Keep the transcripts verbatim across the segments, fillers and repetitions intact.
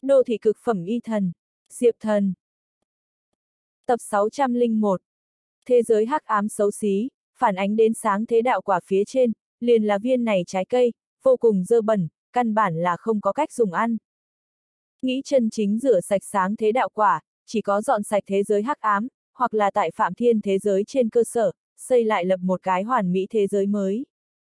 Đô thị cực phẩm y thần. Diệp Thần. Tập sáu trăm lẻ một. Thế giới hắc ám xấu xí, phản ánh đến sáng thế đạo quả phía trên, liền là viên này trái cây, vô cùng dơ bẩn, căn bản là không có cách dùng ăn. Nghĩ chân chính rửa sạch sáng thế đạo quả, chỉ có dọn sạch thế giới hắc ám, hoặc là tại Phạm Thiên thế giới trên cơ sở, xây lại lập một cái hoàn mỹ thế giới mới.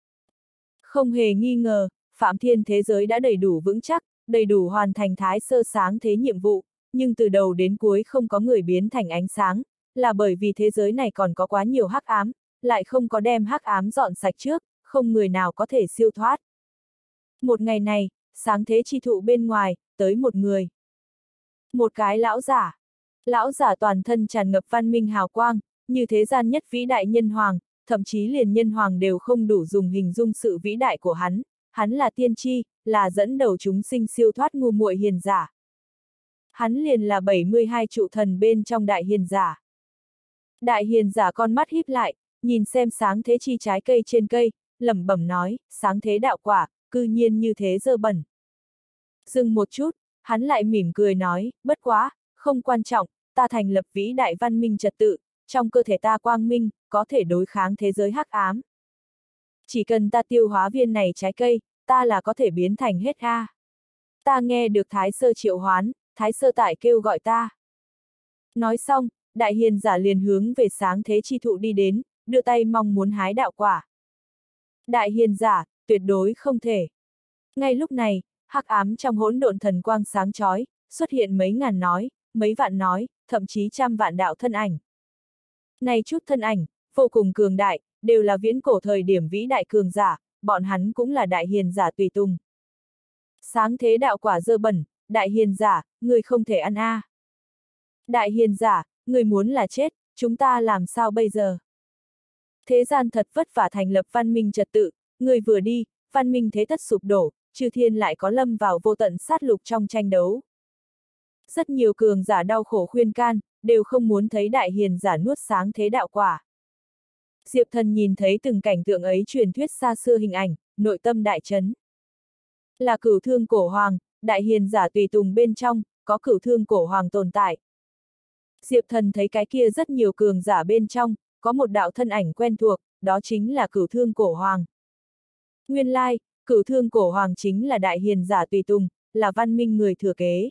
Không hề nghi ngờ, Phạm Thiên thế giới đã đầy đủ vững chắc, đầy đủ hoàn thành thái sơ sáng thế nhiệm vụ, nhưng từ đầu đến cuối không có người biến thành ánh sáng, là bởi vì thế giới này còn có quá nhiều hắc ám, lại không có đem hắc ám dọn sạch trước, không người nào có thể siêu thoát. Một ngày này, sáng thế chi thụ bên ngoài, tới một người. Một cái lão giả. Lão giả toàn thân tràn ngập văn minh hào quang, như thế gian nhất vĩ đại nhân hoàng, thậm chí liền nhân hoàng đều không đủ dùng hình dung sự vĩ đại của hắn, hắn là tiên tri, là dẫn đầu chúng sinh siêu thoát ngu muội hiền giả. Hắn liền là bảy mươi hai trụ thần bên trong đại hiền giả. Đại hiền giả con mắt híp lại, nhìn xem sáng thế chi trái cây trên cây, lẩm bẩm nói, sáng thế đạo quả, cư nhiên như thế dơ bẩn. Dừng một chút, hắn lại mỉm cười nói, bất quá, không quan trọng, ta thành lập vĩ đại văn minh trật tự, trong cơ thể ta quang minh, có thể đối kháng thế giới hắc ám. Chỉ cần ta tiêu hóa viên này trái cây, ta là có thể biến thành hết a. Ta nghe được Thái Sơ triệu hoán, Thái Sơ tại kêu gọi ta. Nói xong, đại hiền giả liền hướng về sáng thế chi thụ đi đến, đưa tay mong muốn hái đạo quả. Đại hiền giả, tuyệt đối không thể. Ngay lúc này, hắc ám trong hỗn độn thần quang sáng chói, xuất hiện mấy ngàn nói, mấy vạn nói, thậm chí trăm vạn đạo thân ảnh. Này chút thân ảnh, vô cùng cường đại, đều là viễn cổ thời điểm vĩ đại cường giả, bọn hắn cũng là đại hiền giả tùy tùng. Sáng thế đạo quả dơ bẩn, đại hiền giả, người không thể ăn a. À. Đại hiền giả, người muốn là chết, chúng ta làm sao bây giờ? Thế gian thật vất vả thành lập văn minh trật tự, người vừa đi, văn minh thế tất sụp đổ, chư thiên lại có lâm vào vô tận sát lục trong tranh đấu. Rất nhiều cường giả đau khổ khuyên can, đều không muốn thấy đại hiền giả nuốt sáng thế đạo quả. Diệp Thần nhìn thấy từng cảnh tượng ấy truyền thuyết xa xưa hình ảnh, nội tâm đại chấn. Là cửu thương cổ hoàng, đại hiền giả tùy tùng bên trong, có cửu thương cổ hoàng tồn tại. Diệp Thần thấy cái kia rất nhiều cường giả bên trong, có một đạo thân ảnh quen thuộc, đó chính là cửu thương cổ hoàng. Nguyên lai, cửu thương cổ hoàng chính là đại hiền giả tùy tùng, là văn minh người thừa kế.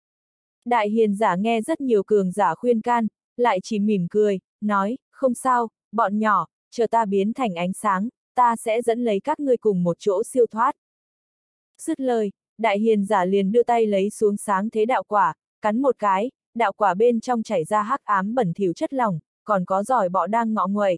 Đại hiền giả nghe rất nhiều cường giả khuyên can, lại chỉ mỉm cười, nói, không sao, bọn nhỏ, chờ ta biến thành ánh sáng, ta sẽ dẫn lấy các ngươi cùng một chỗ siêu thoát. Dứt lời, đại hiền giả liền đưa tay lấy xuống sáng thế đạo quả, cắn một cái, đạo quả bên trong chảy ra hắc ám bẩn thỉu chất lỏng, còn có giỏi bọ đang ngọ nguậy.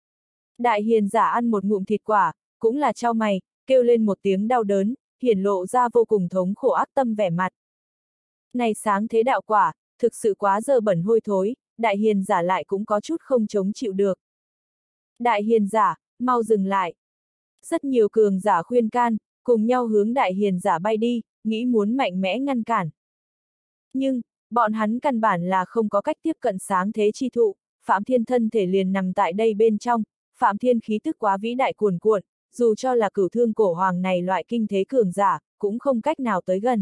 Đại hiền giả ăn một ngụm thịt quả, cũng là chau mày, kêu lên một tiếng đau đớn, hiển lộ ra vô cùng thống khổ ác tâm vẻ mặt. Này sáng thế đạo quả, thực sự quá dơ bẩn hôi thối, đại hiền giả lại cũng có chút không chống chịu được. Đại hiền giả, mau dừng lại. Rất nhiều cường giả khuyên can, cùng nhau hướng đại hiền giả bay đi, nghĩ muốn mạnh mẽ ngăn cản. Nhưng, bọn hắn căn bản là không có cách tiếp cận sáng thế chi thụ, Phạm Thiên thân thể liền nằm tại đây bên trong, Phạm Thiên khí tức quá vĩ đại cuồn cuộn, dù cho là cửu thương cổ hoàng này loại kinh thế cường giả, cũng không cách nào tới gần.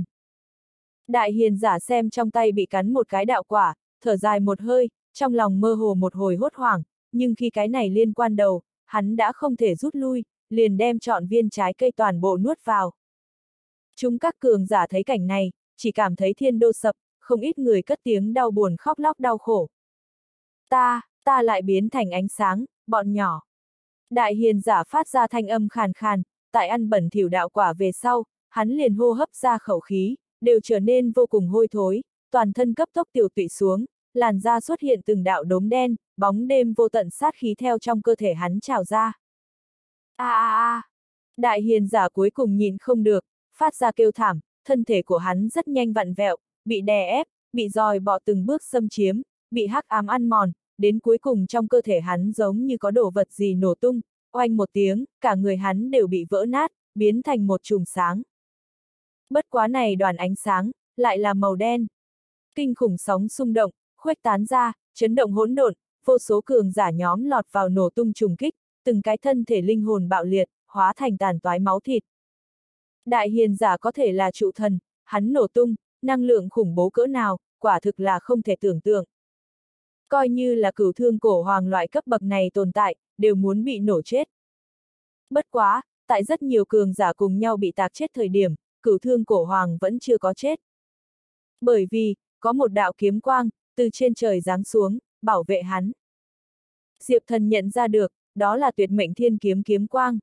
Đại hiền giả xem trong tay bị cắn một cái đạo quả, thở dài một hơi, trong lòng mơ hồ một hồi hốt hoảng, nhưng khi cái này liên quan đầu, hắn đã không thể rút lui, liền đem trọn viên trái cây toàn bộ nuốt vào. Chúng các cường giả thấy cảnh này, chỉ cảm thấy thiên đô sập, không ít người cất tiếng đau buồn khóc lóc đau khổ. Ta, ta lại biến thành ánh sáng, bọn nhỏ. Đại hiền giả phát ra thanh âm khàn khàn, tại ăn bẩn thỉu đạo quả về sau, hắn liền hô hấp ra khẩu khí, đều trở nên vô cùng hôi thối, toàn thân cấp tốc tiểu tụy xuống, làn da xuất hiện từng đạo đốm đen, bóng đêm vô tận sát khí theo trong cơ thể hắn trào ra. A a a! Đại hiền giả cuối cùng nhìn không được, phát ra kêu thảm, thân thể của hắn rất nhanh vặn vẹo, bị đè ép, bị giòi bọ từng bước xâm chiếm, bị hắc ám ăn mòn, đến cuối cùng trong cơ thể hắn giống như có đồ vật gì nổ tung, oanh một tiếng, cả người hắn đều bị vỡ nát, biến thành một chùm sáng. Bất quá này đoàn ánh sáng, lại là màu đen. Kinh khủng sóng xung động, khuếch tán ra, chấn động hỗn độn, vô số cường giả nhóm lọt vào nổ tung trùng kích, từng cái thân thể linh hồn bạo liệt, hóa thành tàn toái máu thịt. Đại hiền giả có thể là trụ thần, hắn nổ tung, năng lượng khủng bố cỡ nào, quả thực là không thể tưởng tượng. Coi như là cửu thương cổ hoàng loại cấp bậc này tồn tại, đều muốn bị nổ chết. Bất quá, tại rất nhiều cường giả cùng nhau bị tạc chết thời điểm, cửu thương cổ hoàng vẫn chưa có chết. Bởi vì, có một đạo kiếm quang, từ trên trời giáng xuống, bảo vệ hắn. Diệp Thần nhận ra được, đó là tuyệt mệnh thiên kiếm kiếm quang.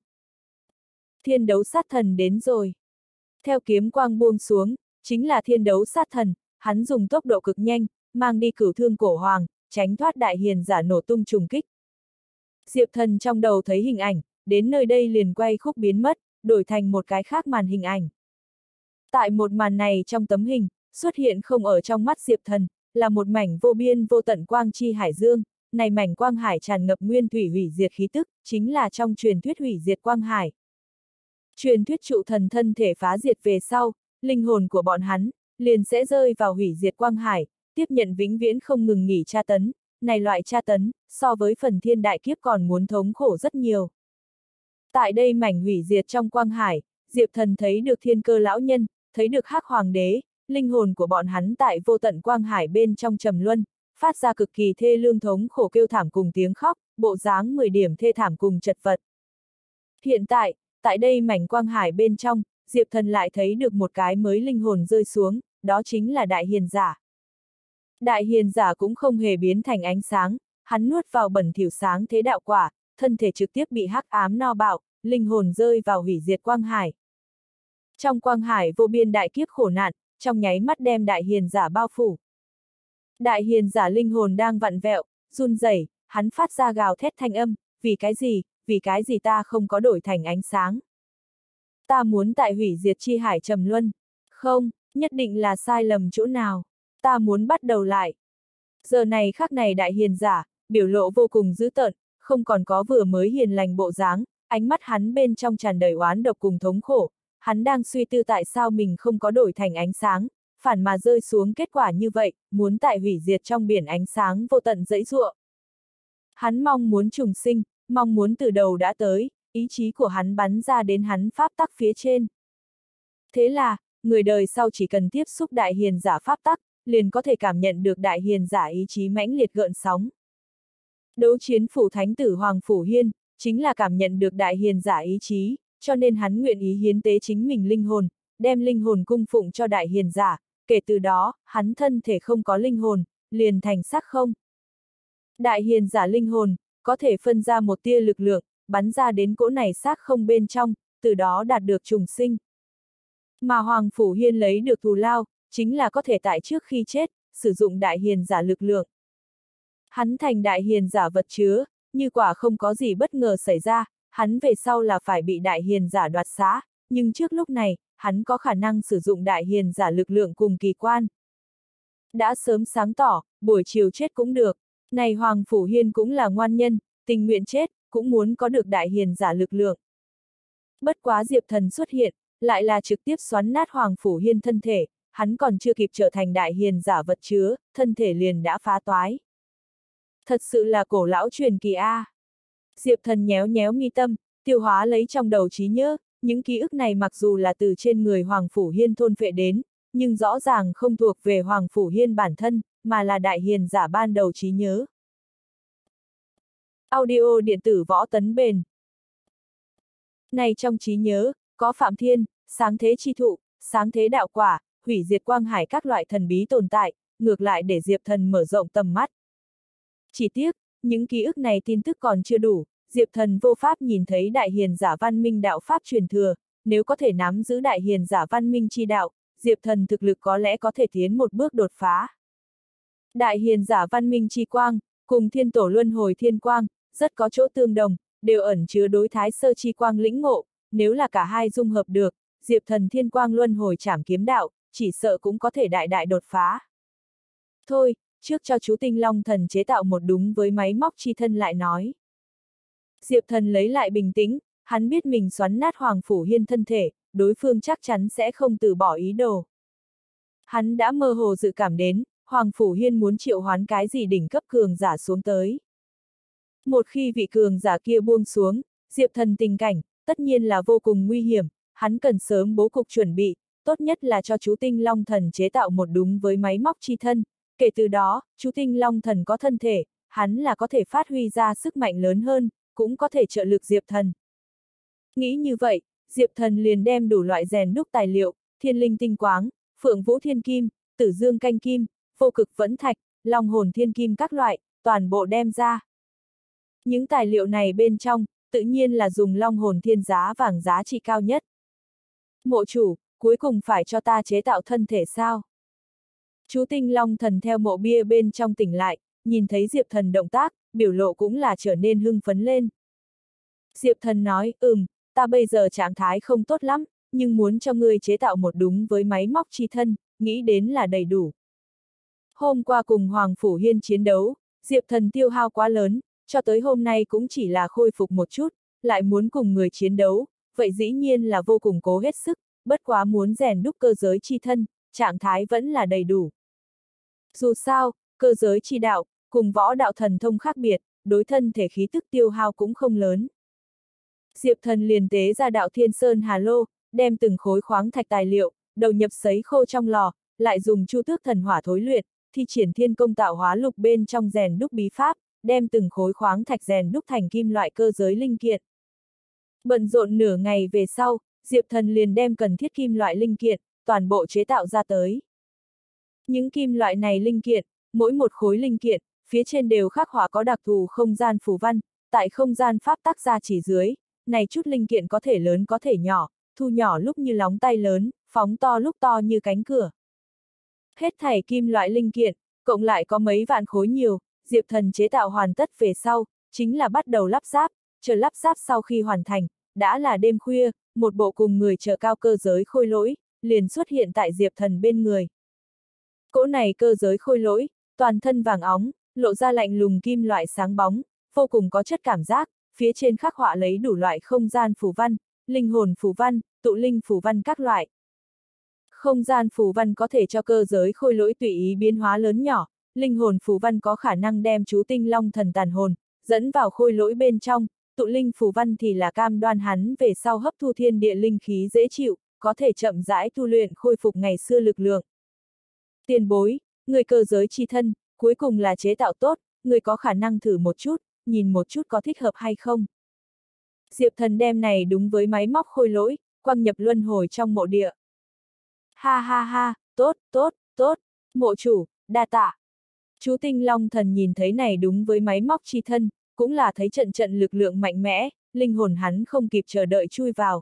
Thiên đấu sát thần đến rồi. Theo kiếm quang buông xuống, chính là thiên đấu sát thần, hắn dùng tốc độ cực nhanh, mang đi cửu thương cổ hoàng, tránh thoát đại hiền giả nổ tung trùng kích. Diệp Thần trong đầu thấy hình ảnh, đến nơi đây liền quay khúc biến mất, đổi thành một cái khác màn hình ảnh. Tại một màn này trong tấm hình, xuất hiện không ở trong mắt Diệp Thần, là một mảnh vô biên vô tận quang chi hải dương, này mảnh quang hải tràn ngập nguyên thủy hủy diệt khí tức, chính là trong truyền thuyết hủy diệt quang hải. Truyền thuyết trụ thần thân thể phá diệt về sau, linh hồn của bọn hắn, liền sẽ rơi vào hủy diệt quang hải, tiếp nhận vĩnh viễn không ngừng nghỉ tra tấn, này loại tra tấn, so với phần thiên đại kiếp còn muốn thống khổ rất nhiều. Tại đây mảnh hủy diệt trong quang hải, Diệp Thần thấy được thiên cơ lão nhân, thấy được hắc hoàng đế, linh hồn của bọn hắn tại vô tận quang hải bên trong trầm luân, phát ra cực kỳ thê lương thống khổ kêu thảm cùng tiếng khóc, bộ dáng mười điểm thê thảm cùng chật vật. Hiện tại, tại đây mảnh quang hải bên trong, Diệp Thần lại thấy được một cái mới linh hồn rơi xuống, đó chính là đại hiền giả. Đại hiền giả cũng không hề biến thành ánh sáng, hắn nuốt vào bẩn thỉu sáng thế đạo quả, thân thể trực tiếp bị hắc ám no bạo, linh hồn rơi vào hủy diệt quang hải. Trong quang hải vô biên đại kiếp khổ nạn, trong nháy mắt đem đại hiền giả bao phủ. Đại hiền giả linh hồn đang vặn vẹo, run rẩy, hắn phát ra gào thét thanh âm, vì cái gì, vì cái gì ta không có đổi thành ánh sáng. Ta muốn tại hủy diệt chi hải trầm luân. Không, nhất định là sai lầm chỗ nào. Ta muốn bắt đầu lại. Giờ này khắc này đại hiền giả, biểu lộ vô cùng dữ tợn, không còn có vừa mới hiền lành bộ dáng, ánh mắt hắn bên trong tràn đầy oán độc cùng thống khổ. Hắn đang suy tư tại sao mình không có đổi thành ánh sáng, phản mà rơi xuống kết quả như vậy, muốn tại hủy diệt trong biển ánh sáng vô tận dãy giụa. Hắn mong muốn trùng sinh, mong muốn từ đầu đã tới, ý chí của hắn bắn ra đến hắn pháp tắc phía trên. Thế là, người đời sau chỉ cần tiếp xúc đại hiền giả pháp tắc, liền có thể cảm nhận được đại hiền giả ý chí mãnh liệt gợn sóng. Đấu chiến phủ thánh tử Hoàng Phủ Hiên, chính là cảm nhận được đại hiền giả ý chí, cho nên hắn nguyện ý hiến tế chính mình linh hồn, đem linh hồn cung phụng cho đại hiền giả, kể từ đó, hắn thân thể không có linh hồn, liền thành xác không. Đại hiền giả linh hồn, có thể phân ra một tia lực lượng, bắn ra đến cỗ này xác không bên trong, từ đó đạt được trùng sinh. Mà Hoàng Phủ Hiên lấy được thù lao, chính là có thể tại trước khi chết, sử dụng đại hiền giả lực lượng. Hắn thành đại hiền giả vật chứa, như quả không có gì bất ngờ xảy ra, hắn về sau là phải bị đại hiền giả đoạt xá, nhưng trước lúc này, hắn có khả năng sử dụng đại hiền giả lực lượng cùng kỳ quan. Đã sớm sáng tỏ, buổi chiều chết cũng được, này Hoàng Phủ Hiên cũng là ngoan nhân, tình nguyện chết, cũng muốn có được đại hiền giả lực lượng. Bất quá Diệp Thần xuất hiện, lại là trực tiếp xoắn nát Hoàng Phủ Hiên thân thể, hắn còn chưa kịp trở thành đại hiền giả vật chứa, thân thể liền đã phá toái. Thật sự là cổ lão truyền kỳ a. Diệp Thần nhéo nhéo mi tâm, tiêu hóa lấy trong đầu trí nhớ, những ký ức này mặc dù là từ trên người Hoàng Phủ Hiên thôn phệ đến, nhưng rõ ràng không thuộc về Hoàng Phủ Hiên bản thân, mà là đại hiền giả ban đầu trí nhớ. Audio điện tử võ tấn bền. Này trong trí nhớ, có Phạm Thiên, sáng thế chi thụ, sáng thế đạo quả, hủy diệt quang hải các loại thần bí tồn tại, ngược lại để Diệp Thần mở rộng tầm mắt. Chỉ tiếc, những ký ức này tin tức còn chưa đủ, Diệp Thần vô pháp nhìn thấy đại hiền giả văn minh đạo pháp truyền thừa, nếu có thể nắm giữ đại hiền giả văn minh chi đạo, Diệp Thần thực lực có lẽ có thể tiến một bước đột phá. Đại hiền giả văn minh chi quang, cùng thiên tổ luân hồi thiên quang, rất có chỗ tương đồng, đều ẩn chứa đối thái sơ chi quang lĩnh ngộ, nếu là cả hai dung hợp được, Diệp Thần thiên quang luân hồi trảm kiếm đạo, chỉ sợ cũng có thể đại đại đột phá. Thôi, trước cho chú Tinh Long thần chế tạo một đúng với máy móc chi thân lại nói. Diệp Thần lấy lại bình tĩnh, hắn biết mình xoắn nát Hoàng Phủ Hiên thân thể, đối phương chắc chắn sẽ không từ bỏ ý đồ. Hắn đã mơ hồ dự cảm đến, Hoàng Phủ Hiên muốn triệu hoán cái gì đỉnh cấp cường giả xuống tới. Một khi vị cường giả kia buông xuống, Diệp Thần tình cảnh, tất nhiên là vô cùng nguy hiểm, hắn cần sớm bố cục chuẩn bị, tốt nhất là cho chú Tinh Long Thần chế tạo một đúng với máy móc chi thân, kể từ đó, chú Tinh Long Thần có thân thể, hắn là có thể phát huy ra sức mạnh lớn hơn, cũng có thể trợ lực Diệp Thần. Nghĩ như vậy, Diệp Thần liền đem đủ loại rèn đúc tài liệu, thiên linh tinh quáng, phượng vũ thiên kim, tử dương canh kim, vô cực vẫn thạch, long hồn thiên kim các loại, toàn bộ đem ra. Những tài liệu này bên trong, tự nhiên là dùng long hồn thiên giá vàng giá trị cao nhất. Mộ chủ, cuối cùng phải cho ta chế tạo thân thể sao? Chú Tinh Long Thần theo mộ bia bên trong tỉnh lại, nhìn thấy Diệp Thần động tác, biểu lộ cũng là trở nên hưng phấn lên. Diệp Thần nói, ừm, ta bây giờ trạng thái không tốt lắm, nhưng muốn cho ngươi chế tạo một đúng với máy móc chi thân, nghĩ đến là đầy đủ. Hôm qua cùng Hoàng Phủ Hiên chiến đấu, Diệp Thần tiêu hao quá lớn, cho tới hôm nay cũng chỉ là khôi phục một chút, lại muốn cùng người chiến đấu, vậy dĩ nhiên là vô cùng cố hết sức, bất quá muốn rèn đúc cơ giới chi thân, trạng thái vẫn là đầy đủ. Dù sao, cơ giới chi đạo, cùng võ đạo thần thông khác biệt, đối thân thể khí tức tiêu hao cũng không lớn. Diệp Thần liền tế ra đạo Thiên Sơn Hà Lô, đem từng khối khoáng thạch tài liệu, đầu nhập sấy khô trong lò, lại dùng Chu Tước Thần Hỏa thối luyện, thi triển thiên công tạo hóa lục bên trong rèn đúc bí pháp, đem từng khối khoáng thạch rèn đúc thành kim loại cơ giới linh kiện. Bận rộn nửa ngày về sau, Diệp Thần liền đem cần thiết kim loại linh kiện, toàn bộ chế tạo ra tới. Những kim loại này linh kiện, mỗi một khối linh kiện, phía trên đều khắc họa có đặc thù không gian phù văn, tại không gian pháp tắc gia chỉ dưới, này chút linh kiện có thể lớn có thể nhỏ, thu nhỏ lúc như lóng tay lớn, phóng to lúc to như cánh cửa. Hết thảy kim loại linh kiện, cộng lại có mấy vạn khối nhiều, Diệp Thần chế tạo hoàn tất về sau, chính là bắt đầu lắp ráp, chờ lắp ráp sau khi hoàn thành, đã là đêm khuya, một bộ cùng người chờ cao cơ giới khôi lỗi, liền xuất hiện tại Diệp Thần bên người. Cỗ này cơ giới khôi lỗi, toàn thân vàng óng, lộ ra lạnh lùng kim loại sáng bóng, vô cùng có chất cảm giác, phía trên khắc họa lấy đủ loại không gian phù văn, linh hồn phù văn, tụ linh phù văn các loại. Không gian phù văn có thể cho cơ giới khôi lỗi tùy ý biến hóa lớn nhỏ, linh hồn phù văn có khả năng đem chú Tinh Long Thần tàn hồn, dẫn vào khôi lỗi bên trong, tụ linh phù văn thì là cam đoan hắn về sau hấp thu thiên địa linh khí dễ chịu, có thể chậm rãi tu luyện khôi phục ngày xưa lực lượng. Tiền bối, người cơ giới chi thân, cuối cùng là chế tạo tốt, người có khả năng thử một chút, nhìn một chút có thích hợp hay không. Diệp Thần đem này đúng với máy móc khôi lỗi, quăng nhập luân hồi trong mộ địa. Ha ha ha, tốt, tốt, tốt, mộ chủ, đa tạ. Chú Tinh Long Thần nhìn thấy này đúng với máy móc chi thân, cũng là thấy trận trận lực lượng mạnh mẽ, linh hồn hắn không kịp chờ đợi chui vào.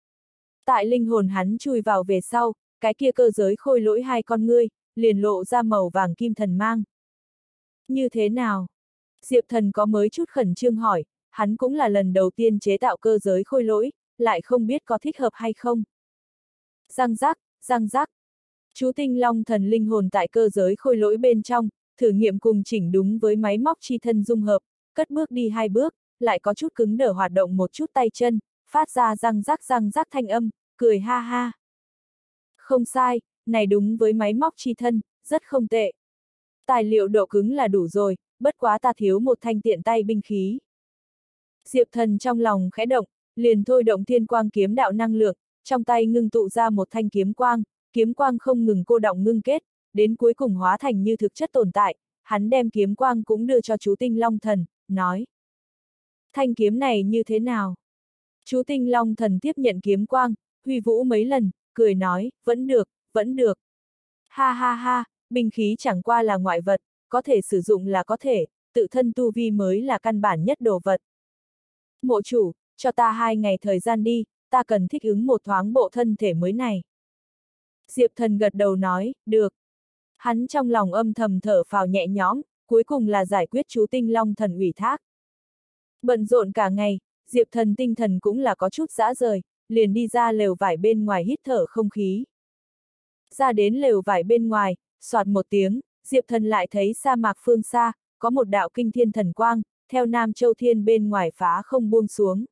Tại linh hồn hắn chui vào về sau, cái kia cơ giới khôi lỗi hai con ngươi, liền lộ ra màu vàng kim thần mang. Như thế nào? Diệp Thần có mới chút khẩn trương hỏi, hắn cũng là lần đầu tiên chế tạo cơ giới khôi lỗi, lại không biết có thích hợp hay không. Răng rắc, răng rắc. Chú Tinh Long Thần linh hồn tại cơ giới khôi lỗi bên trong, thử nghiệm cùng chỉnh đúng với máy móc chi thân dung hợp, cất bước đi hai bước, lại có chút cứng đờ hoạt động một chút tay chân, phát ra răng rắc răng rắc thanh âm, cười ha ha. Không sai, này đúng với máy móc chi thân, rất không tệ. Tài liệu độ cứng là đủ rồi, bất quá ta thiếu một thanh tiện tay binh khí. Diệp Thần trong lòng khẽ động, liền thôi động thiên quang kiếm đạo năng lượng, trong tay ngưng tụ ra một thanh kiếm quang, kiếm quang không ngừng cô đọng ngưng kết, đến cuối cùng hóa thành như thực chất tồn tại, hắn đem kiếm quang cũng đưa cho chú Tinh Long Thần, nói. Thanh kiếm này như thế nào? Chú Tinh Long Thần tiếp nhận kiếm quang, huy vũ mấy lần, cười nói, vẫn được, vẫn được. Ha ha ha, binh khí chẳng qua là ngoại vật, có thể sử dụng là có thể, tự thân tu vi mới là căn bản nhất đồ vật. Mộ chủ, cho ta hai ngày thời gian đi, ta cần thích ứng một thoáng bộ thân thể mới này. Diệp Thần gật đầu nói, được. Hắn trong lòng âm thầm thở phào nhẹ nhõm, cuối cùng là giải quyết chú Tinh Long Thần ủy thác. Bận rộn cả ngày, Diệp Thần tinh thần cũng là có chút dã rời, liền đi ra lều vải bên ngoài hít thở không khí. Ra đến lều vải bên ngoài, soạt một tiếng, Diệp Thần lại thấy sa mạc phương xa, có một đạo kinh thiên thần quang, theo Nam Châu Thiên bên ngoài phá không buông xuống.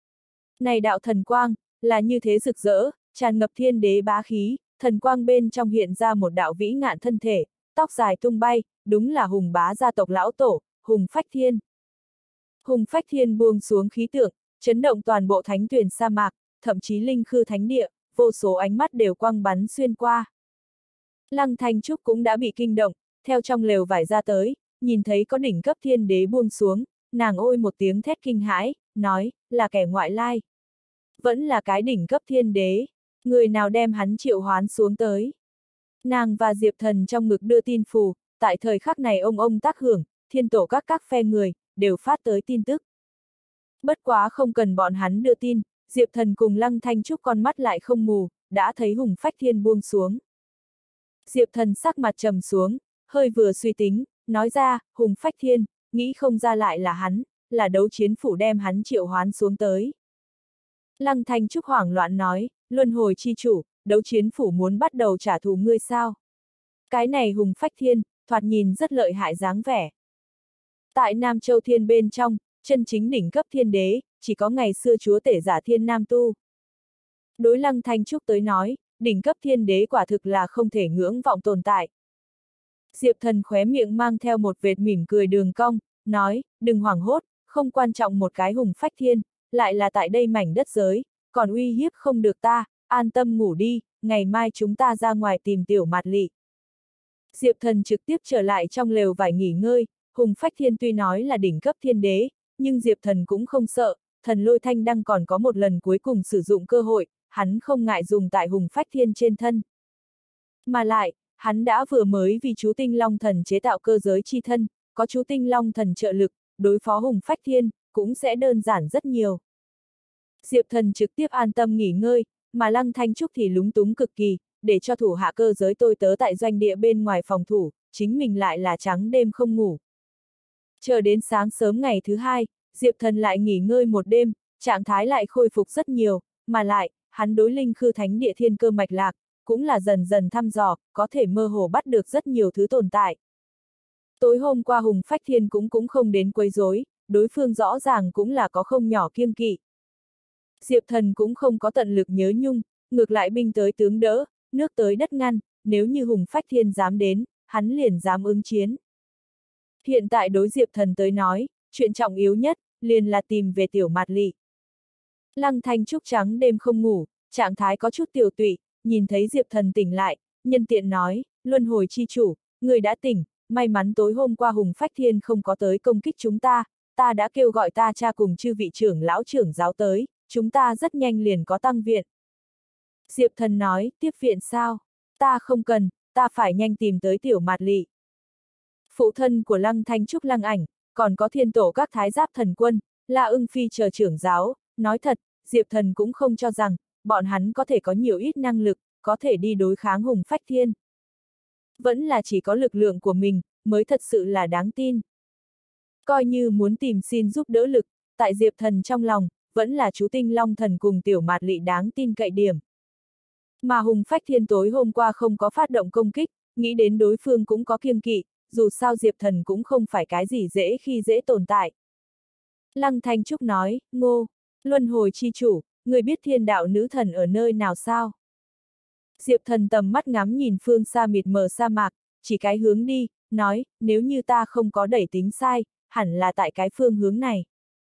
Này đạo thần quang, là như thế rực rỡ, tràn ngập thiên đế bá khí, thần quang bên trong hiện ra một đạo vĩ ngạn thân thể, tóc dài tung bay, đúng là Hùng Bá gia tộc lão tổ, Hùng Phách Thiên. Hùng Phách Thiên buông xuống khí tượng, chấn động toàn bộ thánh tuyển sa mạc, thậm chí linh khư thánh địa, vô số ánh mắt đều quăng bắn xuyên qua. Lăng Thanh Trúc cũng đã bị kinh động, theo trong lều vải ra tới, nhìn thấy có đỉnh cấp thiên đế buông xuống, nàng ôi một tiếng thét kinh hãi, nói, là kẻ ngoại lai. Vẫn là cái đỉnh cấp thiên đế, người nào đem hắn triệu hoán xuống tới. Nàng và Diệp Thần trong ngực đưa tin phù, tại thời khắc này ông ông tác hưởng, thiên tổ các các phe người, đều phát tới tin tức. Bất quá không cần bọn hắn đưa tin, Diệp Thần cùng Lăng Thanh Trúc con mắt lại không mù, đã thấy hùng phách thiên buông xuống. Diệp Thần sắc mặt trầm xuống, hơi vừa suy tính, nói ra, hùng phách thiên, nghĩ không ra lại là hắn, là đấu chiến phủ đem hắn triệu hoán xuống tới. Lăng Thanh Trúc hoảng loạn nói, luân hồi chi chủ, đấu chiến phủ muốn bắt đầu trả thù ngươi sao? Cái này hùng phách thiên, thoạt nhìn rất lợi hại dáng vẻ. Tại Nam Châu Thiên bên trong, chân chính đỉnh cấp thiên đế, chỉ có ngày xưa chúa tể giả thiên nam tu. Đối Lăng Thanh Trúc tới nói, đỉnh cấp thiên đế quả thực là không thể ngưỡng vọng tồn tại. Diệp Thần khóe miệng mang theo một vệt mỉm cười đường cong, nói, đừng hoảng hốt, không quan trọng một cái hùng phách thiên, lại là tại đây mảnh đất giới, còn uy hiếp không được ta, an tâm ngủ đi, ngày mai chúng ta ra ngoài tìm tiểu mạt lị. Diệp Thần trực tiếp trở lại trong lều vải nghỉ ngơi, hùng phách thiên tuy nói là đỉnh cấp thiên đế, nhưng Diệp Thần cũng không sợ, thần lôi thanh đăng còn có một lần cuối cùng sử dụng cơ hội, hắn không ngại dùng tại hùng phách thiên trên thân. Mà lại, hắn đã vừa mới vì chú tinh long thần chế tạo cơ giới chi thân, có chú tinh long thần trợ lực, đối phó hùng phách thiên, cũng sẽ đơn giản rất nhiều. Diệp Thần trực tiếp an tâm nghỉ ngơi, mà Lăng Thanh Trúc thì lúng túng cực kỳ, để cho thủ hạ cơ giới tôi tớ tại doanh địa bên ngoài phòng thủ, chính mình lại là trắng đêm không ngủ. Chờ đến sáng sớm ngày thứ hai, Diệp Thần lại nghỉ ngơi một đêm, trạng thái lại khôi phục rất nhiều, mà lại, hắn đối linh khư thánh địa thiên cơ mạch lạc, cũng là dần dần thăm dò, có thể mơ hồ bắt được rất nhiều thứ tồn tại. Tối hôm qua hùng phách thiên cũng cũng không đến quấy rối, đối phương rõ ràng cũng là có không nhỏ kiêng kỵ. Diệp Thần cũng không có tận lực nhớ nhung, ngược lại binh tới tướng đỡ, nước tới đất ngăn, nếu như hùng phách thiên dám đến, hắn liền dám ứng chiến. Hiện tại đối Diệp Thần tới nói, chuyện trọng yếu nhất, liền là tìm về tiểu mạt lị. Lăng Thanh Trúc trắng đêm không ngủ, trạng thái có chút tiểu tụy, nhìn thấy Diệp Thần tỉnh lại, nhân tiện nói, luân hồi chi chủ, người đã tỉnh, may mắn tối hôm qua hùng phách thiên không có tới công kích chúng ta, ta đã kêu gọi ta cha cùng chư vị trưởng lão trưởng giáo tới, chúng ta rất nhanh liền có tăng viện. Diệp Thần nói, tiếp viện sao? Ta không cần, ta phải nhanh tìm tới tiểu mạt lị. Phụ thân của Lăng Thanh Trúc Lăng Ảnh, còn có thiên tổ các thái giáp thần quân, La Ưng Phi chờ trưởng giáo, nói thật, Diệp Thần cũng không cho rằng, bọn hắn có thể có nhiều ít năng lực, có thể đi đối kháng hùng phách thiên. Vẫn là chỉ có lực lượng của mình, mới thật sự là đáng tin. Coi như muốn tìm xin giúp đỡ lực, tại Diệp Thần trong lòng, vẫn là chú tinh long thần cùng tiểu mạt lị đáng tin cậy điểm. Mà hùng phách thiên tối hôm qua không có phát động công kích, nghĩ đến đối phương cũng có kiêng kỵ, dù sao Diệp Thần cũng không phải cái gì dễ khi dễ tồn tại. Lăng Thanh Trúc nói, ngô, luân hồi chi chủ, người biết thiên đạo nữ thần ở nơi nào sao? Diệp Thần tầm mắt ngắm nhìn phương xa mịt mờ sa mạc, chỉ cái hướng đi, nói, nếu như ta không có đẩy tính sai, hẳn là tại cái phương hướng này.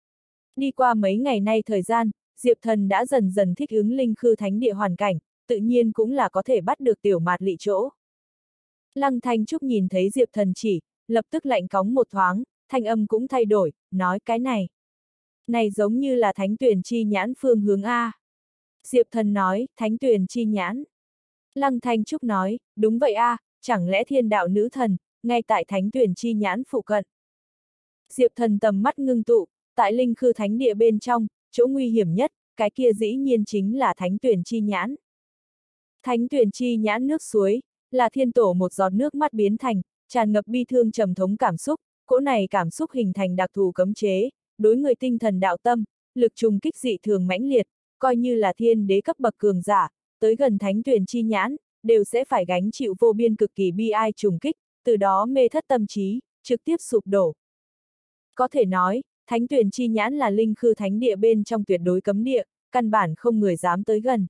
Đi qua mấy ngày nay thời gian, Diệp Thần đã dần dần thích ứng linh khư thánh địa hoàn cảnh, tự nhiên cũng là có thể bắt được tiểu mạt lị chỗ. Lăng Thanh Trúc nhìn thấy Diệp Thần chỉ, lập tức lạnh cóng một thoáng, thanh âm cũng thay đổi, nói cái này. Này giống như là thánh tuyển chi nhãn phương hướng A. Diệp Thần nói, thánh tuyển chi nhãn. Lăng Thanh Trúc nói, đúng vậy A, chẳng lẽ thiên đạo nữ thần, ngay tại thánh tuyển chi nhãn phụ cận. Diệp Thần tầm mắt ngưng tụ, tại linh khư thánh địa bên trong, chỗ nguy hiểm nhất, cái kia dĩ nhiên chính là thánh tuyển chi nhãn. Thánh tuyển chi nhãn nước suối, là thiên tổ một giọt nước mắt biến thành, tràn ngập bi thương trầm thống cảm xúc, cỗ này cảm xúc hình thành đặc thù cấm chế, đối người tinh thần đạo tâm, lực trùng kích dị thường mãnh liệt, coi như là thiên đế cấp bậc cường giả, tới gần thánh tuyển chi nhãn, đều sẽ phải gánh chịu vô biên cực kỳ bi ai trùng kích, từ đó mê thất tâm trí, trực tiếp sụp đổ. Có thể nói, thánh tuyển chi nhãn là linh khư thánh địa bên trong tuyệt đối cấm địa, căn bản không người dám tới gần.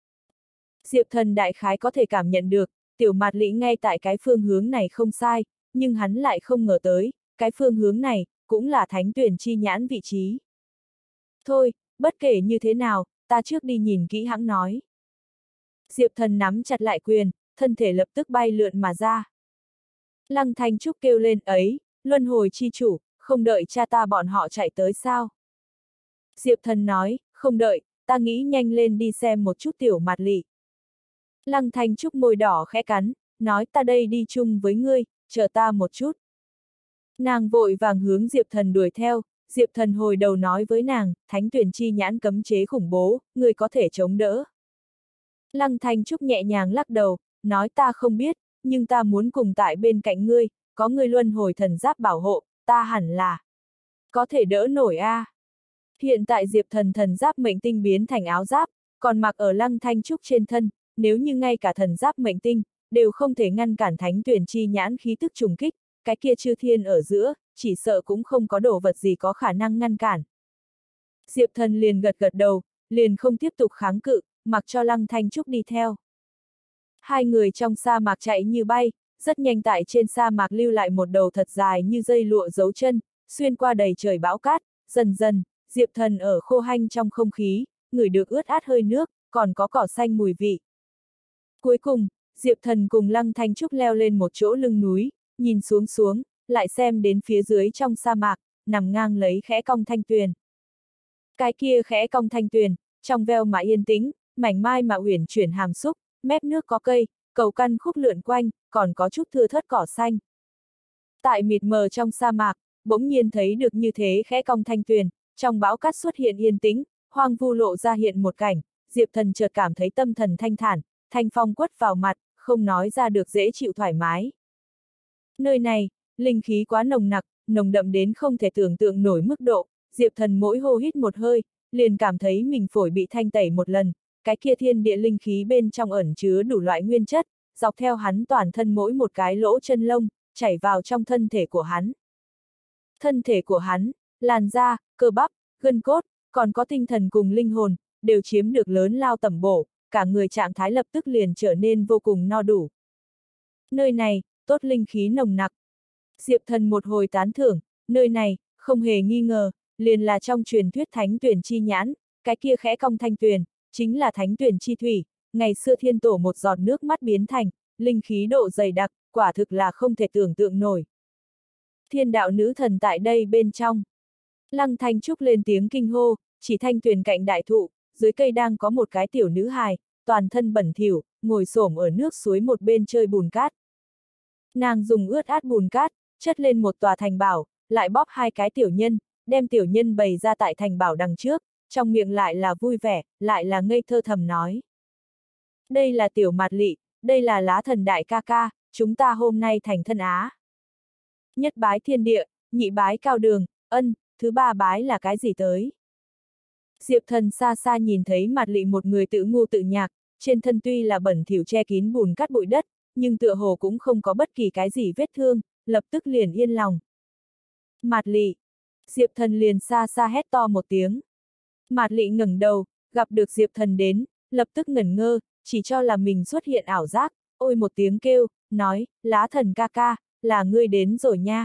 Diệp Thần đại khái có thể cảm nhận được, tiểu mạt lị ngay tại cái phương hướng này không sai, nhưng hắn lại không ngờ tới, cái phương hướng này, cũng là thánh tuyển chi nhãn vị trí. Thôi, bất kể như thế nào, ta trước đi nhìn kỹ hãng nói. Diệp Thần nắm chặt lại quyền, thân thể lập tức bay lượn mà ra. Lăng Thanh Trúc kêu lên ấy, luân hồi chi chủ, không đợi cha ta bọn họ chạy tới sao? Diệp Thần nói, không đợi, ta nghĩ nhanh lên đi xem một chút tiểu Mạt Lị. Lăng Thanh Trúc môi đỏ khẽ cắn, nói ta đây đi chung với ngươi, chờ ta một chút. Nàng vội vàng hướng Diệp Thần đuổi theo, Diệp Thần hồi đầu nói với nàng, thánh tuyển chi nhãn cấm chế khủng bố, ngươi có thể chống đỡ. Lăng Thanh Trúc nhẹ nhàng lắc đầu, nói ta không biết, nhưng ta muốn cùng tại bên cạnh ngươi, có ngươi luân hồi thần giáp bảo hộ, ta hẳn là có thể đỡ nổi a. À. Hiện tại Diệp Thần thần giáp mệnh tinh biến thành áo giáp, còn mặc ở Lăng Thanh Trúc trên thân, nếu như ngay cả thần giáp mệnh tinh đều không thể ngăn cản thánh tuyển chi nhãn khí tức trùng kích, cái kia chư thiên ở giữa, chỉ sợ cũng không có đồ vật gì có khả năng ngăn cản. Diệp Thần liền gật gật đầu, liền không tiếp tục kháng cự, mặc cho Lăng Thanh Trúc đi theo. Hai người trong sa mạc chạy như bay, rất nhanh tại trên sa mạc lưu lại một đầu thật dài như dây lụa dấu chân, xuyên qua đầy trời bão cát, dần dần, Diệp Thần ở khô hanh trong không khí, ngửi được ướt át hơi nước, còn có cỏ xanh mùi vị. Cuối cùng, Diệp Thần cùng Lăng Thanh Trúc leo lên một chỗ lưng núi, nhìn xuống xuống, lại xem đến phía dưới trong sa mạc, nằm ngang lấy khẽ cong thanh tuyền. Cái kia khẽ cong thanh tuyền, trong veo mà yên tĩnh, mảnh mai mà uyển chuyển hàm xúc, mép nước có cây, cầu căn khúc lượn quanh, còn có chút thưa thớt cỏ xanh. Tại mịt mờ trong sa mạc, bỗng nhiên thấy được như thế khẽ cong thanh tuyền, trong bão cát xuất hiện yên tĩnh, hoang vu lộ ra hiện một cảnh, Diệp Thần chợt cảm thấy tâm thần thanh thản, thanh phong quất vào mặt, không nói ra được dễ chịu thoải mái. Nơi này, linh khí quá nồng nặc, nồng đậm đến không thể tưởng tượng nổi mức độ, Diệp Thần mỗi hô hít một hơi, liền cảm thấy mình phổi bị thanh tẩy một lần, cái kia thiên địa linh khí bên trong ẩn chứa đủ loại nguyên chất, dọc theo hắn toàn thân mỗi một cái lỗ chân lông, chảy vào trong thân thể của hắn. Thân thể của hắn, làn da, cơ bắp, gân cốt, còn có tinh thần cùng linh hồn, đều chiếm được lớn lao tẩm bổ, cả người trạng thái lập tức liền trở nên vô cùng no đủ. Nơi này, tốt linh khí nồng nặc. Diệp Thần một hồi tán thưởng, nơi này, không hề nghi ngờ, liền là trong truyền thuyết thánh tuyển chi nhãn, cái kia khẽ cong thanh tuyền, chính là thánh tuyển chi thủy, ngày xưa thiên tổ một giọt nước mắt biến thành, linh khí độ dày đặc, quả thực là không thể tưởng tượng nổi. Thiên đạo nữ thần tại đây bên trong. Lăng Thanh Trúc lên tiếng kinh hô, chỉ thanh tuyền cạnh đại thụ, dưới cây đang có một cái tiểu nữ hài, toàn thân bẩn thỉu, ngồi xổm ở nước suối một bên chơi bùn cát. Nàng dùng ướt át bùn cát, chất lên một tòa thành bảo, lại bóp hai cái tiểu nhân, đem tiểu nhân bày ra tại thành bảo đằng trước, trong miệng lại là vui vẻ, lại là ngây thơ thầm nói. Đây là tiểu Mạt Lị, đây là lá thần đại ca ca, chúng ta hôm nay thành thân á. Nhất bái thiên địa, nhị bái cao đường, ân, thứ ba bái là cái gì tới? Diệp Thần xa xa nhìn thấy Mạt Lị một người tự ngu tự nhạc, trên thân tuy là bẩn thỉu che kín bùn cát bụi đất, nhưng tựa hồ cũng không có bất kỳ cái gì vết thương, lập tức liền yên lòng. Mạt Lị! Diệp Thần liền xa xa hét to một tiếng. Mạt Lị ngẩng đầu, gặp được Diệp Thần đến, lập tức ngẩn ngơ, chỉ cho là mình xuất hiện ảo giác, ôi một tiếng kêu, nói, lá thần ca ca, là ngươi đến rồi nha.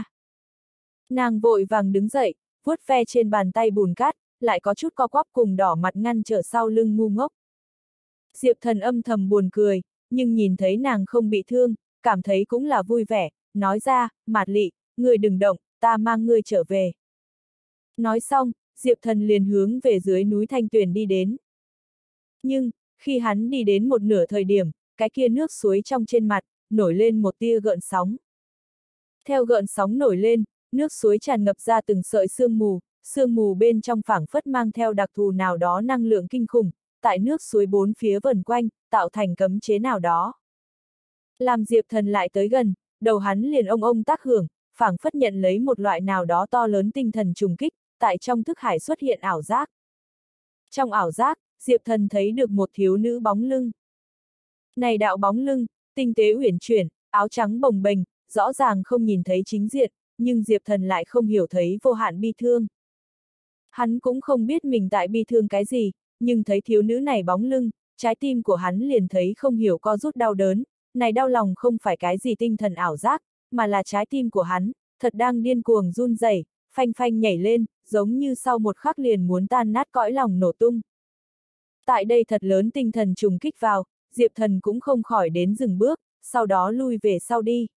Nàng vội vàng đứng dậy, vuốt ve trên bàn tay bùn cát, lại có chút co quắp cùng đỏ mặt ngăn trở sau lưng ngu ngốc. Diệp Thần âm thầm buồn cười, nhưng nhìn thấy nàng không bị thương, cảm thấy cũng là vui vẻ, nói ra, Mạt Lị, ngươi đừng động, ta mang ngươi trở về. Nói xong, Diệp Thần liền hướng về dưới núi Thanh Tuyền đi đến. Nhưng, khi hắn đi đến một nửa thời điểm, cái kia nước suối trong trên mặt, nổi lên một tia gợn sóng. Theo gợn sóng nổi lên, nước suối tràn ngập ra từng sợi sương mù, sương mù bên trong phảng phất mang theo đặc thù nào đó năng lượng kinh khủng, tại nước suối bốn phía vần quanh, tạo thành cấm chế nào đó. Làm Diệp Thần lại tới gần, đầu hắn liền ông ông tác hưởng, phảng phất nhận lấy một loại nào đó to lớn tinh thần trùng kích, tại trong thức hải xuất hiện ảo giác. Trong ảo giác, Diệp Thần thấy được một thiếu nữ bóng lưng. Này đạo bóng lưng, tinh tế uyển chuyển, áo trắng bồng bềnh, rõ ràng không nhìn thấy chính diện, nhưng Diệp Thần lại không hiểu thấy vô hạn bi thương. Hắn cũng không biết mình tại bi thương cái gì, nhưng thấy thiếu nữ này bóng lưng, trái tim của hắn liền thấy không hiểu co rút đau đớn, này đau lòng không phải cái gì tinh thần ảo giác, mà là trái tim của hắn, thật đang điên cuồng run rẩy, phanh phanh nhảy lên, giống như sau một khắc liền muốn tan nát cõi lòng nổ tung. Tại đây thật lớn tinh thần trùng kích vào, Diệp Thần cũng không khỏi đến dừng bước, sau đó lui về sau đi.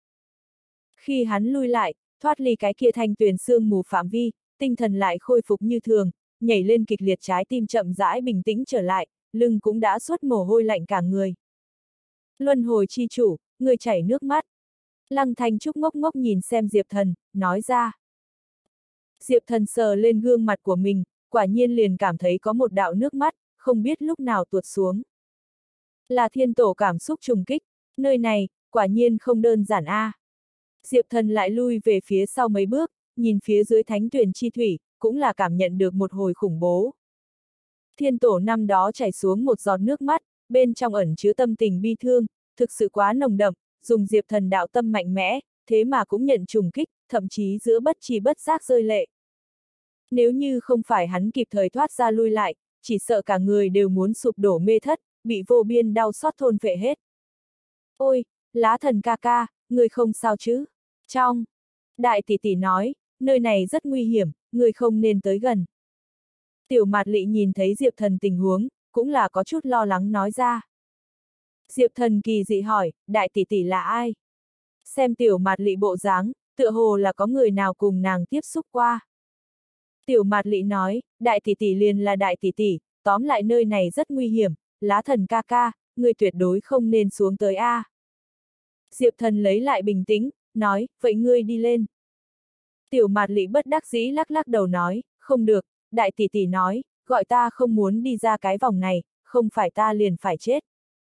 Khi hắn lui lại, thoát ly cái kia thanh tuyền sương mù phạm vi, tinh thần lại khôi phục như thường, nhảy lên kịch liệt, trái tim chậm rãi bình tĩnh trở lại, lưng cũng đã xuất mồ hôi lạnh cả người. Luân hồi chi chủ, người chảy nước mắt. Lăng Thanh Trúc ngốc ngốc nhìn xem Diệp Thần, nói ra. Diệp Thần sờ lên gương mặt của mình, quả nhiên liền cảm thấy có một đạo nước mắt, không biết lúc nào tuột xuống. Là thiên tổ cảm xúc trùng kích, nơi này, quả nhiên không đơn giản a. À. Diệp Thần lại lui về phía sau mấy bước, nhìn phía dưới thánh tuyển chi thủy, cũng là cảm nhận được một hồi khủng bố. Thiên tổ năm đó chảy xuống một giọt nước mắt, bên trong ẩn chứa tâm tình bi thương, thực sự quá nồng đậm, dùng Diệp Thần đạo tâm mạnh mẽ, thế mà cũng nhận trùng kích, thậm chí giữa bất tri bất giác rơi lệ. Nếu như không phải hắn kịp thời thoát ra lui lại, chỉ sợ cả người đều muốn sụp đổ mê thất, bị vô biên đau xót thôn phệ hết. Ôi, Lá Thần ca ca, người không sao chứ? Trong, đại tỷ tỷ nói, nơi này rất nguy hiểm, người không nên tới gần. Tiểu Mạt Lị nhìn thấy Diệp Thần tình huống, cũng là có chút lo lắng nói ra. Diệp Thần kỳ dị hỏi, đại tỷ tỷ là ai? Xem Tiểu Mạt Lị bộ dáng, tựa hồ là có người nào cùng nàng tiếp xúc qua. Tiểu Mạt Lị nói, đại tỷ tỷ liền là đại tỷ tỷ, tóm lại nơi này rất nguy hiểm, Lá Thần ca ca, người tuyệt đối không nên xuống tới a. À. Diệp Thần lấy lại bình tĩnh, nói, vậy ngươi đi lên. Tiểu Mạt Lị bất đắc dĩ lắc lắc đầu nói, không được, đại tỷ tỷ nói, gọi ta không muốn đi ra cái vòng này, không phải ta liền phải chết.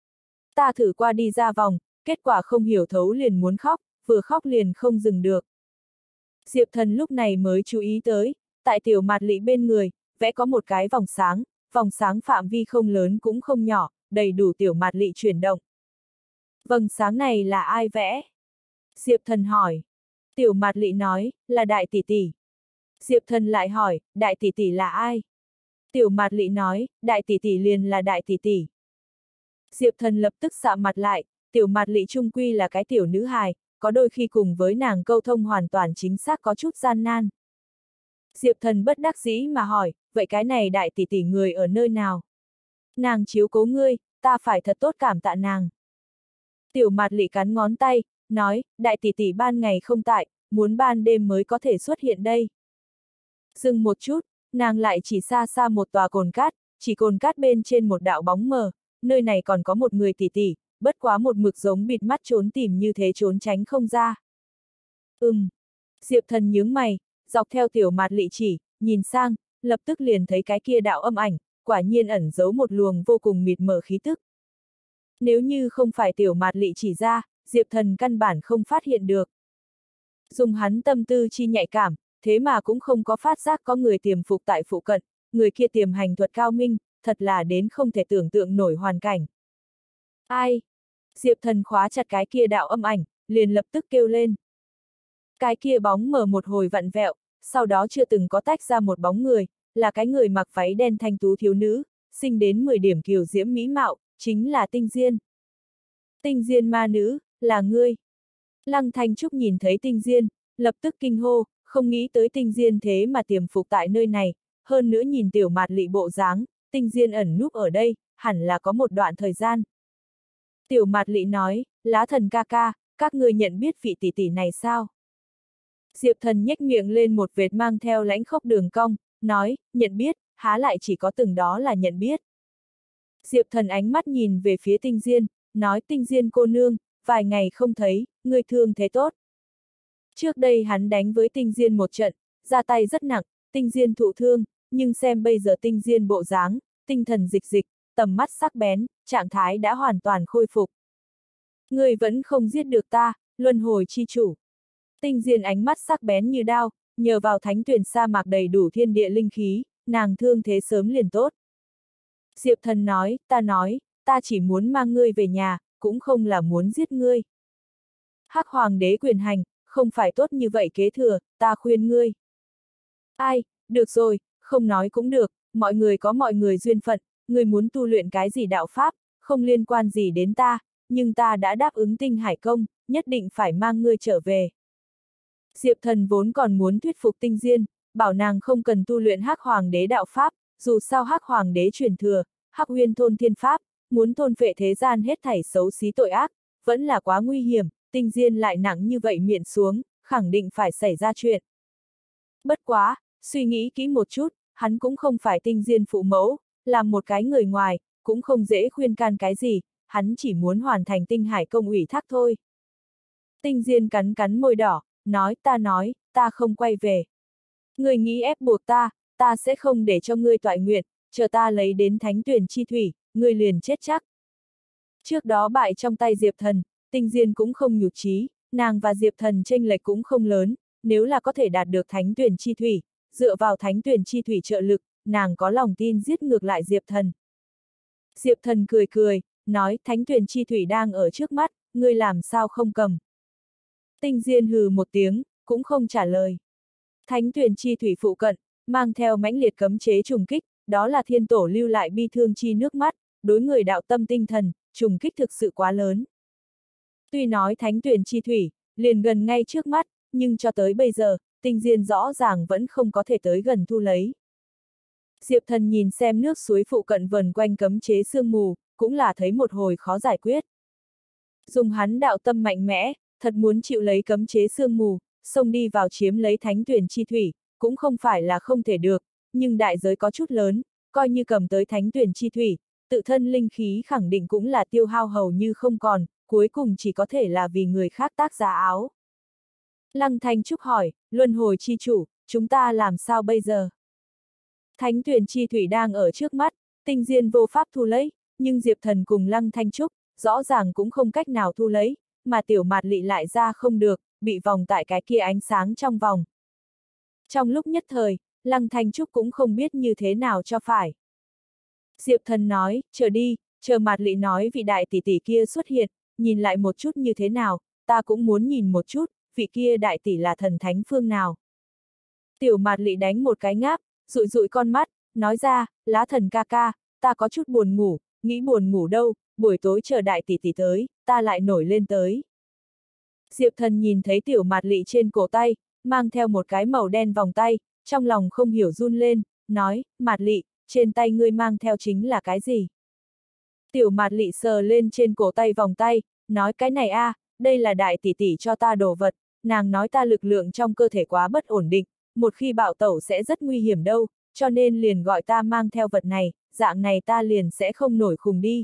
Ta thử qua đi ra vòng, kết quả không hiểu thấu liền muốn khóc, vừa khóc liền không dừng được. Diệp Thần lúc này mới chú ý tới, tại Tiểu Mạt Lị bên người, vẽ có một cái vòng sáng, vòng sáng phạm vi không lớn cũng không nhỏ, đầy đủ Tiểu Mạt Lị chuyển động. Vầng sáng này là ai vẽ? Diệp Thần hỏi. Tiểu Mạt Lị nói, là đại tỷ tỷ. Diệp Thần lại hỏi, đại tỷ tỷ là ai? Tiểu Mạt Lị nói, đại tỷ tỷ liền là đại tỷ tỷ. Diệp Thần lập tức sạm mặt lại, Tiểu Mạt Lị trung quy là cái tiểu nữ hài, có đôi khi cùng với nàng câu thông hoàn toàn chính xác có chút gian nan. Diệp Thần bất đắc dĩ mà hỏi, vậy cái này đại tỷ tỷ người ở nơi nào? Nàng chiếu cố ngươi, ta phải thật tốt cảm tạ nàng. Tiểu Mạt Lị cắn ngón tay, nói, đại tỷ tỷ ban ngày không tại, muốn ban đêm mới có thể xuất hiện đây. Dừng một chút, nàng lại chỉ xa xa một tòa cồn cát, chỉ cồn cát bên trên một đạo bóng mờ, nơi này còn có một người tỷ tỷ, bất quá một mực giống bịt mắt trốn tìm như thế trốn tránh không ra. Ừm. Diệp Thần nhướng mày, dọc theo Tiểu Mạt Lị chỉ, nhìn sang, lập tức liền thấy cái kia đạo âm ảnh, quả nhiên ẩn giấu một luồng vô cùng mịt mờ khí tức. Nếu như không phải Tiểu Mạt Lị chỉ ra, Diệp Thần căn bản không phát hiện được. Dùng hắn tâm tư chi nhạy cảm, thế mà cũng không có phát giác có người tiềm phục tại phụ cận, người kia tiềm hành thuật cao minh, thật là đến không thể tưởng tượng nổi hoàn cảnh. Ai? Diệp Thần khóa chặt cái kia đạo âm ảnh, liền lập tức kêu lên. Cái kia bóng mờ một hồi vặn vẹo, sau đó chưa từng có tách ra một bóng người, là cái người mặc váy đen thanh tú thiếu nữ, sinh đến mười điểm kiều diễm mỹ mạo, chính là Tinh Diên. Tinh Diên ma nữ, là ngươi. Lăng Thanh Trúc nhìn thấy Tinh Diên, lập tức kinh hô, không nghĩ tới Tinh Diên thế mà tiềm phục tại nơi này, hơn nữa nhìn Tiểu Mạt Lị bộ dáng, Tinh Diên ẩn núp ở đây, hẳn là có một đoạn thời gian. Tiểu Mạt Lị nói, Lá Thần ca ca, các người nhận biết vị tỷ tỷ này sao? Diệp Thần nhếch miệng lên một vệt mang theo lãnh khốc đường cong, nói, nhận biết, há lại chỉ có từng đó là nhận biết. Diệp Thần ánh mắt nhìn về phía Tinh Diên, nói Tinh Diên cô nương, vài ngày không thấy, người thương thế tốt. Trước đây hắn đánh với Tinh Diên một trận, ra tay rất nặng, Tinh Diên thụ thương, nhưng xem bây giờ Tinh Diên bộ dáng, tinh thần dịch dịch, tầm mắt sắc bén, trạng thái đã hoàn toàn khôi phục. Người vẫn không giết được ta, luân hồi chi chủ. Tinh Diên ánh mắt sắc bén như đao, nhờ vào thánh tuyển sa mạc đầy đủ thiên địa linh khí, nàng thương thế sớm liền tốt. Diệp Thần nói, ta nói, ta chỉ muốn mang ngươi về nhà, cũng không là muốn giết ngươi. Hắc Hoàng đế quyền hành, không phải tốt như vậy kế thừa, ta khuyên ngươi. Ai, được rồi, không nói cũng được, mọi người có mọi người duyên phận, ngươi muốn tu luyện cái gì đạo pháp, không liên quan gì đến ta, nhưng ta đã đáp ứng Tinh Hải Công, nhất định phải mang ngươi trở về. Diệp Thần vốn còn muốn thuyết phục Tinh Diên, bảo nàng không cần tu luyện Hắc Hoàng đế đạo pháp, dù sao Hắc Hoàng đế truyền thừa, Hắc Huyên thôn thiên pháp, muốn thôn phệ thế gian hết thảy xấu xí tội ác, vẫn là quá nguy hiểm, Tinh Diên lại nặng như vậy miệng xuống, khẳng định phải xảy ra chuyện. Bất quá, suy nghĩ kỹ một chút, hắn cũng không phải Tinh Diên phụ mẫu, làm một cái người ngoài, cũng không dễ khuyên can cái gì, hắn chỉ muốn hoàn thành Tinh Hải công ủy thác thôi. Tinh Diên cắn cắn môi đỏ, nói ta nói, ta không quay về. Người nghĩ ép buộc ta, ta sẽ không để cho ngươi toại nguyện, chờ ta lấy đến thánh tuyển chi thủy, ngươi liền chết chắc. Trước đó bại trong tay Diệp Thần, Tinh Diên cũng không nhụt chí, nàng và Diệp Thần chênh lệch cũng không lớn, nếu là có thể đạt được thánh tuyển chi thủy, dựa vào thánh tuyển chi thủy trợ lực, nàng có lòng tin giết ngược lại Diệp Thần. Diệp Thần cười cười, nói thánh tuyển chi thủy đang ở trước mắt, ngươi làm sao không cầm. Tinh Diên hừ một tiếng, cũng không trả lời. Thánh tuyển chi thủy phụ cận, mang theo mãnh liệt cấm chế trùng kích, đó là thiên tổ lưu lại bi thương chi nước mắt, đối người đạo tâm tinh thần, trùng kích thực sự quá lớn. Tuy nói thánh tuyển chi thủy, liền gần ngay trước mắt, nhưng cho tới bây giờ, Tinh Diên rõ ràng vẫn không có thể tới gần thu lấy. Diệp Thần nhìn xem nước suối phụ cận vần quanh cấm chế sương mù, cũng là thấy một hồi khó giải quyết. Dùng hắn đạo tâm mạnh mẽ, thật muốn chịu lấy cấm chế sương mù, xông đi vào chiếm lấy thánh tuyển chi thủy, cũng không phải là không thể được, nhưng đại giới có chút lớn, coi như cầm tới thánh tuyển chi thủy, tự thân linh khí khẳng định cũng là tiêu hao hầu như không còn, cuối cùng chỉ có thể là vì người khác tác giá áo. Lăng Thanh Trúc hỏi, luân hồi chi chủ, chúng ta làm sao bây giờ? Thánh tuyển chi thủy đang ở trước mắt, Tinh Diên vô pháp thu lấy, nhưng Diệp Thần cùng Lăng Thanh Trúc, rõ ràng cũng không cách nào thu lấy, mà tiểu mạt lị lại ra không được, bị vòng tại cái kia ánh sáng trong vòng. Trong lúc nhất thời, Lăng Thanh Trúc cũng không biết như thế nào cho phải. Diệp Thần nói, chờ đi, chờ mạt lị nói vị đại tỷ tỷ kia xuất hiện, nhìn lại một chút như thế nào, ta cũng muốn nhìn một chút, vị kia đại tỷ là thần thánh phương nào. Tiểu mạt lị đánh một cái ngáp, dụi dụi con mắt, nói ra, lá thần ca ca, ta có chút buồn ngủ, nghĩ buồn ngủ đâu, buổi tối chờ đại tỷ tỷ tới, ta lại nổi lên tới. Diệp Thần nhìn thấy tiểu mạt lị trên cổ tay, mang theo một cái màu đen vòng tay, trong lòng không hiểu run lên, nói, mạt lị, trên tay ngươi mang theo chính là cái gì? Tiểu mạt lị sờ lên trên cổ tay vòng tay, nói cái này a, à, đây là đại tỷ tỷ cho ta đồ vật, nàng nói ta lực lượng trong cơ thể quá bất ổn định, một khi bạo tẩu sẽ rất nguy hiểm đâu, cho nên liền gọi ta mang theo vật này, dạng này ta liền sẽ không nổi khùng đi.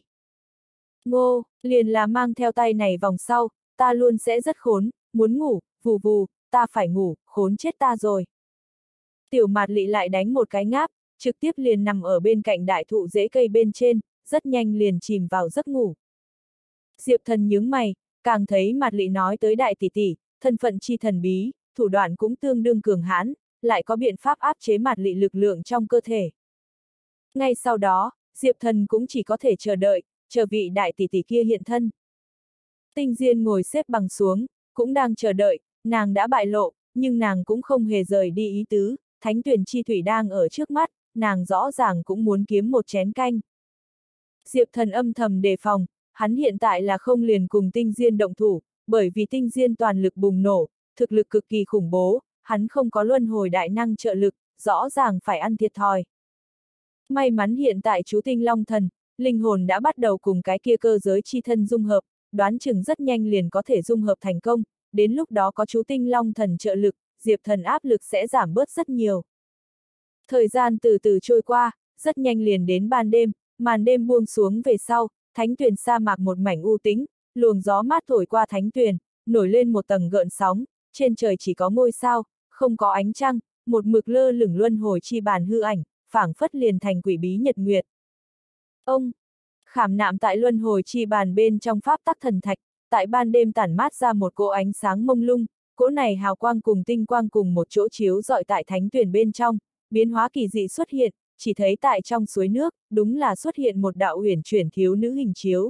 Ngô, liền là mang theo tay này vòng sau, ta luôn sẽ rất khốn, muốn ngủ, vù vù, ta phải ngủ, khốn chết ta rồi. Tiểu mạt lị lại đánh một cái ngáp, trực tiếp liền nằm ở bên cạnh đại thụ rễ cây bên trên, rất nhanh liền chìm vào giấc ngủ. Diệp Thần nhướng mày, càng thấy mạt lị nói tới đại tỷ tỷ, thân phận chi thần bí, thủ đoạn cũng tương đương cường hãn, lại có biện pháp áp chế mạt lị lực lượng trong cơ thể. Ngay sau đó, Diệp Thần cũng chỉ có thể chờ đợi, chờ vị đại tỷ tỷ kia hiện thân. Tinh Diên ngồi xếp bằng xuống, cũng đang chờ đợi, nàng đã bại lộ, nhưng nàng cũng không hề rời đi ý tứ, thánh tuyển chi thủy đang ở trước mắt, nàng rõ ràng cũng muốn kiếm một chén canh. Diệp Thần âm thầm đề phòng, hắn hiện tại là không liền cùng Tinh Diên động thủ, bởi vì Tinh Diên toàn lực bùng nổ, thực lực cực kỳ khủng bố, hắn không có luân hồi đại năng trợ lực, rõ ràng phải ăn thiệt thòi. May mắn hiện tại chú Tinh Long Thần, linh hồn đã bắt đầu cùng cái kia cơ giới chi thân dung hợp, đoán chừng rất nhanh liền có thể dung hợp thành công, đến lúc đó có chú Tinh Long Thần trợ lực, Diệp Thần áp lực sẽ giảm bớt rất nhiều. Thời gian từ từ trôi qua, rất nhanh liền đến ban đêm, màn đêm buông xuống về sau, thánh tuyền sa mạc một mảnh u tĩnh, luồng gió mát thổi qua thánh tuyền, nổi lên một tầng gợn sóng, trên trời chỉ có ngôi sao, không có ánh trăng, một mực lơ lửng luân hồi chi bàn hư ảnh, phảng phất liền thành quỷ bí nhật nguyệt. Ông, khảm nạm tại luân hồi chi bàn bên trong pháp tắc thần thạch, tại ban đêm tản mát ra một cỗ ánh sáng mông lung, cỗ này hào quang cùng tinh quang cùng một chỗ chiếu rọi tại thánh tuyền bên trong, biến hóa kỳ dị xuất hiện, chỉ thấy tại trong suối nước, đúng là xuất hiện một đạo uyển chuyển thiếu nữ hình chiếu.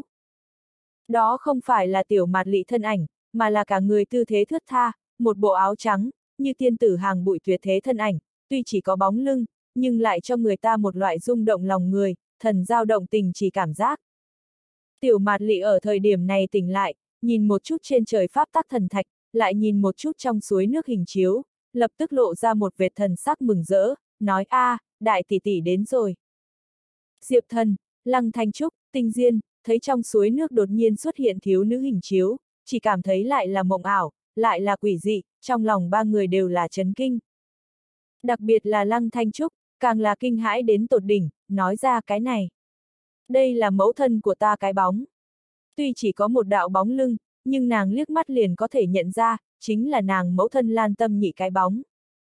Đó không phải là tiểu mạt lị thân ảnh, mà là cả người tư thế thướt tha, một bộ áo trắng, như tiên tử hàng bụi tuyệt thế thân ảnh, tuy chỉ có bóng lưng, nhưng lại cho người ta một loại rung động lòng người, thần dao động tình chỉ cảm giác. Tiểu mạt lị ở thời điểm này tỉnh lại, nhìn một chút trên trời pháp tắc thần thạch, lại nhìn một chút trong suối nước hình chiếu, lập tức lộ ra một vệt thần sắc mừng rỡ, nói a, đại tỷ tỷ đến rồi. Diệp Thần, Lăng Thanh Trúc, Tinh Diên, thấy trong suối nước đột nhiên xuất hiện thiếu nữ hình chiếu, chỉ cảm thấy lại là mộng ảo, lại là quỷ dị, trong lòng ba người đều là chấn kinh. Đặc biệt là Lăng Thanh Trúc, càng là kinh hãi đến tột đỉnh, nói ra cái này. Đây là mẫu thân của ta cái bóng. Tuy chỉ có một đạo bóng lưng, nhưng nàng liếc mắt liền có thể nhận ra, chính là nàng mẫu thân Lan Tâm Nhị cái bóng.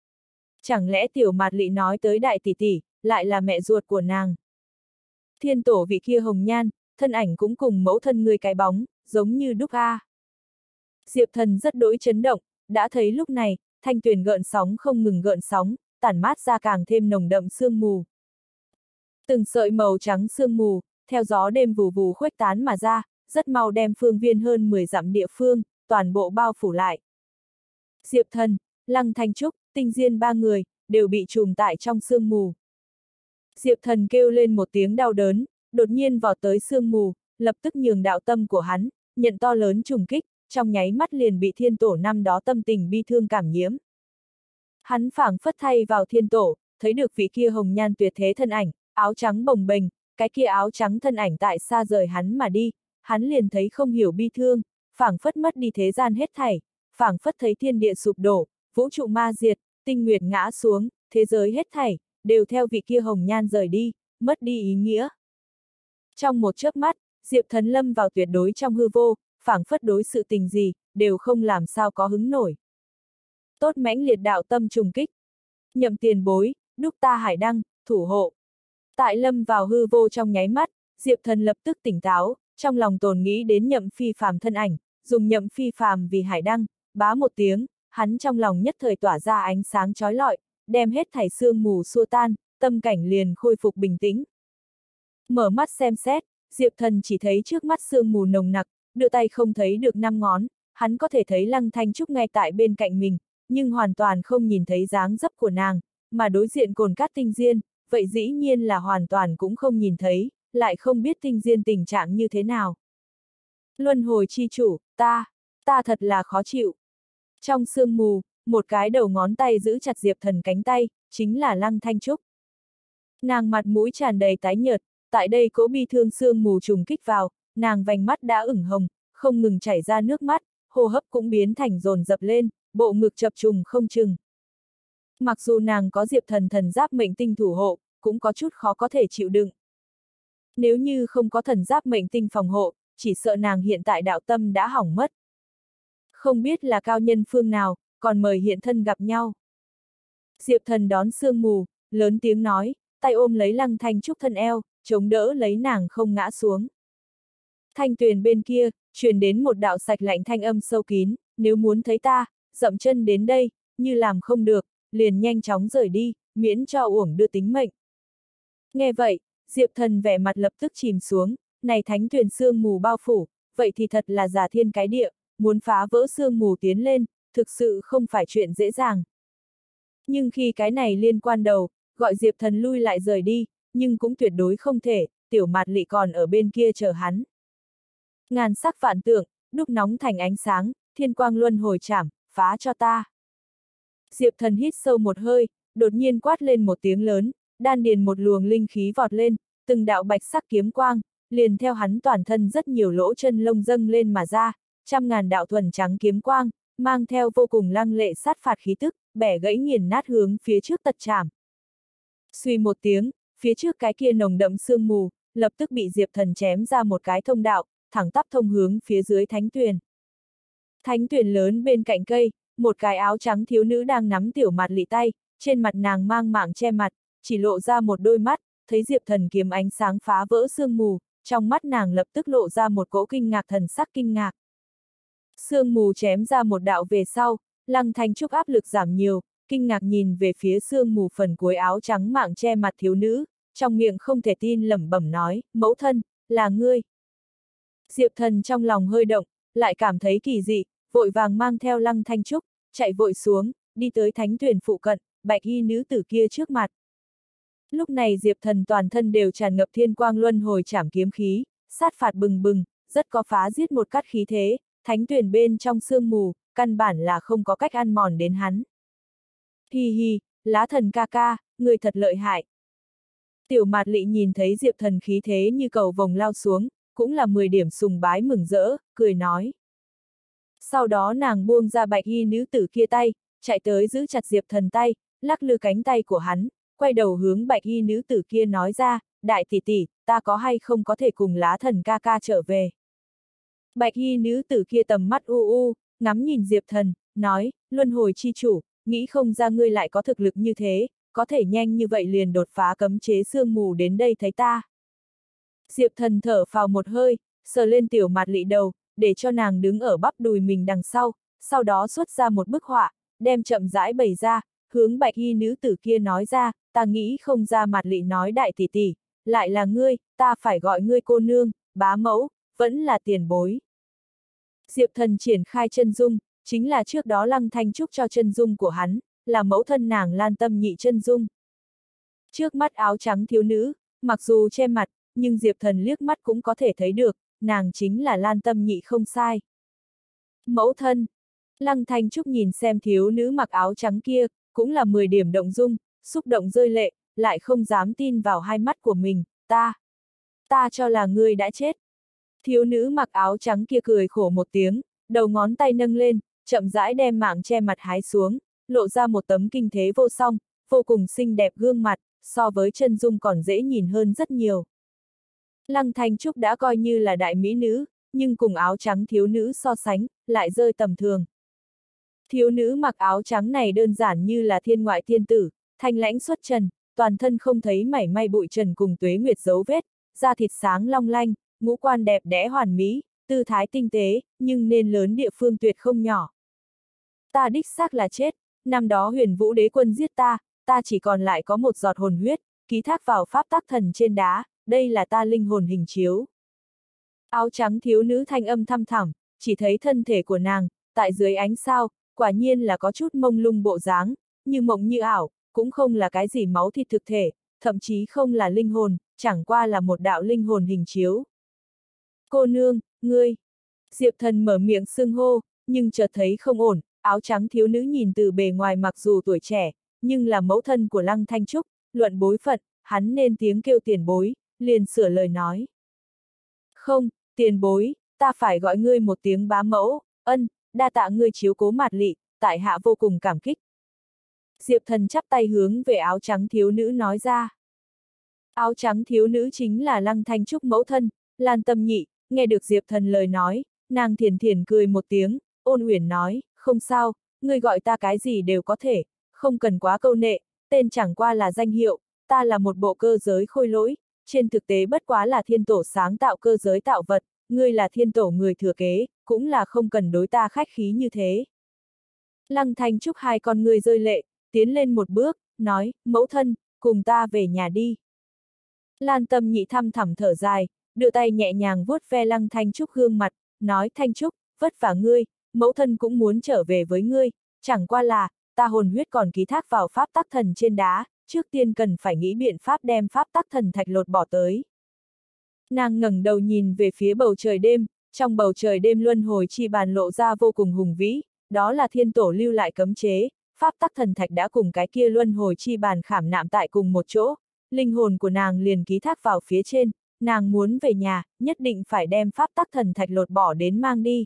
Chẳng lẽ Tiểu Mạt Lị nói tới đại tỷ tỷ, lại là mẹ ruột của nàng. Thiên tổ vị kia hồng nhan, thân ảnh cũng cùng mẫu thân người cái bóng, giống như đúc a. Diệp Thần rất đỗi chấn động, đã thấy lúc này, thanh tuyền gợn sóng không ngừng gợn sóng, tản mát ra càng thêm nồng đậm sương mù. Từng sợi màu trắng sương mù, theo gió đêm vù vù khuếch tán mà ra, rất mau đem phương viên hơn mười dặm địa phương, toàn bộ bao phủ lại. Diệp Thần, Lăng Thanh Trúc, Tinh Diên ba người, đều bị trùm tại trong sương mù. Diệp Thần kêu lên một tiếng đau đớn, đột nhiên vọt tới sương mù, lập tức nhường đạo tâm của hắn, nhận to lớn trùng kích, trong nháy mắt liền bị thiên tổ năm đó tâm tình bi thương cảm nhiễm. Hắn phảng phất thay vào thiên tổ, thấy được vị kia hồng nhan tuyệt thế thân ảnh, áo trắng bồng bềnh, cái kia áo trắng thân ảnh tại xa rời hắn mà đi, hắn liền thấy không hiểu bi thương, phảng phất mất đi thế gian hết thảy, phảng phất thấy thiên địa sụp đổ, vũ trụ ma diệt, tinh nguyệt ngã xuống, thế giới hết thảy, đều theo vị kia hồng nhan rời đi, mất đi ý nghĩa. Trong một chớp mắt, Diệp Thần lâm vào tuyệt đối trong hư vô, phảng phất đối sự tình gì, đều không làm sao có hứng nổi. Tốt mãnh liệt đạo tâm trùng kích. Nhậm tiền bối, đúc ta hải đăng, thủ hộ. Tại lâm vào hư vô trong nháy mắt, Diệp Thần lập tức tỉnh táo, trong lòng tồn nghĩ đến Nhậm Phi Phàm thân ảnh, dùng Nhậm Phi Phàm vì hải đăng, bá một tiếng, hắn trong lòng nhất thời tỏa ra ánh sáng chói lọi, đem hết thảy sương mù xua tan, tâm cảnh liền khôi phục bình tĩnh. Mở mắt xem xét, Diệp Thần chỉ thấy trước mắt sương mù nồng nặc, đưa tay không thấy được năm ngón, hắn có thể thấy Lăng Thanh Trúc ngay tại bên cạnh mình, nhưng hoàn toàn không nhìn thấy dáng dấp của nàng, mà đối diện Cồn Cát Tinh Diên, vậy dĩ nhiên là hoàn toàn cũng không nhìn thấy, lại không biết Tinh Diên tình trạng như thế nào. Luân hồi chi chủ, ta, ta thật là khó chịu. Trong sương mù, một cái đầu ngón tay giữ chặt Diệp Thần cánh tay, chính là Lăng Thanh Trúc. Nàng mặt mũi tràn đầy tái nhợt, tại đây cỗ bi thương sương mù trùng kích vào, nàng vành mắt đã ửng hồng, không ngừng chảy ra nước mắt, hô hấp cũng biến thành dồn dập lên, bộ ngực chập trùng không chừng. Mặc dù nàng có Diệp Thần thần giáp mệnh tinh thủ hộ, cũng có chút khó có thể chịu đựng. Nếu như không có thần giáp mệnh tinh phòng hộ, chỉ sợ nàng hiện tại đạo tâm đã hỏng mất. Không biết là cao nhân phương nào, còn mời hiện thân gặp nhau. Diệp Thần đón sương mù, lớn tiếng nói, tay ôm lấy Lăng Thanh Trúc thân eo, chống đỡ lấy nàng không ngã xuống. Thanh tuyền bên kia, truyền đến một đạo sạch lạnh thanh âm sâu kín, nếu muốn thấy ta, dậm chân đến đây, như làm không được, liền nhanh chóng rời đi, miễn cho uổng đưa tính mệnh. Nghe vậy, Diệp Thần vẻ mặt lập tức chìm xuống, này thánh tuyền sương mù bao phủ, vậy thì thật là giả thiên cái địa, muốn phá vỡ sương mù tiến lên, thực sự không phải chuyện dễ dàng. Nhưng khi cái này liên quan đầu, gọi Diệp Thần lui lại rời đi, nhưng cũng tuyệt đối không thể, Tiểu Mạt Lị còn ở bên kia chờ hắn. Ngàn sắc vạn tượng, đúc nóng thành ánh sáng, thiên quang luân hồi chảm, phá cho ta. Diệp Thần hít sâu một hơi, đột nhiên quát lên một tiếng lớn, đan điền một luồng linh khí vọt lên, từng đạo bạch sắc kiếm quang, liền theo hắn toàn thân rất nhiều lỗ chân lông dâng lên mà ra, trăm ngàn đạo thuần trắng kiếm quang, mang theo vô cùng lăng lệ sát phạt khí tức, bẻ gãy nghiền nát hướng phía trước tật chảm. Suy một tiếng, phía trước cái kia nồng đậm sương mù, lập tức bị Diệp Thần chém ra một cái thông đạo, thẳng tắp thông hướng phía dưới thánh tuyền. Thánh tuyền lớn bên cạnh cây, một cái áo trắng thiếu nữ đang nắm Tiểu Mạt Lị tay, trên mặt nàng mang mạng che mặt, chỉ lộ ra một đôi mắt, thấy Diệp Thần kiếm ánh sáng phá vỡ sương mù, trong mắt nàng lập tức lộ ra một cỗ kinh ngạc thần sắc kinh ngạc. Sương mù chém ra một đạo về sau, Lăng Thanh Trúc áp lực giảm nhiều, kinh ngạc nhìn về phía sương mù phần cuối áo trắng mạng che mặt thiếu nữ, trong miệng không thể tin lẩm bẩm nói, mẫu thân, là ngươi. Diệp Thần trong lòng hơi động, lại cảm thấy kỳ dị, vội vàng mang theo Lăng Thanh Trúc, chạy vội xuống, đi tới thánh tuyền phụ cận, bạch y nữ tử kia trước mặt. Lúc này Diệp Thần toàn thân đều tràn ngập thiên quang luân hồi chảm kiếm khí, sát phạt bừng bừng, rất có phá giết một cắt khí thế, thánh tuyền bên trong sương mù, căn bản là không có cách ăn mòn đến hắn. Hi hi, Lá Thần ca ca, người thật lợi hại. Tiểu Mạt Lị nhìn thấy Diệp Thần khí thế như cầu vồng lao xuống, cũng là mười điểm sùng bái mừng rỡ, cười nói. Sau đó nàng buông ra bạch y nữ tử kia tay, chạy tới giữ chặt Diệp Thần tay, lắc lư cánh tay của hắn, quay đầu hướng bạch y nữ tử kia nói ra, đại tỷ tỷ, ta có hay không có thể cùng Lá Thần ca ca trở về. Bạch y nữ tử kia tầm mắt u u, ngắm nhìn Diệp Thần, nói, luân hồi chi chủ, nghĩ không ra ngươi lại có thực lực như thế, có thể nhanh như vậy liền đột phá cấm chế sương mù đến đây thấy ta. Diệp Thần thở phào một hơi, sờ lên tiểu mạt lị đầu, để cho nàng đứng ở bắp đùi mình đằng sau, sau đó xuất ra một bức họa, đem chậm rãi bày ra, hướng bạch y nữ tử kia nói ra, ta nghĩ không ra mạt lị nói đại tỷ tỷ, lại là ngươi, ta phải gọi ngươi cô nương, bá mẫu, vẫn là tiền bối. Diệp Thần triển khai chân dung, chính là trước đó Lăng Thanh Trúc cho chân dung của hắn, là mẫu thân nàng Lan Tâm Nhị chân dung. Trước mắt áo trắng thiếu nữ, mặc dù che mặt, nhưng Diệp Thần liếc mắt cũng có thể thấy được, nàng chính là Lan Tâm Nhị không sai. Mẫu thân, Lăng Thanh Trúc nhìn xem thiếu nữ mặc áo trắng kia, cũng là mười điểm động dung, xúc động rơi lệ, lại không dám tin vào hai mắt của mình, ta, ta cho là ngươi đã chết. Thiếu nữ mặc áo trắng kia cười khổ một tiếng, đầu ngón tay nâng lên, chậm rãi đem mạng che mặt hái xuống, lộ ra một tấm kinh thế vô song, vô cùng xinh đẹp gương mặt, so với chân dung còn dễ nhìn hơn rất nhiều. Lăng Thanh Trúc đã coi như là đại mỹ nữ, nhưng cùng áo trắng thiếu nữ so sánh, lại rơi tầm thường. Thiếu nữ mặc áo trắng này đơn giản như là thiên ngoại thiên tử, thanh lãnh xuất trần, toàn thân không thấy mảy may bụi trần cùng tuế nguyệt dấu vết, da thịt sáng long lanh, ngũ quan đẹp đẽ hoàn mỹ, tư thái tinh tế, nhưng nên lớn địa phương tuyệt không nhỏ. Ta đích xác là chết, năm đó Huyền Vũ Đế quân giết ta, ta chỉ còn lại có một giọt hồn huyết, ký thác vào pháp tắc thần trên đá, đây là ta linh hồn hình chiếu. Áo trắng thiếu nữ thanh âm thăm thẳm, chỉ thấy thân thể của nàng, tại dưới ánh sao, quả nhiên là có chút mông lung bộ dáng, như mộng như ảo, cũng không là cái gì máu thịt thực thể, thậm chí không là linh hồn, chẳng qua là một đạo linh hồn hình chiếu. Cô nương, ngươi. Diệp Thần mở miệng xưng hô, nhưng chợt thấy không ổn, áo trắng thiếu nữ nhìn từ bề ngoài mặc dù tuổi trẻ, nhưng là mẫu thân của Lăng Thanh Trúc, luận bối phận, hắn nên tiếng kêu tiền bối, liền sửa lời nói. Không, tiền bối, ta phải gọi ngươi một tiếng bá mẫu, ân, đa tạ ngươi chiếu cố mạt lị, tại hạ vô cùng cảm kích. Diệp Thần chắp tay hướng về áo trắng thiếu nữ nói ra. Áo trắng thiếu nữ chính là Lăng Thanh Trúc mẫu thân, Lan Tâm Nhị, nghe được Diệp Thần lời nói, nàng thiền thiền cười một tiếng, ôn uyển nói, không sao, ngươi gọi ta cái gì đều có thể, không cần quá câu nệ, tên chẳng qua là danh hiệu, ta là một bộ cơ giới khôi lỗi, trên thực tế bất quá là thiên tổ sáng tạo cơ giới tạo vật, ngươi là thiên tổ người thừa kế, cũng là không cần đối ta khách khí như thế. Lăng Thanh Trúc hai con ngươi rơi lệ, tiến lên một bước, nói, mẫu thân, cùng ta về nhà đi. Lan Tâm Nhị thăm thẳm thở dài, đưa tay nhẹ nhàng vuốt ve Lăng Thanh Trúc gương mặt, nói Thanh Trúc, vất vả ngươi, mẫu thân cũng muốn trở về với ngươi, chẳng qua là, ta hồn huyết còn ký thác vào pháp tắc thần trên đá, trước tiên cần phải nghĩ biện pháp đem pháp tắc thần thạch lột bỏ tới. Nàng ngẩng đầu nhìn về phía bầu trời đêm, trong bầu trời đêm luân hồi chi bàn lộ ra vô cùng hùng vĩ, đó là thiên tổ lưu lại cấm chế, pháp tắc thần thạch đã cùng cái kia luân hồi chi bàn khảm nạm tại cùng một chỗ, linh hồn của nàng liền ký thác vào phía trên, nàng muốn về nhà, nhất định phải đem pháp tắc thần thạch lột bỏ đến mang đi.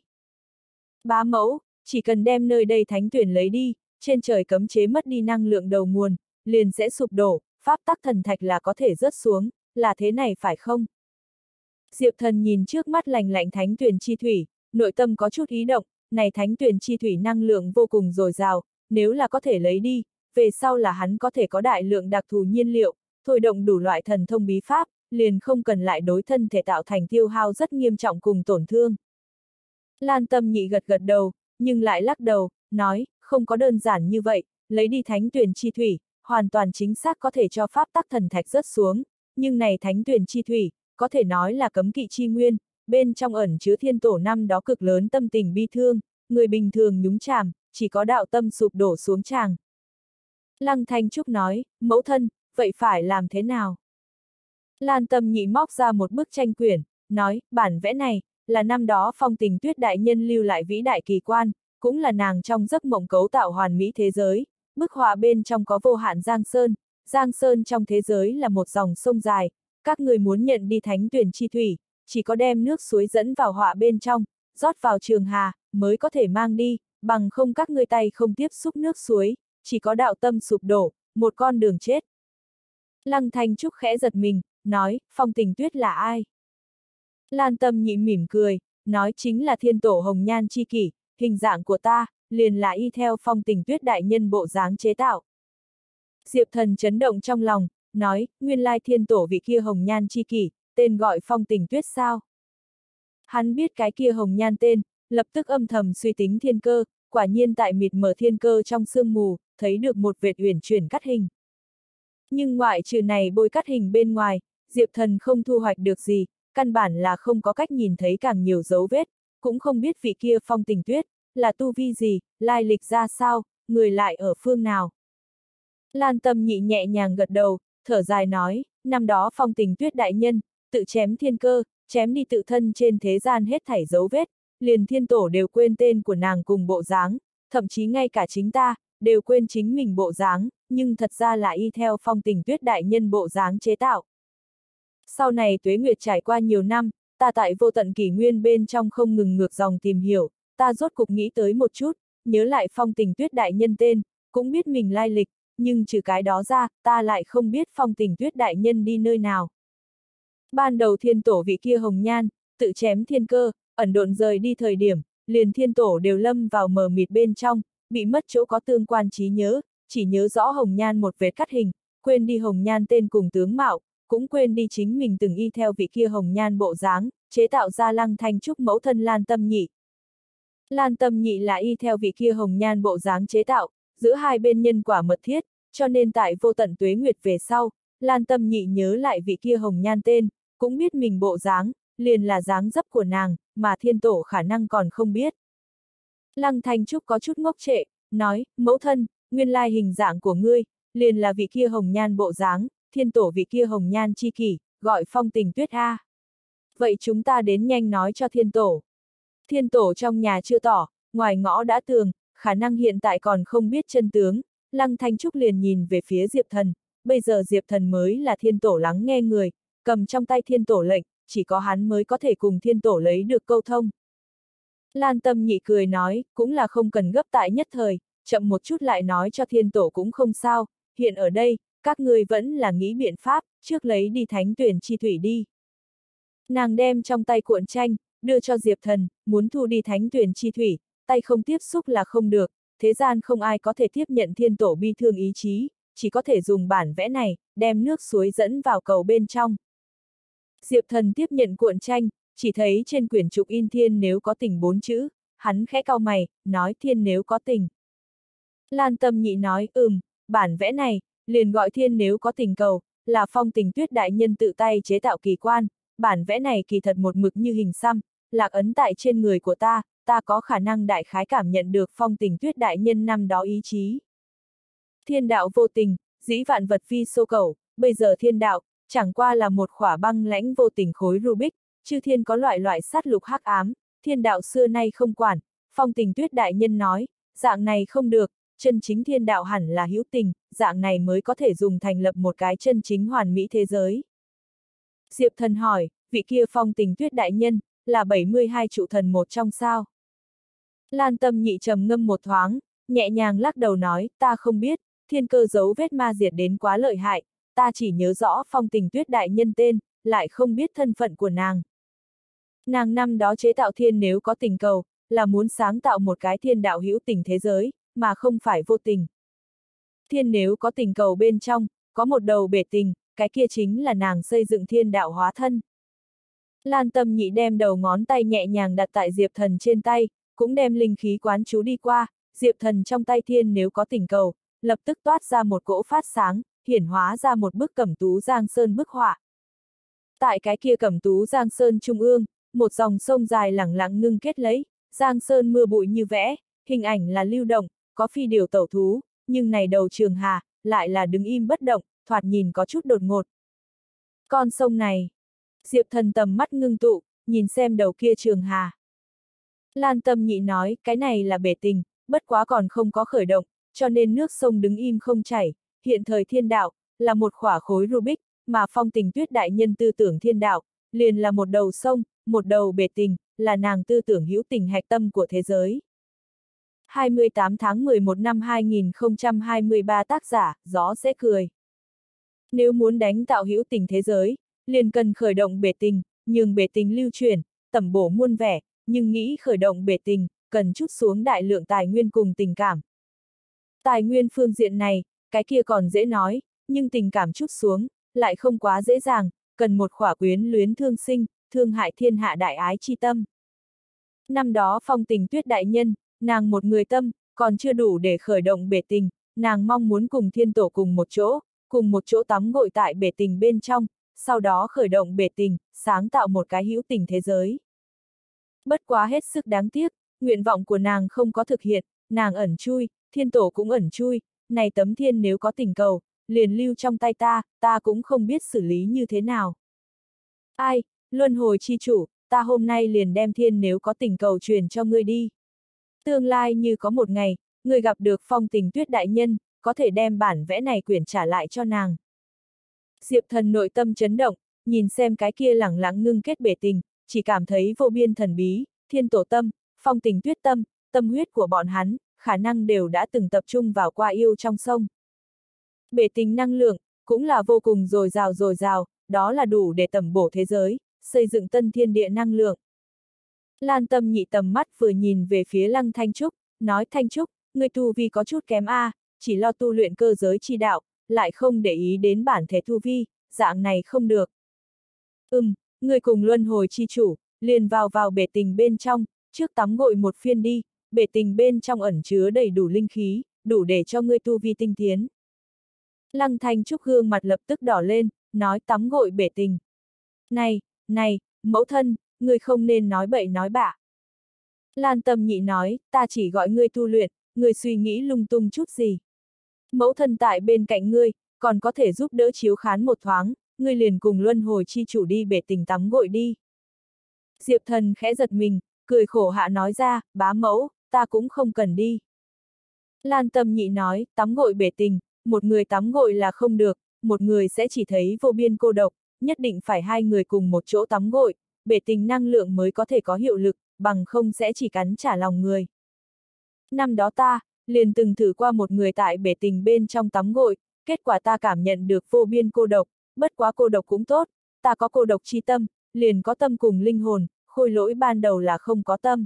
Bá mẫu, chỉ cần đem nơi đây thánh tuyển lấy đi, trên trời cấm chế mất đi năng lượng đầu nguồn, liền sẽ sụp đổ, pháp tắc thần thạch là có thể rớt xuống, là thế này phải không? Diệp Thần nhìn trước mắt lành lạnh thánh tuyển chi thủy, nội tâm có chút ý động, này thánh tuyển chi thủy năng lượng vô cùng dồi dào, nếu là có thể lấy đi, về sau là hắn có thể có đại lượng đặc thù nhiên liệu, thôi động đủ loại thần thông bí pháp, liền không cần lại đối thân thể tạo thành tiêu hao rất nghiêm trọng cùng tổn thương. Lan Tâm Nhị gật gật đầu, nhưng lại lắc đầu, nói, không có đơn giản như vậy, lấy đi thánh tuyển chi thủy, hoàn toàn chính xác có thể cho pháp tắc thần thạch rớt xuống, nhưng này thánh tuyển chi thủy, có thể nói là cấm kỵ chi nguyên, bên trong ẩn chứa thiên tổ năm đó cực lớn tâm tình bi thương, người bình thường nhúng chàm, chỉ có đạo tâm sụp đổ xuống tràng. Lăng Thanh Trúc nói, mẫu thân, vậy phải làm thế nào? Lan Tâm Nhị móc ra một bức tranh quyển, nói, bản vẽ này, là năm đó Phong Tình Tuyết đại nhân lưu lại vĩ đại kỳ quan, cũng là nàng trong giấc mộng cấu tạo hoàn mỹ thế giới, bức họa bên trong có vô hạn Giang Sơn, Giang Sơn trong thế giới là một dòng sông dài, các người muốn nhận đi thánh tuyển chi thủy, chỉ có đem nước suối dẫn vào họa bên trong, rót vào trường hà, mới có thể mang đi, bằng không các ngươi tay không tiếp xúc nước suối, chỉ có đạo tâm sụp đổ, một con đường chết. Lăng Thanh Trúc khẽ giật mình, nói, Phong Tình Tuyết là ai? Lan Tâm Nhị mỉm cười, nói chính là thiên tổ hồng nhan chi kỷ, hình dạng của ta, liền là y theo Phong Tình Tuyết đại nhân bộ dáng chế tạo. Diệp Thần chấn động trong lòng, nói, nguyên lai thiên tổ vị kia hồng nhan chi kỷ, tên gọi Phong Tình Tuyết sao? Hắn biết cái kia hồng nhan tên, lập tức âm thầm suy tính thiên cơ, quả nhiên tại mịt mờ thiên cơ trong sương mù, thấy được một vệt uyển chuyển cắt hình. Nhưng ngoại trừ này bôi cắt hình bên ngoài, Diệp Thần không thu hoạch được gì, căn bản là không có cách nhìn thấy càng nhiều dấu vết, cũng không biết vị kia Phong Tình Tuyết, là tu vi gì, lai lịch ra sao, người lại ở phương nào. Lan Tâm Nhị nhẹ nhàng gật đầu, thở dài nói, năm đó Phong Tình Tuyết đại nhân, tự chém thiên cơ, chém đi tự thân trên thế gian hết thảy dấu vết, liền thiên tổ đều quên tên của nàng cùng bộ dáng, thậm chí ngay cả chính ta, đều quên chính mình bộ dáng, nhưng thật ra là y theo Phong Tình Tuyết đại nhân bộ dáng chế tạo. Sau này tuế nguyệt trải qua nhiều năm, ta tại vô tận kỷ nguyên bên trong không ngừng ngược dòng tìm hiểu, ta rốt cục nghĩ tới một chút, nhớ lại Phong Tình Tuyết đại nhân tên, cũng biết mình lai lịch, nhưng trừ cái đó ra, ta lại không biết Phong Tình Tuyết đại nhân đi nơi nào. Ban đầu thiên tổ vị kia hồng nhan, tự chém thiên cơ, ẩn độn rời đi thời điểm, liền thiên tổ đều lâm vào mờ mịt bên trong, bị mất chỗ có tương quan trí nhớ, chỉ nhớ rõ hồng nhan một vệt cắt hình, quên đi hồng nhan tên cùng tướng mạo, cũng quên đi chính mình từng y theo vị kia hồng nhan bộ dáng, chế tạo ra Lăng Thanh Trúc mẫu thân Lan Tâm Nhị. Lan Tâm Nhị là y theo vị kia hồng nhan bộ dáng chế tạo, giữa hai bên nhân quả mật thiết, cho nên tại vô tận tuế nguyệt về sau, Lan Tâm Nhị nhớ lại vị kia hồng nhan tên, cũng biết mình bộ dáng, liền là dáng dấp của nàng, mà thiên tổ khả năng còn không biết. Lăng Thanh Trúc có chút ngốc trệ, nói, mẫu thân, nguyên lai hình dạng của ngươi, liền là vị kia hồng nhan bộ dáng, thiên tổ vị kia hồng nhan chi kỷ, gọi Phong Tình Tuyết a. Vậy chúng ta đến nhanh nói cho thiên tổ. Thiên tổ trong nhà chưa tỏ, ngoài ngõ đã tường, khả năng hiện tại còn không biết chân tướng. Lăng Thanh Trúc liền nhìn về phía Diệp Thần, bây giờ Diệp Thần mới là thiên tổ lắng nghe người, cầm trong tay thiên tổ lệnh, chỉ có hắn mới có thể cùng thiên tổ lấy được câu thông. Lan Tâm Nhị cười nói, cũng là không cần gấp tại nhất thời, chậm một chút lại nói cho thiên tổ cũng không sao, hiện ở đây, các người vẫn là nghĩ biện pháp, trước lấy đi thánh tuyển chi thủy đi. Nàng đem trong tay cuộn tranh, đưa cho Diệp Thần, muốn thu đi thánh tuyển chi thủy, tay không tiếp xúc là không được, thế gian không ai có thể tiếp nhận thiên tổ bi thương ý chí, chỉ có thể dùng bản vẽ này, đem nước suối dẫn vào cầu bên trong. Diệp Thần tiếp nhận cuộn tranh, chỉ thấy trên quyển trục in thiên nếu có tình bốn chữ, hắn khẽ cau mày, nói thiên nếu có tình. Lan Tâm Nhị nói, ừm, bản vẽ này, liền gọi thiên nếu có tình cầu, là Phong Tình Tuyết đại nhân tự tay chế tạo kỳ quan, bản vẽ này kỳ thật một mực như hình xăm, lạc ấn tại trên người của ta, ta có khả năng đại khái cảm nhận được Phong Tình Tuyết đại nhân năm đó ý chí. Thiên đạo vô tình, dĩ vạn vật phi xô cầu, bây giờ thiên đạo, chẳng qua là một khỏa băng lãnh vô tình khối Rubik, chư thiên có loại loại sát lục hắc ám, thiên đạo xưa nay không quản, Phong Tình Tuyết đại nhân nói, dạng này không được, chân chính thiên đạo hẳn là hữu tình, dạng này mới có thể dùng thành lập một cái chân chính hoàn mỹ thế giới. Diệp Thần hỏi, vị kia Phong Tình Tuyết đại nhân, là bảy mươi hai trụ thần một trong sao? Lan Tâm Nhị trầm ngâm một thoáng, nhẹ nhàng lắc đầu nói, ta không biết, thiên cơ dấu vết ma diệt đến quá lợi hại, ta chỉ nhớ rõ Phong Tình Tuyết đại nhân tên, lại không biết thân phận của nàng. Nàng năm đó chế tạo thiên nếu có tình cầu, là muốn sáng tạo một cái thiên đạo hữu tình thế giới, mà không phải vô tình. Thiên nếu có tình cầu bên trong, có một đầu bể tình, cái kia chính là nàng xây dựng thiên đạo hóa thân. Lan Tâm Nhị đem đầu ngón tay nhẹ nhàng đặt tại Diệp Thần trên tay, cũng đem linh khí quán chú đi qua, Diệp Thần trong tay thiên nếu có tình cầu, lập tức toát ra một cỗ phát sáng, hiển hóa ra một bức Cẩm Tú Giang Sơn bức họa. Tại cái kia Cẩm Tú Giang Sơn trung ương, một dòng sông dài lẳng lặng ngưng kết lấy, Giang Sơn mưa bụi như vẽ, hình ảnh là lưu động, có phi điều tẩu thú, nhưng này đầu Trường Hà, lại là đứng im bất động, thoạt nhìn có chút đột ngột. Con sông này, Diệp Thần tầm mắt ngưng tụ, nhìn xem đầu kia Trường Hà. Lan Tâm Nhị nói, cái này là bể tình, bất quá còn không có khởi động, cho nên nước sông đứng im không chảy, hiện thời thiên đạo, là một khỏa khối Rubik, mà Phong Tình Tuyết đại nhân tư tưởng thiên đạo, liền là một đầu sông, một đầu bể tình, là nàng tư tưởng hữu tình hạch tâm của thế giới. hai mươi tám tháng mười một năm hai nghìn không trăm hai mươi ba tác giả, gió sẽ cười. Nếu muốn đánh tạo hữu tình thế giới, liền cần khởi động bể tình, nhưng bể tình lưu chuyển, tẩm bổ muôn vẻ, nhưng nghĩ khởi động bể tình, cần chút xuống đại lượng tài nguyên cùng tình cảm. Tài nguyên phương diện này, cái kia còn dễ nói, nhưng tình cảm chút xuống, lại không quá dễ dàng, cần một khỏa quyến luyến thương sinh, thương hại thiên hạ đại ái chi tâm. Năm đó Phong Tình Tuyết đại nhân, nàng một người tâm, còn chưa đủ để khởi động bể tình, nàng mong muốn cùng thiên tổ cùng một chỗ, cùng một chỗ tắm gội tại bể tình bên trong, sau đó khởi động bể tình, sáng tạo một cái hữu tình thế giới. Bất quá hết sức đáng tiếc, nguyện vọng của nàng không có thực hiện, nàng ẩn chui, thiên tổ cũng ẩn chui, này tấm thiên nếu có tình cầu, liền lưu trong tay ta, ta cũng không biết xử lý như thế nào. Ai, luân hồi chi chủ, ta hôm nay liền đem thiên nếu có tình cầu truyền cho ngươi đi. Tương lai như có một ngày, ngươi gặp được Phong Tình Tuyết đại nhân, có thể đem bản vẽ này quyển trả lại cho nàng. Diệp Thần nội tâm chấn động, nhìn xem cái kia lẳng lặng ngưng kết bể tình, chỉ cảm thấy vô biên thần bí, thiên tổ tâm, Phong Tình Tuyết tâm, tâm huyết của bọn hắn, khả năng đều đã từng tập trung vào qua yêu trong sông. Bể tình năng lượng, cũng là vô cùng dồi dào dồi dào, đó là đủ để tẩm bổ thế giới, xây dựng tân thiên địa năng lượng. Lan Tâm Nhị tầm mắt vừa nhìn về phía Lăng Thanh Trúc, nói Thanh Trúc, ngươi tu vi có chút kém a, à, chỉ lo tu luyện cơ giới chi đạo, lại không để ý đến bản thể tu vi, dạng này không được. Ừm, ngươi cùng luân hồi chi chủ, liền vào vào bể tình bên trong, trước tắm gội một phiên đi, bể tình bên trong ẩn chứa đầy đủ linh khí, đủ để cho ngươi tu vi tinh tiến. Lăng Thanh Trúc gương mặt lập tức đỏ lên, nói tắm gội bể tình. Này, này, mẫu thân, ngươi không nên nói bậy nói bạ. Lan Tâm Nhị nói, ta chỉ gọi ngươi tu luyện, ngươi suy nghĩ lung tung chút gì. Mẫu thân tại bên cạnh ngươi, còn có thể giúp đỡ chiếu khán một thoáng, ngươi liền cùng luân hồi chi chủ đi bể tình tắm gội đi. Diệp Thần khẽ giật mình, cười khổ hạ nói ra, bá mẫu, ta cũng không cần đi. Lan Tâm Nhị nói, tắm gội bể tình, một người tắm gội là không được, một người sẽ chỉ thấy vô biên cô độc, nhất định phải hai người cùng một chỗ tắm gội, bể tình năng lượng mới có thể có hiệu lực, bằng không sẽ chỉ cắn trả lòng người. Năm đó ta, liền từng thử qua một người tại bể tình bên trong tắm gội, kết quả ta cảm nhận được vô biên cô độc, bất quá cô độc cũng tốt, ta có cô độc chi tâm, liền có tâm cùng linh hồn, khôi lỗi ban đầu là không có tâm.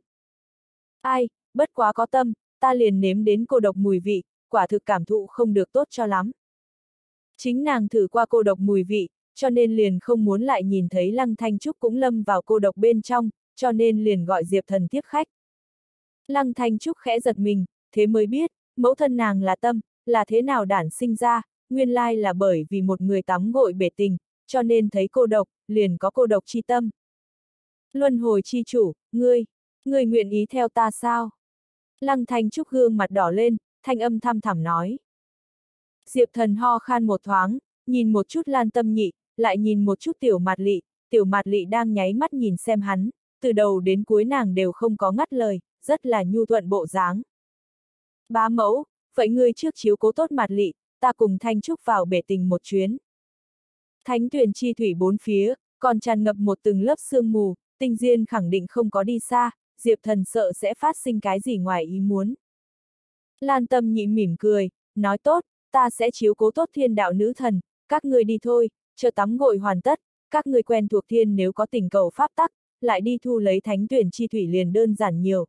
Ai, bất quá có tâm, ta liền nếm đến cô độc mùi vị, quả thực cảm thụ không được tốt cho lắm. Chính nàng thử qua cô độc mùi vị, cho nên liền không muốn lại nhìn thấy Lăng Thanh Trúc cũng lâm vào cô độc bên trong, cho nên liền gọi Diệp Thần tiếp khách. Lăng Thanh Trúc khẽ giật mình, thế mới biết, mẫu thân nàng là tâm, là thế nào đản sinh ra, nguyên lai là bởi vì một người tắm gội bể tình, cho nên thấy cô độc, liền có cô độc chi tâm. Luân hồi chi chủ, ngươi, ngươi nguyện ý theo ta sao? Lăng Thanh Trúc gương mặt đỏ lên, thanh âm thăm thẳm nói. Diệp Thần ho khan một thoáng, nhìn một chút Lan Tâm Nhị, lại nhìn một chút Tiểu Mạt Lị, Tiểu Mạt Lị đang nháy mắt nhìn xem hắn, từ đầu đến cuối nàng đều không có ngắt lời, rất là nhu thuận bộ dáng. Bá mẫu, vậy ngươi trước chiếu cố tốt Mạt Lị, ta cùng Thanh Trúc vào bể tình một chuyến. Thánh tuyển chi thủy bốn phía, còn tràn ngập một từng lớp sương mù, Tinh Diên khẳng định không có đi xa, Diệp Thần sợ sẽ phát sinh cái gì ngoài ý muốn. Lan Tâm Nhị mỉm cười, nói tốt, ta sẽ chiếu cố tốt thiên đạo nữ thần, các ngươi đi thôi, chờ tắm gội hoàn tất, các ngươi quen thuộc thiên nếu có tình cầu pháp tắc, lại đi thu lấy thánh tuyển chi thủy liền đơn giản nhiều.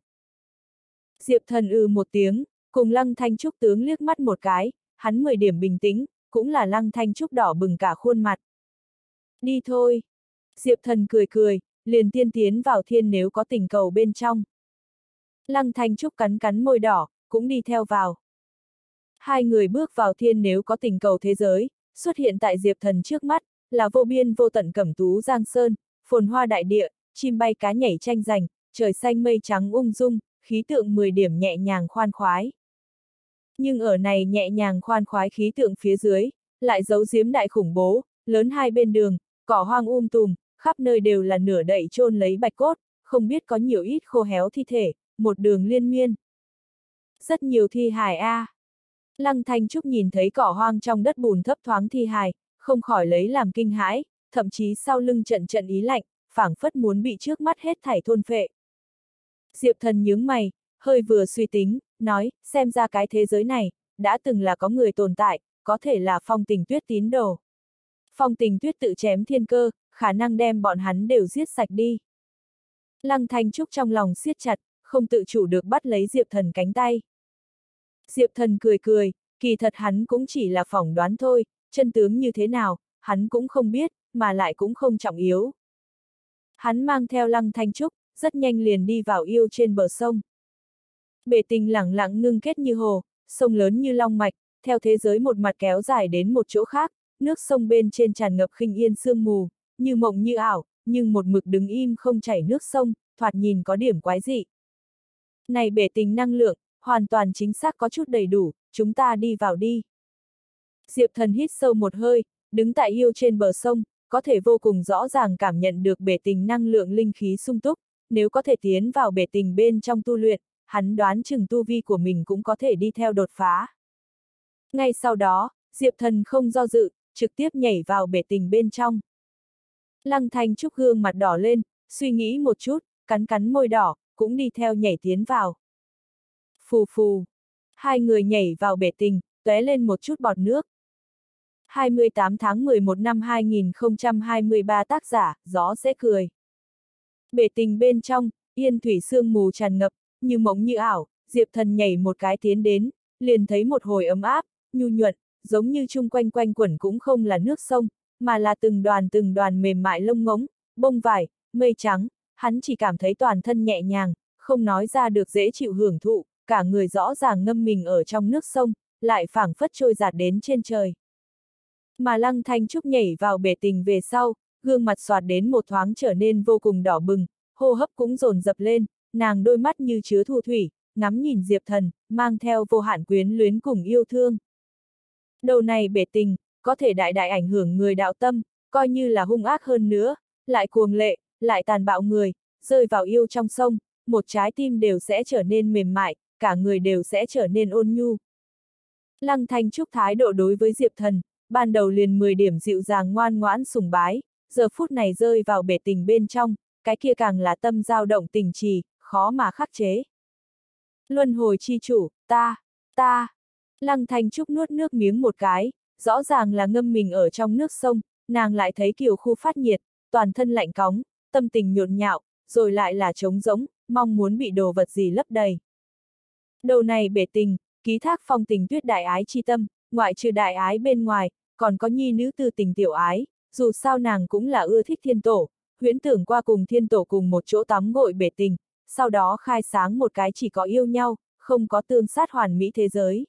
Diệp Thần ư một tiếng, cùng Lăng Thanh Trúc tướng liếc mắt một cái, hắn mười điểm bình tĩnh, cũng là Lăng Thanh Trúc đỏ bừng cả khuôn mặt. Đi thôi. Diệp Thần cười cười, liền tiên tiến vào thiên nếu có tình cầu bên trong. Lăng Thanh Trúc cắn cắn môi đỏ, cũng đi theo vào. Hai người bước vào thiên nếu có tình cầu thế giới, xuất hiện tại Diệp Thần trước mắt, là vô biên vô tận cẩm tú giang sơn, phồn hoa đại địa, chim bay cá nhảy tranh giành, trời xanh mây trắng ung dung, khí tượng mười điểm nhẹ nhàng khoan khoái. Nhưng ở này nhẹ nhàng khoan khoái khí tượng phía dưới, lại giấu giếm đại khủng bố, lớn hai bên đường, cỏ hoang um tùm, khắp nơi đều là nửa đậy chôn lấy bạch cốt, không biết có nhiều ít khô héo thi thể, một đường liên miên. Rất nhiều thi hài a. À. Lăng Thanh Trúc nhìn thấy cỏ hoang trong đất bùn thấp thoáng thi hài, không khỏi lấy làm kinh hãi, thậm chí sau lưng trận trận ý lạnh, phảng phất muốn bị trước mắt hết thảy thôn phệ. Diệp Thần nhướng mày, hơi vừa suy tính, nói, xem ra cái thế giới này, đã từng là có người tồn tại, có thể là Phong Tình Tuyết tín đồ. Phong Tình Tuyết tự chém thiên cơ, khả năng đem bọn hắn đều giết sạch đi. Lăng Thanh Trúc trong lòng siết chặt, không tự chủ được bắt lấy Diệp Thần cánh tay. Diệp Thần cười cười, kỳ thật hắn cũng chỉ là phỏng đoán thôi, chân tướng như thế nào, hắn cũng không biết, mà lại cũng không trọng yếu. Hắn mang theo Lăng Thanh Trúc, rất nhanh liền đi vào yêu trên bờ sông. Bể tình lẳng lặng ngưng kết như hồ, sông lớn như long mạch, theo thế giới một mặt kéo dài đến một chỗ khác, nước sông bên trên tràn ngập khinh yên sương mù, như mộng như ảo, nhưng một mực đứng im không chảy nước sông, thoạt nhìn có điểm quái dị. Này bể tình năng lượng, hoàn toàn chính xác có chút đầy đủ, chúng ta đi vào đi. Diệp Thần hít sâu một hơi, đứng tại yêu trên bờ sông, có thể vô cùng rõ ràng cảm nhận được bể tình năng lượng linh khí sung túc, nếu có thể tiến vào bể tình bên trong tu luyện, hắn đoán chừng tu vi của mình cũng có thể đi theo đột phá. Ngay sau đó, Diệp Thần không do dự, trực tiếp nhảy vào bể tình bên trong. Lăng Thanh Trúc gương mặt đỏ lên, suy nghĩ một chút, cắn cắn môi đỏ, cũng đi theo nhảy tiến vào. Phù phù. Hai người nhảy vào bể tình, tóe lên một chút bọt nước. hai mươi tám tháng mười một năm hai nghìn không trăm hai mươi ba tác giả, gió sẽ cười. Bể tình bên trong, yên thủy sương mù tràn ngập, như mộng như ảo, Diệp Thần nhảy một cái tiến đến, liền thấy một hồi ấm áp, nhu nhuận, giống như chung quanh quanh quẩn cũng không là nước sông, mà là từng đoàn từng đoàn mềm mại lông ngỗng, bông vải, mây trắng, hắn chỉ cảm thấy toàn thân nhẹ nhàng, không nói ra được dễ chịu hưởng thụ, cả người rõ ràng ngâm mình ở trong nước sông, lại phảng phất trôi giạt đến trên trời. Mà Lăng Thanh Trúc nhảy vào bể tình về sau, gương mặt xoạt đến một thoáng trở nên vô cùng đỏ bừng, hô hấp cũng dồn dập lên, nàng đôi mắt như chứa thu thủy, ngắm nhìn Diệp Thần, mang theo vô hạn quyến luyến cùng yêu thương. Đầu này bể tình, có thể đại đại ảnh hưởng người đạo tâm, coi như là hung ác hơn nữa, lại cuồng lệ, lại tàn bạo người, rơi vào yêu trong sông, một trái tim đều sẽ trở nên mềm mại, cả người đều sẽ trở nên ôn nhu. Lăng Thanh Trúc thái độ đối với Diệp Thần, ban đầu liền mười điểm dịu dàng ngoan ngoãn sùng bái, giờ phút này rơi vào bể tình bên trong, cái kia càng là tâm dao động tình trì, khó mà khắc chế. Luân hồi chi chủ, ta, ta. Lăng Thanh Trúc nuốt nước miếng một cái, rõ ràng là ngâm mình ở trong nước sông, nàng lại thấy kiều khu phát nhiệt, toàn thân lạnh cóng, tâm tình nhộn nhạo, rồi lại là trống rỗng, mong muốn bị đồ vật gì lấp đầy. Đầu này bể tình, ký thác Phong Tình Tuyết đại ái chi tâm, ngoại trừ đại ái bên ngoài, còn có nhi nữ tư tình tiểu ái, dù sao nàng cũng là ưa thích thiên tổ, huyễn tưởng qua cùng thiên tổ cùng một chỗ tắm gội bể tình, sau đó khai sáng một cái chỉ có yêu nhau, không có tương sát hoàn mỹ thế giới.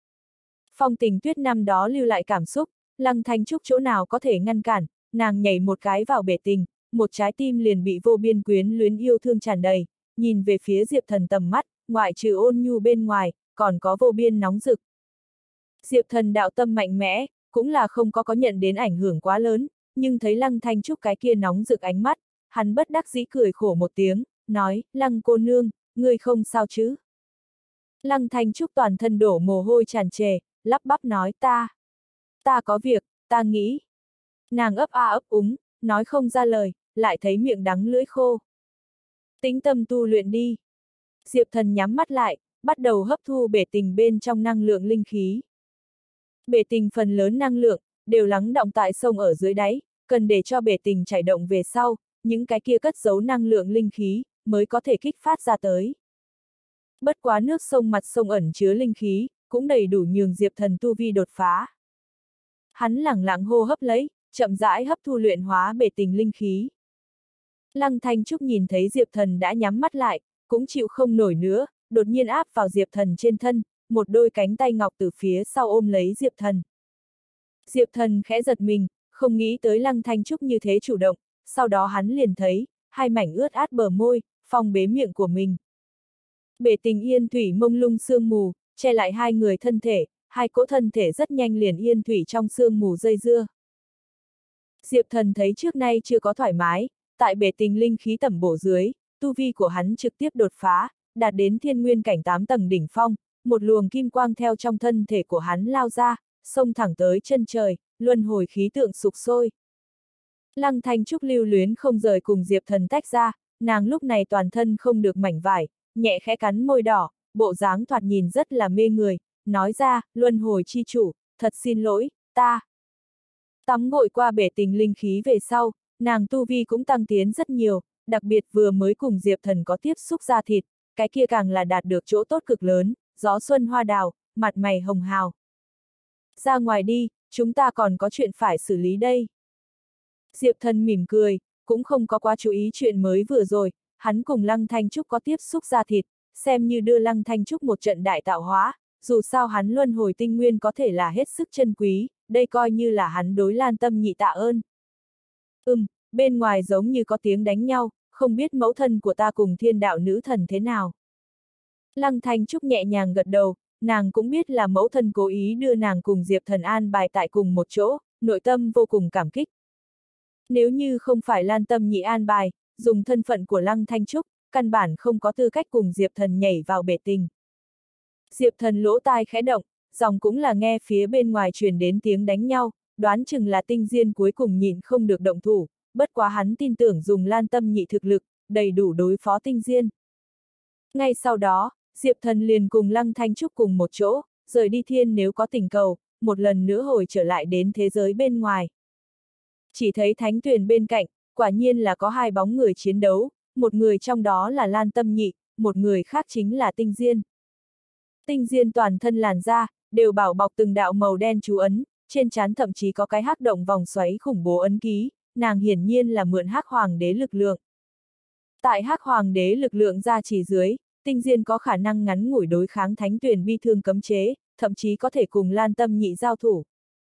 Phong Tình Tuyết năm đó lưu lại cảm xúc, Lăng Thanh Trúc chỗ nào có thể ngăn cản, nàng nhảy một cái vào bể tình, một trái tim liền bị vô biên quyến luyến yêu thương tràn đầy, nhìn về phía Diệp Thần tầm mắt, ngoại trừ ôn nhu bên ngoài, còn có vô biên nóng rực. Diệp Thần đạo tâm mạnh mẽ, cũng là không có có nhận đến ảnh hưởng quá lớn, nhưng thấy Lăng Thanh Trúc cái kia nóng rực ánh mắt, hắn bất đắc dĩ cười khổ một tiếng, nói, Lăng cô nương, ngươi không sao chứ? Lăng Thanh Trúc toàn thân đổ mồ hôi tràn trề, lắp bắp nói ta, ta có việc, ta nghĩ. Nàng ấp a ấp úng, nói không ra lời, lại thấy miệng đắng lưỡi khô. Tĩnh tâm tu luyện đi. Diệp Thần nhắm mắt lại, bắt đầu hấp thu bể tình bên trong năng lượng linh khí. Bể tình phần lớn năng lượng, đều lắng đọng tại sông ở dưới đáy, cần để cho bể tình chảy động về sau, những cái kia cất giấu năng lượng linh khí, mới có thể kích phát ra tới. Bất quá nước sông mặt sông ẩn chứa linh khí, cũng đầy đủ nhường Diệp Thần tu vi đột phá. Hắn lẳng lặng hô hấp lấy, chậm rãi hấp thu luyện hóa bể tình linh khí. Lăng Thanh Trúc nhìn thấy Diệp Thần đã nhắm mắt lại, cũng chịu không nổi nữa, đột nhiên áp vào Diệp Thần trên thân, một đôi cánh tay ngọc từ phía sau ôm lấy Diệp Thần. Diệp Thần khẽ giật mình, không nghĩ tới Lăng Thanh Trúc như thế chủ động, sau đó hắn liền thấy, hai mảnh ướt át bờ môi, phong bế miệng của mình. Bể tình yên thủy mông lung sương mù, che lại hai người thân thể, hai cỗ thân thể rất nhanh liền yên thủy trong sương mù dây dưa. Diệp Thần thấy trước nay chưa có thoải mái, tại bể tình linh khí tẩm bổ dưới, tu vi của hắn trực tiếp đột phá, đạt đến thiên nguyên cảnh tám tầng đỉnh phong, một luồng kim quang theo trong thân thể của hắn lao ra, xông thẳng tới chân trời, luân hồi khí tượng sục sôi. Lăng Thanh Trúc lưu luyến không rời cùng Diệp Thần tách ra, nàng lúc này toàn thân không được mảnh vải, nhẹ khẽ cắn môi đỏ, bộ dáng thoạt nhìn rất là mê người, nói ra, luân hồi chi chủ, thật xin lỗi, ta. Tắm gội qua bể tình linh khí về sau, nàng tu vi cũng tăng tiến rất nhiều, đặc biệt vừa mới cùng Diệp Thần có tiếp xúc da thịt, cái kia càng là đạt được chỗ tốt cực lớn, gió xuân hoa đào, mặt mày hồng hào. Ra ngoài đi, chúng ta còn có chuyện phải xử lý đây. Diệp Thần mỉm cười, cũng không có quá chú ý chuyện mới vừa rồi, hắn cùng Lăng Thanh Trúc có tiếp xúc da thịt, xem như đưa Lăng Thanh Trúc một trận đại tạo hóa, dù sao hắn luân hồi tinh nguyên có thể là hết sức chân quý, đây coi như là hắn đối Lan Tâm Nhị tạ ơn. Ừm, bên ngoài giống như có tiếng đánh nhau, không biết mẫu thân của ta cùng thiên đạo nữ thần thế nào. Lăng Thanh Trúc nhẹ nhàng gật đầu, nàng cũng biết là mẫu thân cố ý đưa nàng cùng Diệp Thần an bài tại cùng một chỗ, nội tâm vô cùng cảm kích. Nếu như không phải Lan Tâm Nhị an bài, dùng thân phận của Lăng Thanh Trúc, căn bản không có tư cách cùng Diệp Thần nhảy vào bể tình. Diệp Thần lỗ tai khẽ động, dòng cũng là nghe phía bên ngoài truyền đến tiếng đánh nhau, đoán chừng là Tinh Diên cuối cùng nhịn không được động thủ, bất quá hắn tin tưởng dùng Lan Tâm Nhị thực lực, đầy đủ đối phó Tinh Diên. Ngay sau đó, Diệp Thần liền cùng Lăng Thanh Trúc cùng một chỗ, rời đi thiên nếu có tình cầu, một lần nữa hồi trở lại đến thế giới bên ngoài. Chỉ thấy thánh tuyền bên cạnh, quả nhiên là có hai bóng người chiến đấu, một người trong đó là Lan Tâm Nhị, một người khác chính là Tinh Diên. Tinh Diên toàn thân làn da, đều bảo bọc từng đạo màu đen chú ấn, trên trán thậm chí có cái hắc động vòng xoáy khủng bố ấn ký, nàng hiển nhiên là mượn hắc hoàng đế lực lượng. Tại hắc hoàng đế lực lượng ra chỉ dưới, Tinh Diên có khả năng ngắn ngủi đối kháng thánh tuyền bi thương cấm chế, thậm chí có thể cùng Lan Tâm Nhị giao thủ.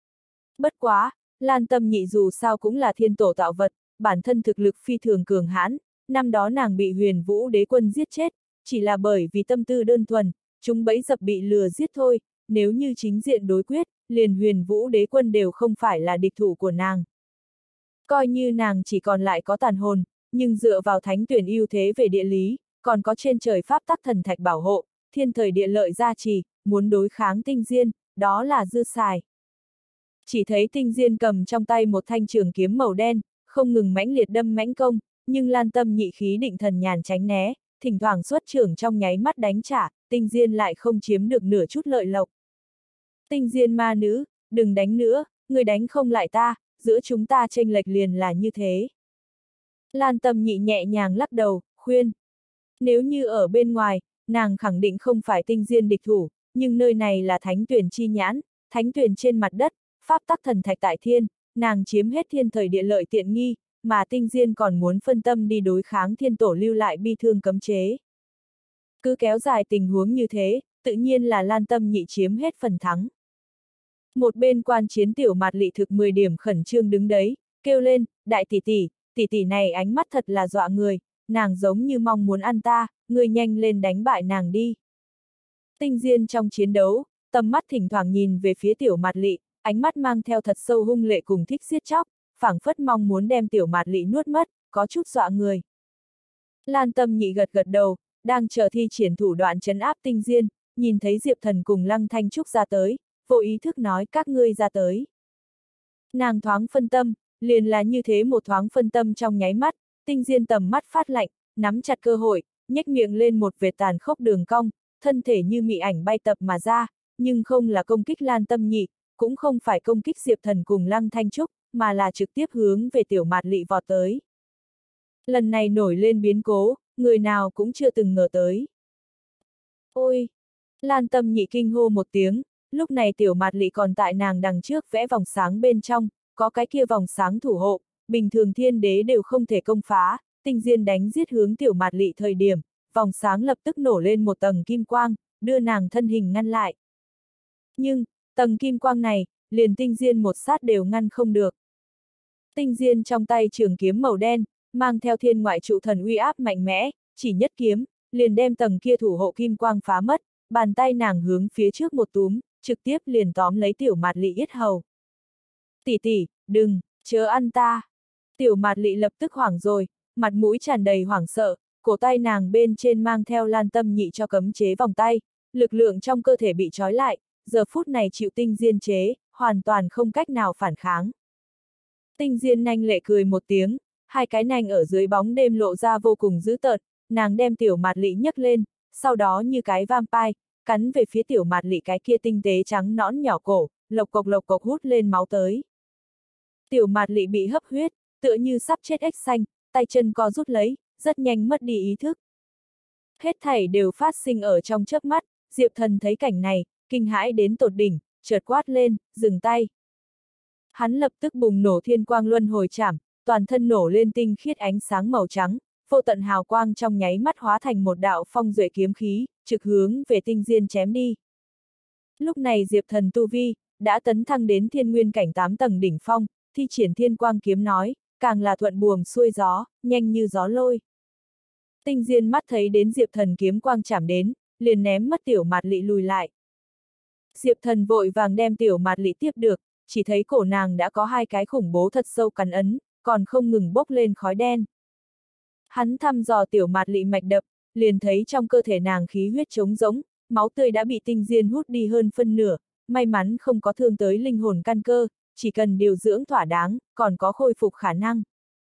Bất quá, Lan Tâm Nhị dù sao cũng là thiên tổ tạo vật, bản thân thực lực phi thường cường hãn, năm đó nàng bị Huyền Vũ đế quân giết chết, chỉ là bởi vì tâm tư đơn thuần, chúng bẫy dập bị lừa giết thôi, nếu như chính diện đối quyết, liền Huyền Vũ đế quân đều không phải là địch thủ của nàng. Coi như nàng chỉ còn lại có tàn hồn, nhưng dựa vào thánh tuyển ưu thế về địa lý, còn có trên trời pháp tắc thần thạch bảo hộ, thiên thời địa lợi gia trì, muốn đối kháng Tinh Diên, đó là dư xài. Chỉ thấy Tinh Diên cầm trong tay một thanh trường kiếm màu đen, không ngừng mãnh liệt đâm mãnh công, nhưng Lan Tâm Nhị khí định thần nhàn tránh né, thỉnh thoảng xuất trưởng trong nháy mắt đánh trả, Tinh Diên lại không chiếm được nửa chút lợi lộc. Tinh Diên ma nữ, đừng đánh nữa, người đánh không lại ta, giữa chúng ta chênh lệch liền là như thế. Lan Tâm Nhị nhẹ nhàng lắc đầu, khuyên. Nếu như ở bên ngoài, nàng khẳng định không phải Tinh Diên địch thủ, nhưng nơi này là thánh tuyển chi nhãn, thánh tuyển trên mặt đất, pháp tắc thần thạch tại thiên, nàng chiếm hết thiên thời địa lợi tiện nghi, mà Tinh Diên còn muốn phân tâm đi đối kháng thiên tổ lưu lại bi thương cấm chế. Cứ kéo dài tình huống như thế, tự nhiên là Lan Tâm Nhị chiếm hết phần thắng. Một bên quan chiến tiểu mạt lị thực mười điểm khẩn trương đứng đấy, kêu lên, đại tỷ tỷ, tỷ tỷ này ánh mắt thật là dọa người, nàng giống như mong muốn ăn ta, ngươi nhanh lên đánh bại nàng đi. Tinh Diên trong chiến đấu, tầm mắt thỉnh thoảng nhìn về phía tiểu mạt lị, ánh mắt mang theo thật sâu hung lệ cùng thích giết chóc, phảng phất mong muốn đem tiểu mạt lị nuốt mất, có chút dọa người. Lan Tâm Nhị gật gật đầu, đang chờ thi triển thủ đoạn trấn áp Tinh Diên, nhìn thấy Diệp Thần cùng Lăng Thanh Trúc ra tới, vô ý thức nói các ngươi ra tới. Nàng thoáng phân tâm, liền là như thế một thoáng phân tâm trong nháy mắt, Tinh Diên tầm mắt phát lạnh, nắm chặt cơ hội, nhếch miệng lên một vệt tàn khốc đường cong, thân thể như mị ảnh bay tập mà ra, nhưng không là công kích Lan Tâm Nhị, cũng không phải công kích Diệp Thần cùng Lăng Thanh Trúc, mà là trực tiếp hướng về tiểu mạt lị vọt tới. Lần này nổi lên biến cố, người nào cũng chưa từng ngờ tới. Ôi! Lan Tâm Nhị kinh hô một tiếng, lúc này tiểu mạt lị còn tại nàng đằng trước vẽ vòng sáng bên trong, có cái kia vòng sáng thủ hộ, bình thường thiên đế đều không thể công phá, Tinh Diên đánh giết hướng tiểu mạt lị thời điểm, vòng sáng lập tức nổ lên một tầng kim quang, đưa nàng thân hình ngăn lại. Nhưng, tầng kim quang này, liền Tinh Diên một sát đều ngăn không được. Tinh Diên trong tay trường kiếm màu đen, mang theo thiên ngoại trụ thần uy áp mạnh mẽ, chỉ nhất kiếm, liền đem tầng kia thủ hộ kim quang phá mất, bàn tay nàng hướng phía trước một túm, trực tiếp liền tóm lấy tiểu mạt lị yết hầu. Tỷ tỷ, đừng, chớ ăn ta. Tiểu mạt lị lập tức hoảng rồi, mặt mũi tràn đầy hoảng sợ, cổ tay nàng bên trên mang theo Lan Tâm Nhị cho cấm chế vòng tay, lực lượng trong cơ thể bị trói lại, giờ phút này chịu Tinh Diên chế, hoàn toàn không cách nào phản kháng. Tinh Diên nanh lệ cười một tiếng, hai cái nanh ở dưới bóng đêm lộ ra vô cùng dữ tợn, nàng đem tiểu mạt lị nhấc lên, sau đó như cái vampire, cắn về phía tiểu mạt lị cái kia tinh tế trắng nõn nhỏ cổ, lộc cộc lộc cộc hút lên máu tới. Tiểu mạt lị bị hấp huyết, tựa như sắp chết ếch xanh, tay chân co rút lấy, rất nhanh mất đi ý thức. Hết thảy đều phát sinh ở trong chớp mắt, Diệp Thần thấy cảnh này, kinh hãi đến tột đỉnh, chợt quát lên, dừng tay. Hắn lập tức bùng nổ thiên quang luân hồi chảm, toàn thân nổ lên tinh khiết ánh sáng màu trắng, vô tận hào quang trong nháy mắt hóa thành một đạo phong duệ kiếm khí, trực hướng về Tinh Diên chém đi. Lúc này Diệp Thần tu vi đã tấn thăng đến thiên nguyên cảnh tám tầng đỉnh phong, thi triển thiên quang kiếm nói, càng là thuận buồm xuôi gió, nhanh như gió lôi. Tinh Diên mắt thấy đến Diệp Thần kiếm quang chảm đến, liền ném mất tiểu mạt lị lùi lại. Diệp Thần vội vàng đem tiểu mạt lị tiếp được, chỉ thấy cổ nàng đã có hai cái khủng bố thật sâu cắn ấn, còn không ngừng bốc lên khói đen. Hắn thăm dò tiểu mạt lị mạch đập, liền thấy trong cơ thể nàng khí huyết trống rỗng, máu tươi đã bị Tinh Diên hút đi hơn phân nửa, may mắn không có thương tới linh hồn căn cơ, chỉ cần điều dưỡng thỏa đáng, còn có khôi phục khả năng.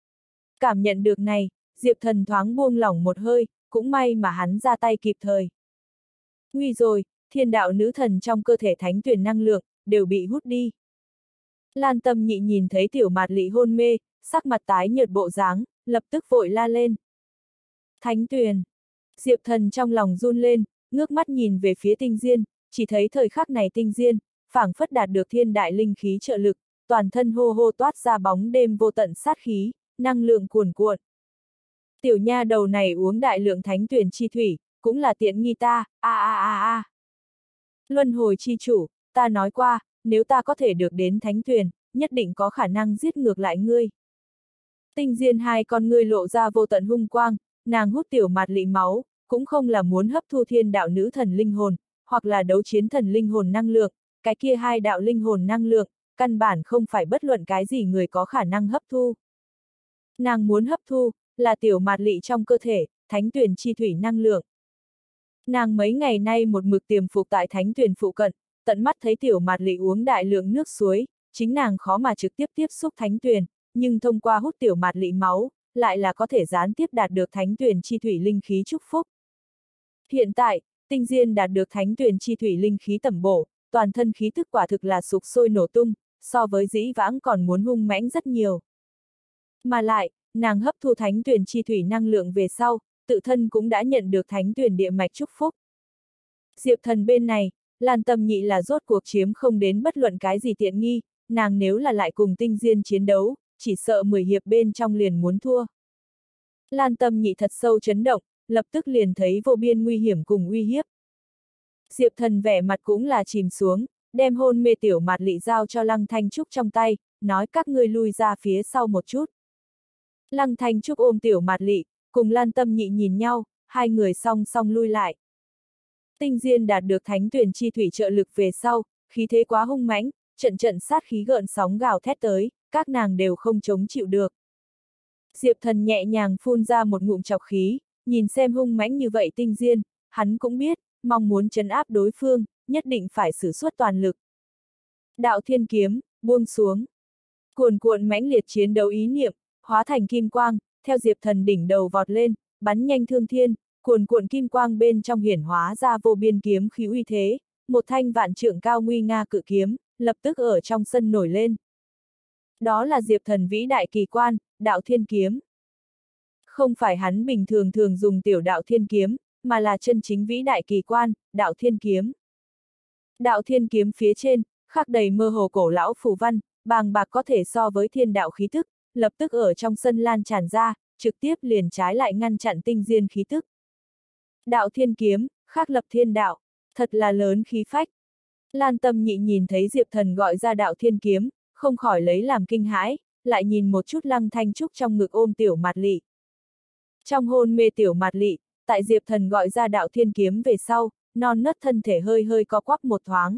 Cảm nhận được này, Diệp Thần thoáng buông lỏng một hơi, cũng may mà hắn ra tay kịp thời. Nguy rồi, thiên đạo nữ thần trong cơ thể thánh tuyển năng lượng, đều bị hút đi. Lan Tâm Nhị nhìn thấy tiểu mạt lị hôn mê, sắc mặt tái nhợt bộ dáng, lập tức vội la lên. Thánh tuyển! Diệp Thần trong lòng run lên, ngước mắt nhìn về phía Tinh Diên, chỉ thấy thời khắc này Tinh Diên, phảng phất đạt được thiên đại linh khí trợ lực, toàn thân hô hô toát ra bóng đêm vô tận sát khí, năng lượng cuồn cuộn. Tiểu nha đầu này uống đại lượng thánh tuyển chi thủy, cũng là tiện nghi ta, a a a a. Luân hồi chi chủ, ta nói qua, nếu ta có thể được đến thánh tuyển, nhất định có khả năng giết ngược lại ngươi. Tinh Diên hai con ngươi lộ ra vô tận hung quang, nàng hút tiểu mạt lị máu, cũng không là muốn hấp thu thiên đạo nữ thần linh hồn, hoặc là đấu chiến thần linh hồn năng lượng, cái kia hai đạo linh hồn năng lượng, căn bản không phải bất luận cái gì người có khả năng hấp thu. Nàng muốn hấp thu, là tiểu mạt lị trong cơ thể, thánh tuyển chi thủy năng lượng. Nàng mấy ngày nay một mực tiềm phục tại thánh tuyển phụ cận, tận mắt thấy tiểu mạt lị uống đại lượng nước suối, chính nàng khó mà trực tiếp tiếp xúc thánh tuyển, nhưng thông qua hút tiểu mạt lị máu, lại là có thể gián tiếp đạt được thánh tuyển chi thủy linh khí chúc phúc. Hiện tại, Tinh Diên đạt được thánh tuyển chi thủy linh khí tẩm bổ, toàn thân khí tức quả thực là sục sôi nổ tung, so với dĩ vãng còn muốn hung mãnh rất nhiều. Mà lại, nàng hấp thu thánh tuyển chi thủy năng lượng về sau, tự thân cũng đã nhận được thánh tuyển địa mạch chúc phúc. Diệp Thần bên này, Lan Tâm Nhị là rốt cuộc chiếm không đến bất luận cái gì tiện nghi, nàng nếu là lại cùng Tinh Diên chiến đấu, chỉ sợ mười hiệp bên trong liền muốn thua. Lan Tâm Nhị thật sâu chấn động, lập tức liền thấy vô biên nguy hiểm cùng uy hiếp. Diệp Thần vẻ mặt cũng là chìm xuống, đem hôn mê tiểu mạt lị giao cho Lăng Thanh Trúc trong tay, nói các ngươi lui ra phía sau một chút. Lăng Thanh Trúc ôm tiểu mạt lị, cùng Lan Tâm Nhị nhìn nhau, hai người song song lui lại. Tinh Diên đạt được thánh tuyển chi thủy trợ lực về sau, khí thế quá hung mãnh, trận trận sát khí gợn sóng gào thét tới, các nàng đều không chống chịu được. Diệp Thần nhẹ nhàng phun ra một ngụm trọc khí, nhìn xem hung mãnh như vậy Tinh Diên, hắn cũng biết, mong muốn trấn áp đối phương, nhất định phải sử xuất toàn lực. Đạo thiên kiếm, buông xuống. Cuồn cuộn mãnh liệt chiến đấu ý niệm, hóa thành kim quang, theo Diệp Thần đỉnh đầu vọt lên, bắn nhanh thương thiên, cuồn cuộn kim quang bên trong hiển hóa ra vô biên kiếm khí uy thế, một thanh vạn trượng cao nguy nga cự kiếm, lập tức ở trong sân nổi lên. Đó là Diệp Thần vĩ đại kỳ quan, đạo thiên kiếm. Không phải hắn bình thường thường dùng tiểu đạo thiên kiếm, mà là chân chính vĩ đại kỳ quan, đạo thiên kiếm. Đạo thiên kiếm phía trên, khắc đầy mơ hồ cổ lão phù văn, bàng bạc có thể so với thiên đạo khí tức, lập tức ở trong sân lan tràn ra, trực tiếp liền trái lại ngăn chặn Tinh Diên khí tức. Đạo thiên kiếm, khắc lập thiên đạo, thật là lớn khí phách. Lan Tâm Nhị nhìn thấy Diệp Thần gọi ra đạo thiên kiếm, không khỏi lấy làm kinh hãi, lại nhìn một chút Lăng Thanh Trúc trong ngực ôm tiểu mạt lị. Trong hôn mê tiểu mạt lị, tại Diệp Thần gọi ra đạo thiên kiếm về sau, non nớt thân thể hơi hơi co quắp một thoáng.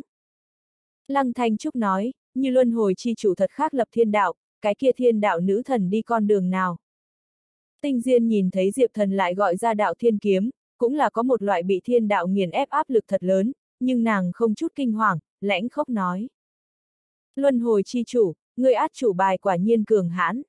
Lăng Thanh Trúc nói, như luân hồi chi chủ thật khác lập thiên đạo, cái kia thiên đạo nữ thần đi con đường nào. Tinh Diên nhìn thấy Diệp Thần lại gọi ra đạo thiên kiếm, cũng là có một loại bị thiên đạo nghiền ép áp lực thật lớn, nhưng nàng không chút kinh hoàng, lãnh khốc nói. Luân hồi chi chủ, ngươi át chủ bài quả nhiên cường hãn.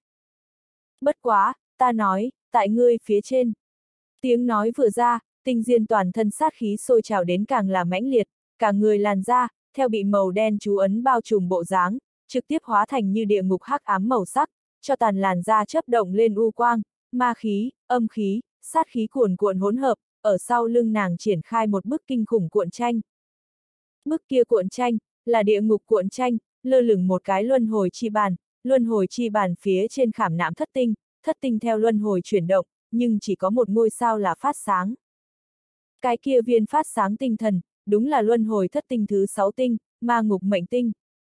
Bất quá, ta nói, tại ngươi phía trên. Tiếng nói vừa ra, Tinh Diên toàn thân sát khí sôi trào đến càng là mãnh liệt, cả người làn da, theo bị màu đen chú ấn bao trùm bộ dáng, trực tiếp hóa thành như địa ngục hắc ám màu sắc, cho tàn làn da chớp động lên u quang, ma khí, âm khí, sát khí cuồn cuộn hỗn hợp, ở sau lưng nàng triển khai một bức kinh khủng cuộn tranh. Bức kia cuộn tranh, là địa ngục cuộn tranh, lơ lửng một cái luân hồi chi bàn, luân hồi chi bàn phía trên khảm nạm thất tinh, thất tinh theo luân hồi chuyển động, nhưng chỉ có một ngôi sao là phát sáng. Cái kia viên phát sáng tinh thần, đúng là luân hồi thất tinh thứ sáu tinh, ma ngục mệnh tinh.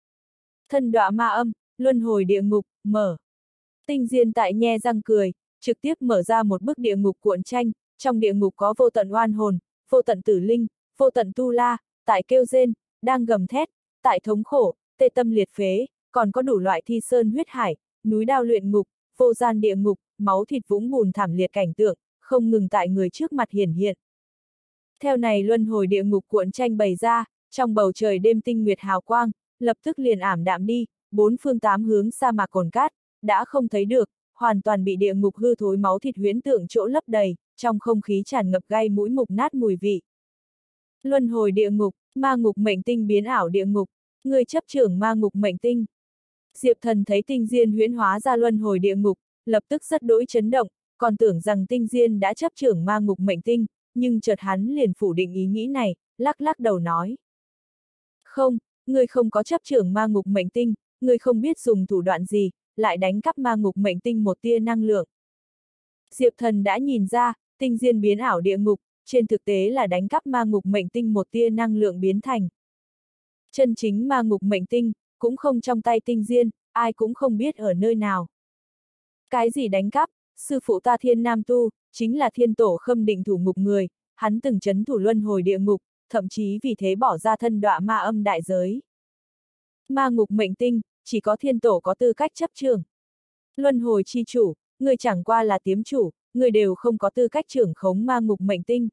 Thân đọa ma âm, luân hồi địa ngục, mở. Tinh Diên tại nhe răng cười, trực tiếp mở ra một bức địa ngục cuộn tranh, trong địa ngục có vô tận oan hồn, vô tận tử linh, vô tận tu la, tại kêu rên, đang gầm thét, tại thống khổ, tê tâm liệt phế, còn có đủ loại thi sơn huyết hải, núi đao luyện ngục, vô gian địa ngục, máu thịt vũng bùn thảm liệt cảnh tượng, không ngừng tại người trước mặt hiển hiện. Theo này luân hồi địa ngục cuộn tranh bày ra, trong bầu trời đêm tinh nguyệt hào quang, lập tức liền ảm đạm đi, bốn phương tám hướng sa mạc cồn cát, đã không thấy được, hoàn toàn bị địa ngục hư thối máu thịt huyễn tượng chỗ lấp đầy, trong không khí tràn ngập gai mũi mục nát mùi vị. Luân hồi địa ngục, ma ngục mệnh tinh biến ảo địa ngục, người chấp trưởng ma ngục mệnh tinh. Diệp Thần thấy Tinh Diên huyễn hóa ra luân hồi địa ngục, lập tức rất đỗi chấn động, còn tưởng rằng Tinh Diên đã chấp trưởng ma ngục mệnh tinh, nhưng chợt hắn liền phủ định ý nghĩ này, lắc lắc đầu nói. Không, ngươi không có chấp trưởng ma ngục mệnh tinh, ngươi không biết dùng thủ đoạn gì, lại đánh cắp ma ngục mệnh tinh một tia năng lượng. Diệp Thần đã nhìn ra, Tinh Diên biến ảo địa ngục, trên thực tế là đánh cắp ma ngục mệnh tinh một tia năng lượng biến thành. Chân chính ma ngục mệnh tinh, cũng không trong tay Tinh Diên, ai cũng không biết ở nơi nào. Cái gì đánh cắp, sư phụ ta Thiên Nam Tu, chính là thiên tổ khâm định thủ ngục người, hắn từng chấn thủ luân hồi địa ngục, thậm chí vì thế bỏ ra thân đọa ma âm đại giới. Ma ngục mệnh tinh, chỉ có thiên tổ có tư cách chấp trưởng. Luân hồi chi chủ, người chẳng qua là tiếm chủ, người đều không có tư cách trưởng khống ma ngục mệnh tinh.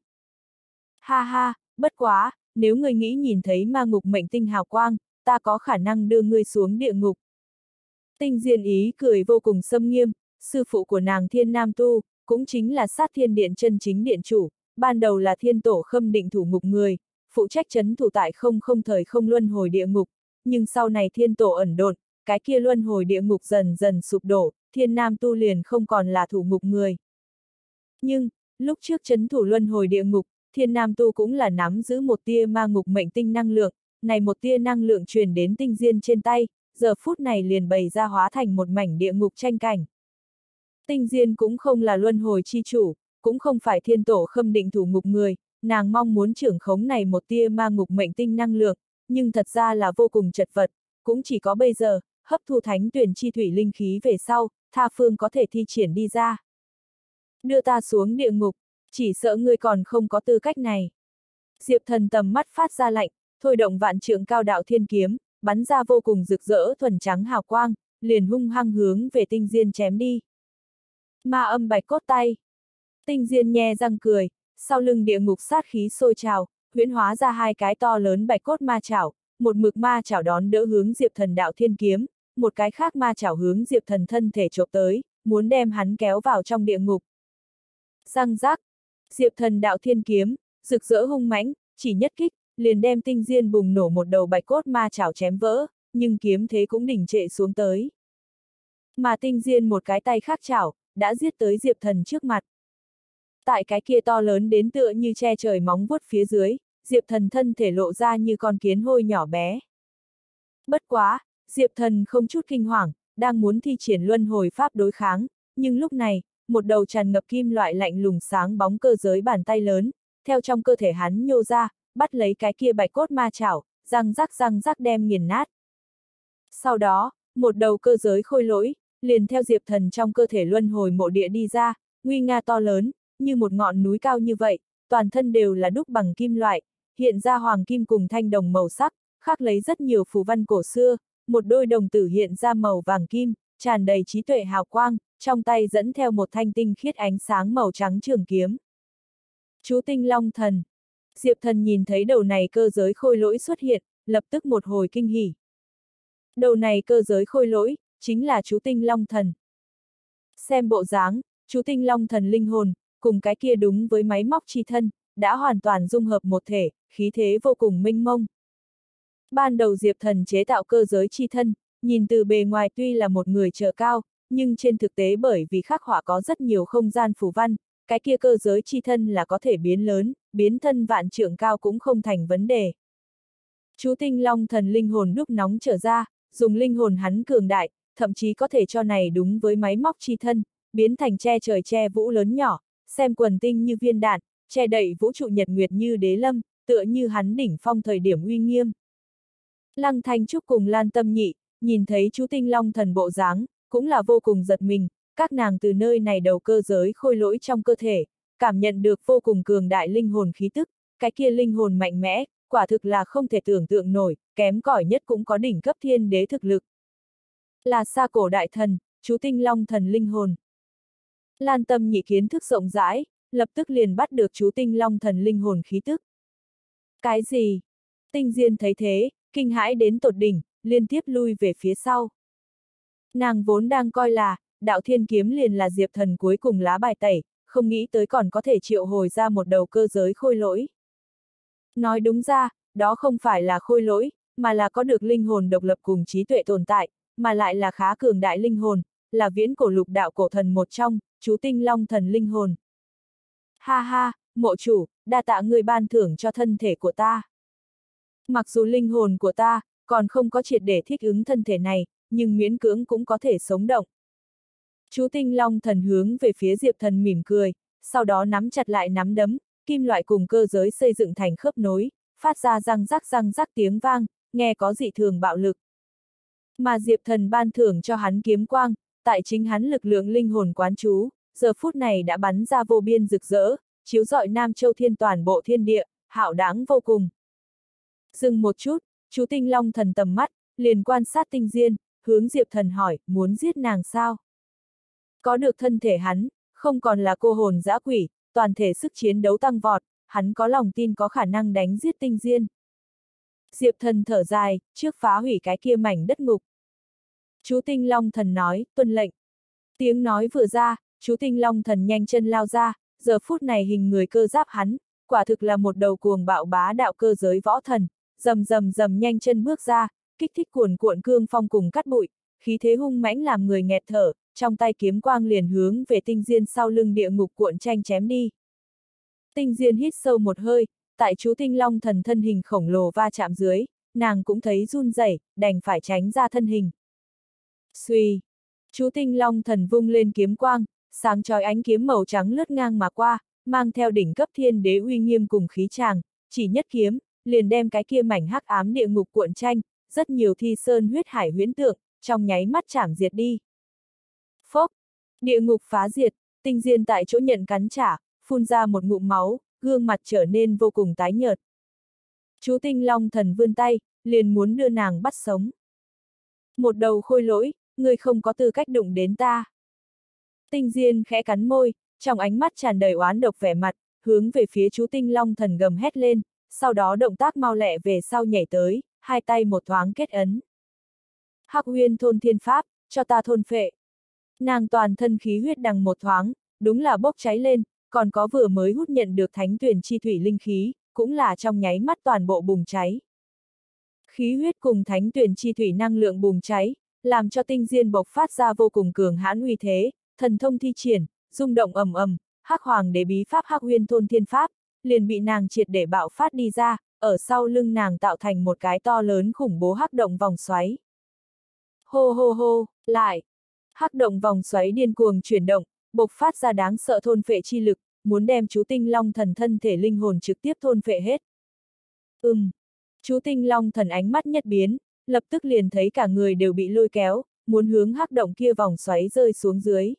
Ha ha, bất quá, nếu người nghĩ nhìn thấy ma ngục mệnh tinh hào quang, ta có khả năng đưa ngươi xuống địa ngục. Tinh Diên ý cười vô cùng xâm nghiêm, sư phụ của nàng Thiên Nam Tu, cũng chính là sát thiên điện chân chính điện chủ, ban đầu là thiên tổ khâm định thủ ngục người, phụ trách chấn thủ tại không không thời không luân hồi địa ngục, nhưng sau này thiên tổ ẩn độn, cái kia luân hồi địa ngục dần dần sụp đổ, Thiên Nam Tu liền không còn là thủ ngục người. Nhưng, lúc trước chấn thủ luân hồi địa ngục, Thiên Nam Tu cũng là nắm giữ một tia ma ngục mệnh tinh năng lượng, này một tia năng lượng truyền đến Tinh Diên trên tay, giờ phút này liền bày ra hóa thành một mảnh địa ngục tranh cảnh. Tinh Diên cũng không là luân hồi chi chủ, cũng không phải thiên tổ khâm định thủ ngục người, nàng mong muốn trưởng khống này một tia ma ngục mệnh tinh năng lượng, nhưng thật ra là vô cùng chật vật, cũng chỉ có bây giờ, hấp thu thánh tuyển chi thủy linh khí về sau, tha phương có thể thi triển đi ra. Đưa ta xuống địa ngục, chỉ sợ ngươi còn không có tư cách này. Diệp Thần tầm mắt phát ra lạnh, thôi động vạn trượng cao đạo thiên kiếm, bắn ra vô cùng rực rỡ thuần trắng hào quang, liền hung hăng hướng về Tinh Diên chém đi. Ma âm bạch cốt tay. Tinh Diên nhe răng cười, sau lưng địa ngục sát khí sôi trào, huyễn hóa ra hai cái to lớn bạch cốt ma chảo, một mực ma chảo đón đỡ hướng Diệp Thần đạo thiên kiếm, một cái khác ma chảo hướng Diệp Thần thân thể chộp tới, muốn đem hắn kéo vào trong địa ngục. Răng rác, Diệp Thần đạo thiên kiếm, rực rỡ hung mãnh, chỉ nhất kích, liền đem Tinh Diên bùng nổ một đầu bạch cốt ma chảo chém vỡ, nhưng kiếm thế cũng đình trệ xuống tới. Mà Tinh Diên một cái tay khác chảo, đã giết tới Diệp Thần trước mặt. Tại cái kia to lớn đến tựa như che trời móng vuốt phía dưới, Diệp Thần thân thể lộ ra như con kiến hôi nhỏ bé. Bất quá, Diệp Thần không chút kinh hoàng, đang muốn thi triển luân hồi pháp đối kháng, nhưng lúc này, một đầu tràn ngập kim loại lạnh lùng sáng bóng cơ giới bàn tay lớn, theo trong cơ thể hắn nhô ra, bắt lấy cái kia bạch cốt ma chảo, răng rắc răng rắc đem nghiền nát. Sau đó, một đầu cơ giới khôi lỗi, liền theo Diệp Thần trong cơ thể luân hồi mộ địa đi ra, nguy nga to lớn, như một ngọn núi cao như vậy, toàn thân đều là đúc bằng kim loại, hiện ra hoàng kim cùng thanh đồng màu sắc, khắc lấy rất nhiều phù văn cổ xưa, một đôi đồng tử hiện ra màu vàng kim, tràn đầy trí tuệ hào quang, trong tay dẫn theo một thanh tinh khiết ánh sáng màu trắng trường kiếm. Chú Tinh Long Thần. Diệp Thần nhìn thấy đầu này cơ giới khôi lỗi xuất hiện, lập tức một hồi kinh hỉ. Đầu này cơ giới khôi lỗi, chính là chú Tinh Long Thần. Xem bộ dáng, chú Tinh Long Thần linh hồn, cùng cái kia đúng với máy móc chi thân, đã hoàn toàn dung hợp một thể, khí thế vô cùng mênh mông. Ban đầu Diệp Thần chế tạo cơ giới chi thân, nhìn từ bề ngoài tuy là một người trợ cao, nhưng trên thực tế bởi vì khắc họa có rất nhiều không gian phù văn, cái kia cơ giới chi thân là có thể biến lớn, biến thân vạn trượng cao cũng không thành vấn đề. Chú Tinh Long Thần linh hồn đúc nóng trở ra, dùng linh hồn hắn cường đại, thậm chí có thể cho này đúng với máy móc chi thân, biến thành che trời che vũ lớn nhỏ, xem quần tinh như viên đạn, che đậy vũ trụ nhật nguyệt như đế lâm, tựa như hắn đỉnh phong thời điểm uy nghiêm. Lăng Thanh Trúc cùng Lan Tâm Nhị, nhìn thấy chú Tinh Long Thần bộ dáng, cũng là vô cùng giật mình, các nàng từ nơi này đầu cơ giới khôi lỗi trong cơ thể, cảm nhận được vô cùng cường đại linh hồn khí tức, cái kia linh hồn mạnh mẽ, quả thực là không thể tưởng tượng nổi, kém cỏi nhất cũng có đỉnh cấp thiên đế thực lực. Là xa cổ đại thần, chú Tinh Long Thần linh hồn. Lan Tâm Nhị kiến thức rộng rãi, lập tức liền bắt được chú Tinh Long Thần linh hồn khí tức. Cái gì? Tinh Diên thấy thế, kinh hãi đến tột đỉnh, liên tiếp lui về phía sau. Nàng vốn đang coi là, đạo thiên kiếm liền là Diệp Thần cuối cùng lá bài tẩy, không nghĩ tới còn có thể triệu hồi ra một đầu cơ giới khôi lỗi. Nói đúng ra, đó không phải là khôi lỗi, mà là có được linh hồn độc lập cùng trí tuệ tồn tại, mà lại là khá cường đại linh hồn, là viễn cổ lục đạo cổ thần một trong, chú Tinh Long Thần linh hồn. Ha ha, mộ chủ, đa tạ người ban thưởng cho thân thể của ta. Mặc dù linh hồn của ta, còn không có triệt để thích ứng thân thể này, nhưng miễn cưỡng cũng có thể sống động. Chú Tinh Long Thần hướng về phía Diệp Thần mỉm cười, sau đó nắm chặt lại nắm đấm, kim loại cùng cơ giới xây dựng thành khớp nối, phát ra răng rắc răng rắc tiếng vang, nghe có dị thường bạo lực. Mà Diệp Thần ban thưởng cho hắn kiếm quang, tại chính hắn lực lượng linh hồn quán trú, giờ phút này đã bắn ra vô biên rực rỡ, chiếu rọi Nam Châu Thiên toàn bộ thiên địa, hạo đáng vô cùng. Dừng một chút, chú Tinh Long Thần tầm mắt, liền quan sát Tinh Diên, hướng Diệp Thần hỏi, muốn giết nàng sao? Có được thân thể hắn, không còn là cô hồn dã quỷ, toàn thể sức chiến đấu tăng vọt, hắn có lòng tin có khả năng đánh giết Tinh Diên. Diệp Thần thở dài, trước phá hủy cái kia mảnh đất ngục. Chú Tinh Long Thần nói, tuân lệnh. Tiếng nói vừa ra, chú Tinh Long Thần nhanh chân lao ra, giờ phút này hình người cơ giáp hắn, quả thực là một đầu cuồng bạo bá đạo cơ giới võ thần, rầm rầm rầm nhanh chân bước ra, kích thích cuồn cuộn cương phong cùng cắt bụi, khí thế hung mãnh làm người nghẹt thở, trong tay kiếm quang liền hướng về Tinh Diên sau lưng địa ngục cuộn tranh chém đi. Tinh Diên hít sâu một hơi, tại chú Tinh Long Thần thân hình khổng lồ va chạm dưới, nàng cũng thấy run rẩy, đành phải tránh ra thân hình. Xuy, chú Tinh Long Thần vung lên kiếm quang, sáng chói ánh kiếm màu trắng lướt ngang mà qua, mang theo đỉnh cấp thiên đế uy nghiêm cùng khí tràng, chỉ nhất kiếm, liền đem cái kia mảnh hắc ám địa ngục cuộn tranh, rất nhiều thi sơn huyết hải huyễn tượng, trong nháy mắt chảm diệt đi. Phốc, địa ngục phá diệt, Tinh Diên tại chỗ nhận cắn trả, phun ra một ngụm máu, gương mặt trở nên vô cùng tái nhợt. Chú Tinh Long Thần vươn tay, liền muốn đưa nàng bắt sống. Một đầu khôi lỗi, ngươi không có tư cách đụng đến ta. Tinh Diên khẽ cắn môi, trong ánh mắt tràn đầy oán độc vẻ mặt, hướng về phía chú Tinh Long Thần gầm hét lên, sau đó động tác mau lẹ về sau nhảy tới, hai tay một thoáng kết ấn. Hắc Uyên thôn thiên pháp, cho ta thôn phệ. Nàng toàn thân khí huyết đằng một thoáng, đúng là bốc cháy lên, còn có vừa mới hút nhận được thánh tuyển chi thủy linh khí, cũng là trong nháy mắt toàn bộ bùng cháy. Khí huyết cùng thánh tuyển chi thủy năng lượng bùng cháy, làm cho Tinh Diên bộc phát ra vô cùng cường hãn uy thế, thần thông thi triển, rung động ầm ầm, Hắc Hoàng đế bí pháp Hắc Uyên thôn thiên pháp, liền bị nàng triệt để bạo phát đi ra, ở sau lưng nàng tạo thành một cái to lớn khủng bố hắc động vòng xoáy. Hô hô hô, lại. Hắc động vòng xoáy điên cuồng chuyển động, bộc phát ra đáng sợ thôn phệ chi lực, muốn đem chú Tinh Long Thần thân thể linh hồn trực tiếp thôn phệ hết. Ừm. Chú Tinh Long Thần ánh mắt nhất biến, lập tức liền thấy cả người đều bị lôi kéo, muốn hướng hắc động kia vòng xoáy rơi xuống dưới.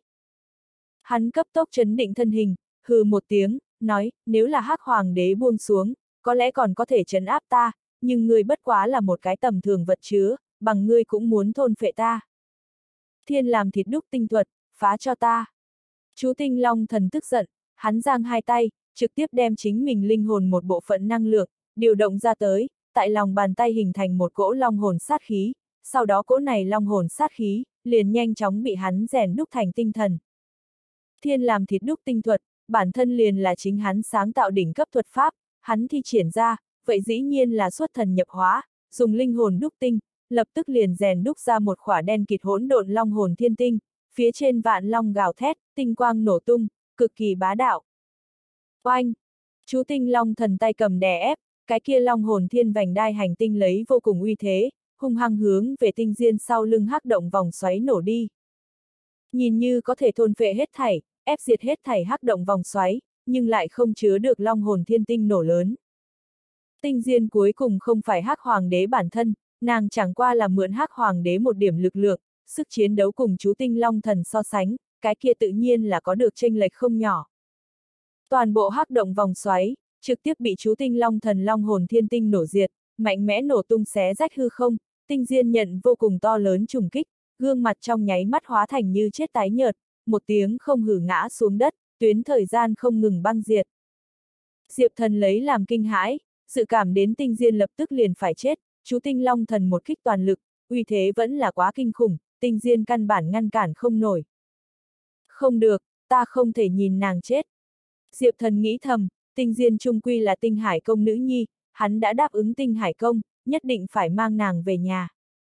Hắn cấp tốc trấn định thân hình, hừ một tiếng, nói, nếu là Hắc Hoàng đế buông xuống, có lẽ còn có thể trấn áp ta, nhưng ngươi bất quá là một cái tầm thường vật chứa, bằng ngươi cũng muốn thôn phệ ta. Thiên làm thịt đúc tinh thuật, phá cho ta. Chú Tinh Long Thần tức giận, hắn giang hai tay, trực tiếp đem chính mình linh hồn một bộ phận năng lượng, điều động ra tới, tại lòng bàn tay hình thành một cỗ long hồn sát khí, sau đó cỗ này long hồn sát khí, liền nhanh chóng bị hắn rèn đúc thành tinh thần. Thiên làm thịt đúc tinh thuật, bản thân liền là chính hắn sáng tạo đỉnh cấp thuật pháp, hắn thi triển ra, vậy dĩ nhiên là xuất thần nhập hóa, dùng linh hồn đúc tinh, lập tức liền rèn đúc ra một khỏa đen kịt hỗn độn long hồn thiên tinh, phía trên vạn long gào thét, tinh quang nổ tung, cực kỳ bá đạo. Oanh! Chú tinh long thần tay cầm đè ép, cái kia long hồn thiên vành đai hành tinh lấy vô cùng uy thế, hung hăng hướng về tinh diên sau lưng hắc động vòng xoáy nổ đi. Nhìn như có thể thôn phệ hết thảy, ép diệt hết thảy hắc động vòng xoáy, nhưng lại không chứa được long hồn thiên tinh nổ lớn. Tinh diên cuối cùng không phải hắc hoàng đế bản thân, nàng chẳng qua là mượn hắc hoàng đế một điểm lực lượng, sức chiến đấu cùng chú tinh long thần so sánh, cái kia tự nhiên là có được chênh lệch không nhỏ. Toàn bộ hắc động vòng xoáy, trực tiếp bị chú tinh long thần long hồn thiên tinh nổ diệt, mạnh mẽ nổ tung xé rách hư không, tinh diên nhận vô cùng to lớn trùng kích, gương mặt trong nháy mắt hóa thành như chết tái nhợt, một tiếng không hử ngã xuống đất, tuyến thời gian không ngừng băng diệt. Diệp Thần lấy làm kinh hãi, dự cảm đến tinh diên lập tức liền phải chết, chú tinh long thần một kích toàn lực, uy thế vẫn là quá kinh khủng, tinh diên căn bản ngăn cản không nổi. Không được, ta không thể nhìn nàng chết. Diệp Thần nghĩ thầm, tinh diên chung quy là tinh hải công nữ nhi, hắn đã đáp ứng tinh hải công, nhất định phải mang nàng về nhà.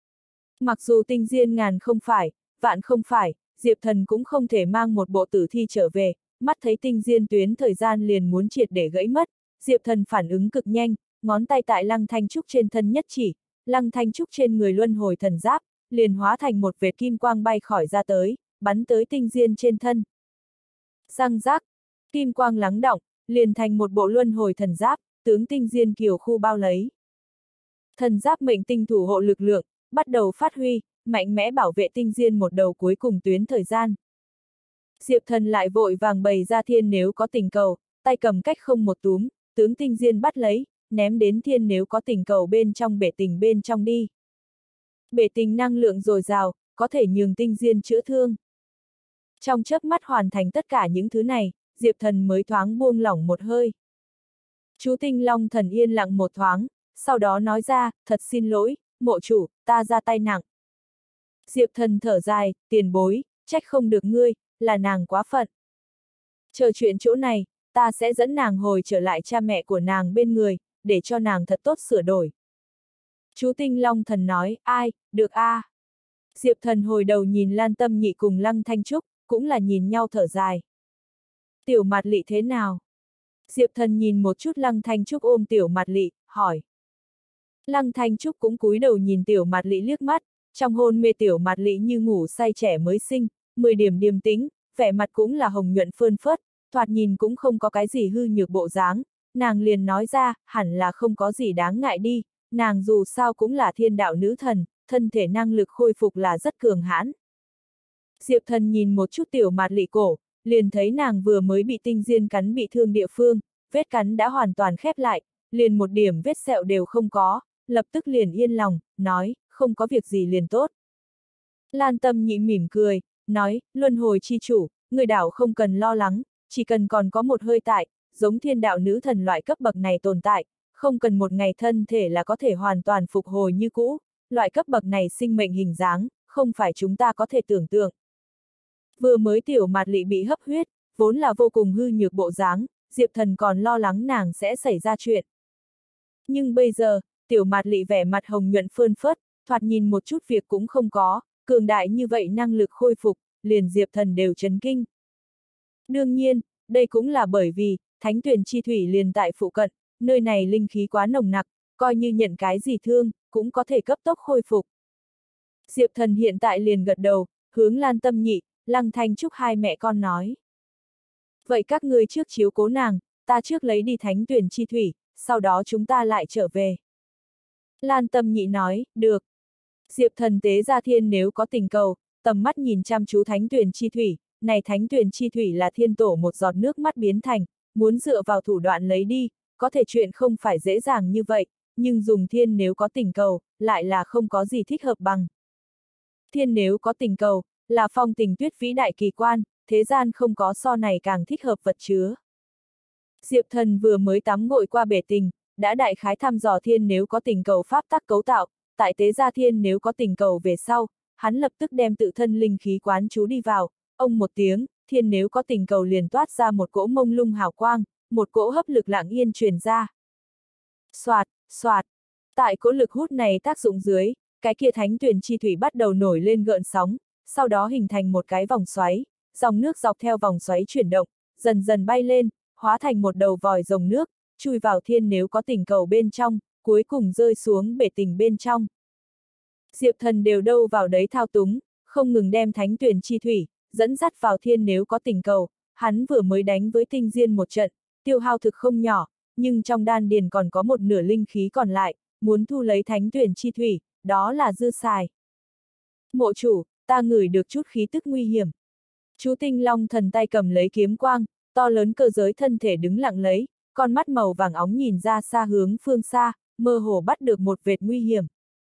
Mặc dù tinh diên ngàn không phải, vạn không phải, Diệp Thần cũng không thể mang một bộ tử thi trở về, mắt thấy tinh diên tuyến thời gian liền muốn triệt để gãy mất, Diệp Thần phản ứng cực nhanh, ngón tay tại Lăng Thanh Trúc trên thân nhất chỉ, Lăng Thanh Trúc trên người luân hồi thần giáp, liền hóa thành một vệt kim quang bay khỏi ra tới, bắn tới tinh diên trên thân. Răng rác, kim quang lắng đọng, liền thành một bộ luân hồi thần giáp, tướng tinh diên kiều khu bao lấy. Thần giáp mệnh tinh thủ hộ lực lượng, bắt đầu phát huy, mạnh mẽ bảo vệ tinh diên một đầu cuối cùng tuyến thời gian. Diệp Thần lại vội vàng bày ra thiên nếu có tình cầu, tay cầm cách không một túm, tướng tinh diên bắt lấy, ném đến thiên nếu có tình cầu bên trong bể tình bên trong đi. Bể tình năng lượng dồi dào, có thể nhường tinh diên chữa thương. Trong chớp mắt hoàn thành tất cả những thứ này, Diệp Thần mới thoáng buông lỏng một hơi. Chú tinh long thần yên lặng một thoáng, sau đó nói ra, thật xin lỗi, mộ chủ, ta ra tay nặng. Diệp Thần thở dài, tiền bối, trách không được ngươi, là nàng quá phận. Chờ chuyện chỗ này, ta sẽ dẫn nàng hồi trở lại cha mẹ của nàng bên người, để cho nàng thật tốt sửa đổi. Chú tinh long thần nói, ai, được a. À. Diệp Thần hồi đầu nhìn Lan Tâm Nhị cùng Lăng Thanh Trúc, cũng là nhìn nhau thở dài. Tiểu Mạt Lị thế nào? Diệp Thần nhìn một chút Lăng Thanh Trúc ôm Tiểu Mạt Lị, hỏi. Lăng Thanh Trúc cũng cúi đầu nhìn Tiểu Mạt Lị liếc mắt, trong hôn mê Tiểu Mạt Lị như ngủ say trẻ mới sinh, mười điểm điềm tĩnh, vẻ mặt cũng là hồng nhuận phơn phớt, thoạt nhìn cũng không có cái gì hư nhược bộ dáng, nàng liền nói ra, hẳn là không có gì đáng ngại đi, nàng dù sao cũng là thiên đạo nữ thần, thân thể năng lực khôi phục là rất cường hãn. Diệp Thần nhìn một chút Tiểu Mạt Lị cổ, liền thấy nàng vừa mới bị tinh diên cắn bị thương địa phương, vết cắn đã hoàn toàn khép lại, liền một điểm vết sẹo đều không có, lập tức liền yên lòng, nói, không có việc gì liền tốt. Lan Tâm Nhị mỉm cười, nói, luân hồi chi chủ, người đảo không cần lo lắng, chỉ cần còn có một hơi tại, giống thiên đạo nữ thần loại cấp bậc này tồn tại, không cần một ngày thân thể là có thể hoàn toàn phục hồi như cũ, loại cấp bậc này sinh mệnh hình dáng, không phải chúng ta có thể tưởng tượng. Vừa mới Tiểu Mạt Lị bị hấp huyết, vốn là vô cùng hư nhược bộ dáng, Diệp Thần còn lo lắng nàng sẽ xảy ra chuyện. Nhưng bây giờ, Tiểu Mạt Lị vẻ mặt hồng nhuận phơn phớt, thoạt nhìn một chút việc cũng không có, cường đại như vậy năng lực khôi phục, liền Diệp Thần đều chấn kinh. Đương nhiên, đây cũng là bởi vì, thánh tuyển chi thủy liền tại phụ cận, nơi này linh khí quá nồng nặc, coi như nhận cái gì thương, cũng có thể cấp tốc khôi phục. Diệp Thần hiện tại liền gật đầu, hướng Lan Tâm Nhị, Lăng Thanh Trúc hai mẹ con nói. Vậy các ngươi trước chiếu cố nàng, ta trước lấy đi thánh tuyển chi thủy, sau đó chúng ta lại trở về. Lan Tâm Nhị nói, được. Diệp Thần tế ra thiên nếu có tình cầu, tầm mắt nhìn chăm chú thánh tuyển chi thủy, này thánh tuyển chi thủy là thiên tổ một giọt nước mắt biến thành, muốn dựa vào thủ đoạn lấy đi, có thể chuyện không phải dễ dàng như vậy, nhưng dùng thiên nếu có tình cầu, lại là không có gì thích hợp bằng. Thiên nếu có tình cầu, là phong tình tuyết vĩ đại kỳ quan, thế gian không có so này càng thích hợp vật chứa. Diệp Thần vừa mới tắm gội qua bể tình, đã đại khái thăm dò thiên nếu có tình cầu pháp tắc cấu tạo, tại tế gia thiên nếu có tình cầu về sau, hắn lập tức đem tự thân linh khí quán chú đi vào, ông một tiếng, thiên nếu có tình cầu liền toát ra một cỗ mông lung hào quang, một cỗ hấp lực lặng yên truyền ra. Soạt, soạt, tại cỗ lực hút này tác dụng dưới, cái kia thánh tuyền chi thủy bắt đầu nổi lên gợn sóng, sau đó hình thành một cái vòng xoáy, dòng nước dọc theo vòng xoáy chuyển động, dần dần bay lên, hóa thành một đầu vòi rồng nước, chui vào thiên nếu có tình cầu bên trong, cuối cùng rơi xuống bể tình bên trong. Diệp Thần đều đâu vào đấy thao túng, không ngừng đem thánh tuyền chi thủy, dẫn dắt vào thiên nếu có tình cầu, hắn vừa mới đánh với tinh diên một trận, tiêu hao thực không nhỏ, nhưng trong đan điền còn có một nửa linh khí còn lại, muốn thu lấy thánh tuyền chi thủy, đó là dư xài. Mộ chủ, ta ngửi được chút khí tức nguy hiểm. Chú Tinh Long Thần tay cầm lấy kiếm quang, to lớn cơ giới thân thể đứng lặng lấy, con mắt màu vàng óng nhìn ra xa hướng phương xa, mơ hồ bắt được một vệt nguy hiểm.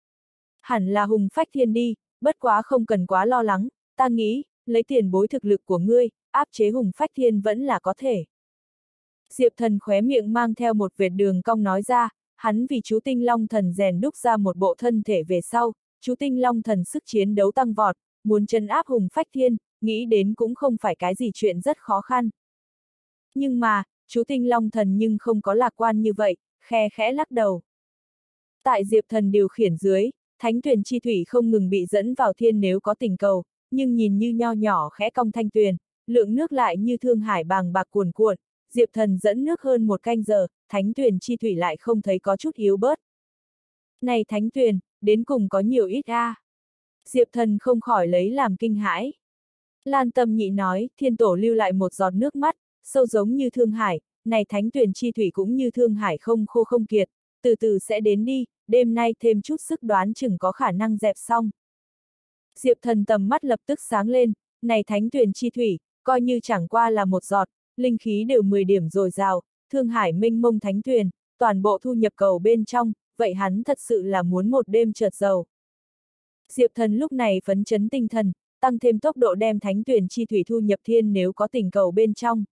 Hẳn là hùng phách thiên đi, bất quá không cần quá lo lắng, ta nghĩ, lấy tiền bối thực lực của ngươi, áp chế hùng phách thiên vẫn là có thể. Diệp Thần khóe miệng mang theo một vệt đường cong nói ra, hắn vì chú Tinh Long Thần rèn đúc ra một bộ thân thể về sau, chú Tinh Long Thần sức chiến đấu tăng vọt, muốn trấn áp hùng phách thiên, nghĩ đến cũng không phải cái gì chuyện rất khó khăn. Nhưng mà, chú Tinh Long Thần nhưng không có lạc quan như vậy, khe khẽ lắc đầu. Tại Diệp Thần điều khiển dưới, thánh tuyền chi thủy không ngừng bị dẫn vào thiên nếu có tình cầu, nhưng nhìn như nho nhỏ khẽ cong thanh tuyền, lượng nước lại như thương hải bàng bạc cuồn cuộn, Diệp Thần dẫn nước hơn một canh giờ, thánh tuyền chi thủy lại không thấy có chút yếu bớt. Này thánh tuyền, đến cùng có nhiều ít a? À? Diệp Thần không khỏi lấy làm kinh hãi. Lan Tâm Nhị nói, thiên tổ lưu lại một giọt nước mắt, sâu giống như thương hải, này thánh tuyền chi thủy cũng như thương hải không khô không kiệt, từ từ sẽ đến đi, đêm nay thêm chút sức đoán chừng có khả năng dẹp xong. Diệp Thần tầm mắt lập tức sáng lên, này thánh tuyền chi thủy, coi như chẳng qua là một giọt, linh khí đều mười điểm dồi dào, thương hải mênh mông thánh tuyền, toàn bộ thu nhập cầu bên trong, vậy hắn thật sự là muốn một đêm chợt giàu. Diệp Thần lúc này phấn chấn tinh thần, tăng thêm tốc độ đem thánh tuyền chi thủy thu nhập thiên nếu có tình cầu bên trong.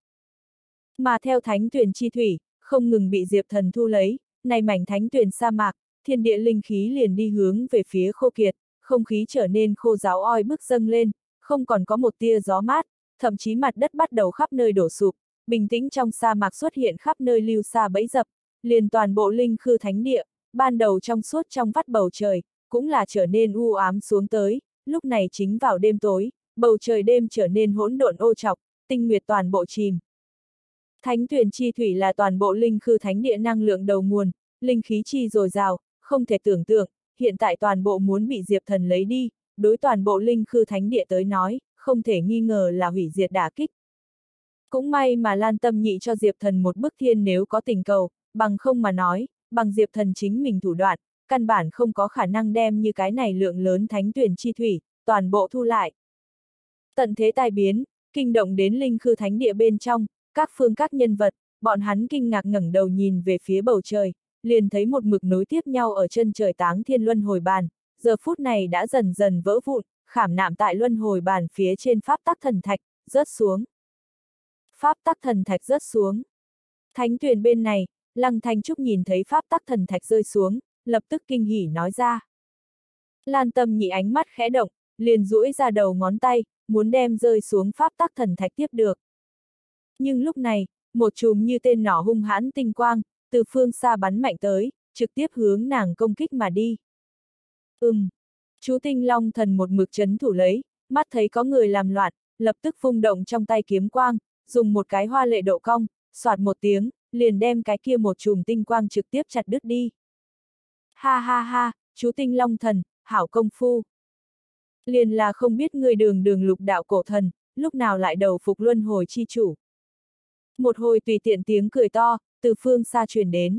Mà theo thánh tuyền chi thủy, không ngừng bị Diệp Thần thu lấy, này mảnh thánh tuyền sa mạc, thiên địa linh khí liền đi hướng về phía khô kiệt, không khí trở nên khô ráo oi bức dâng lên, không còn có một tia gió mát, thậm chí mặt đất bắt đầu khắp nơi đổ sụp, bình tĩnh trong sa mạc xuất hiện khắp nơi lưu sa bẫy dập, liền toàn bộ linh khư thánh địa, ban đầu trong suốt trong vắt bầu trời, cũng là trở nên u ám xuống tới, lúc này chính vào đêm tối, bầu trời đêm trở nên hỗn độn ô trọc, tinh nguyệt toàn bộ chìm. Thánh tuyền chi thủy là toàn bộ linh khư thánh địa năng lượng đầu nguồn, linh khí chi dồi dào, không thể tưởng tượng, hiện tại toàn bộ muốn bị Diệp Thần lấy đi, đối toàn bộ linh khư thánh địa tới nói, không thể nghi ngờ là hủy diệt đả kích. Cũng may mà Lan Tâm Nhị cho Diệp Thần một bức thiên nếu có tình cầu, bằng không mà nói, bằng Diệp Thần chính mình thủ đoạn, căn bản không có khả năng đem như cái này lượng lớn thánh tuyền chi thủy, toàn bộ thu lại. Tận thế tai biến, kinh động đến linh khư thánh địa bên trong, các phương các nhân vật, bọn hắn kinh ngạc ngẩng đầu nhìn về phía bầu trời, liền thấy một mực nối tiếp nhau ở chân trời táng thiên luân hồi bàn, giờ phút này đã dần dần vỡ vụn, khảm nạm tại luân hồi bàn phía trên pháp tắc thần thạch, rớt xuống. Pháp tắc thần thạch rớt xuống. Thánh tuyền bên này, Lăng Thanh Trúc nhìn thấy pháp tắc thần thạch rơi xuống, lập tức kinh hỉ nói ra. Lan Tâm Nhị ánh mắt khẽ động, liền duỗi ra đầu ngón tay, muốn đem rơi xuống pháp tắc thần thạch tiếp được. Nhưng lúc này, một chùm như tên nỏ hung hãn tinh quang, từ phương xa bắn mạnh tới, trực tiếp hướng nàng công kích mà đi. Ừm, chú Tinh Long Thần một mực chấn thủ lấy, mắt thấy có người làm loạn, lập tức vung động trong tay kiếm quang, dùng một cái hoa lệ độ cong, soạt một tiếng, liền đem cái kia một chùm tinh quang trực tiếp chặt đứt đi. Ha ha ha, chú Tinh Long Thần, hảo công phu. Liền là không biết người đường đường lục đạo cổ thần, lúc nào lại đầu phục luân hồi chi chủ. Một hồi tùy tiện tiếng cười to, từ phương xa truyền đến.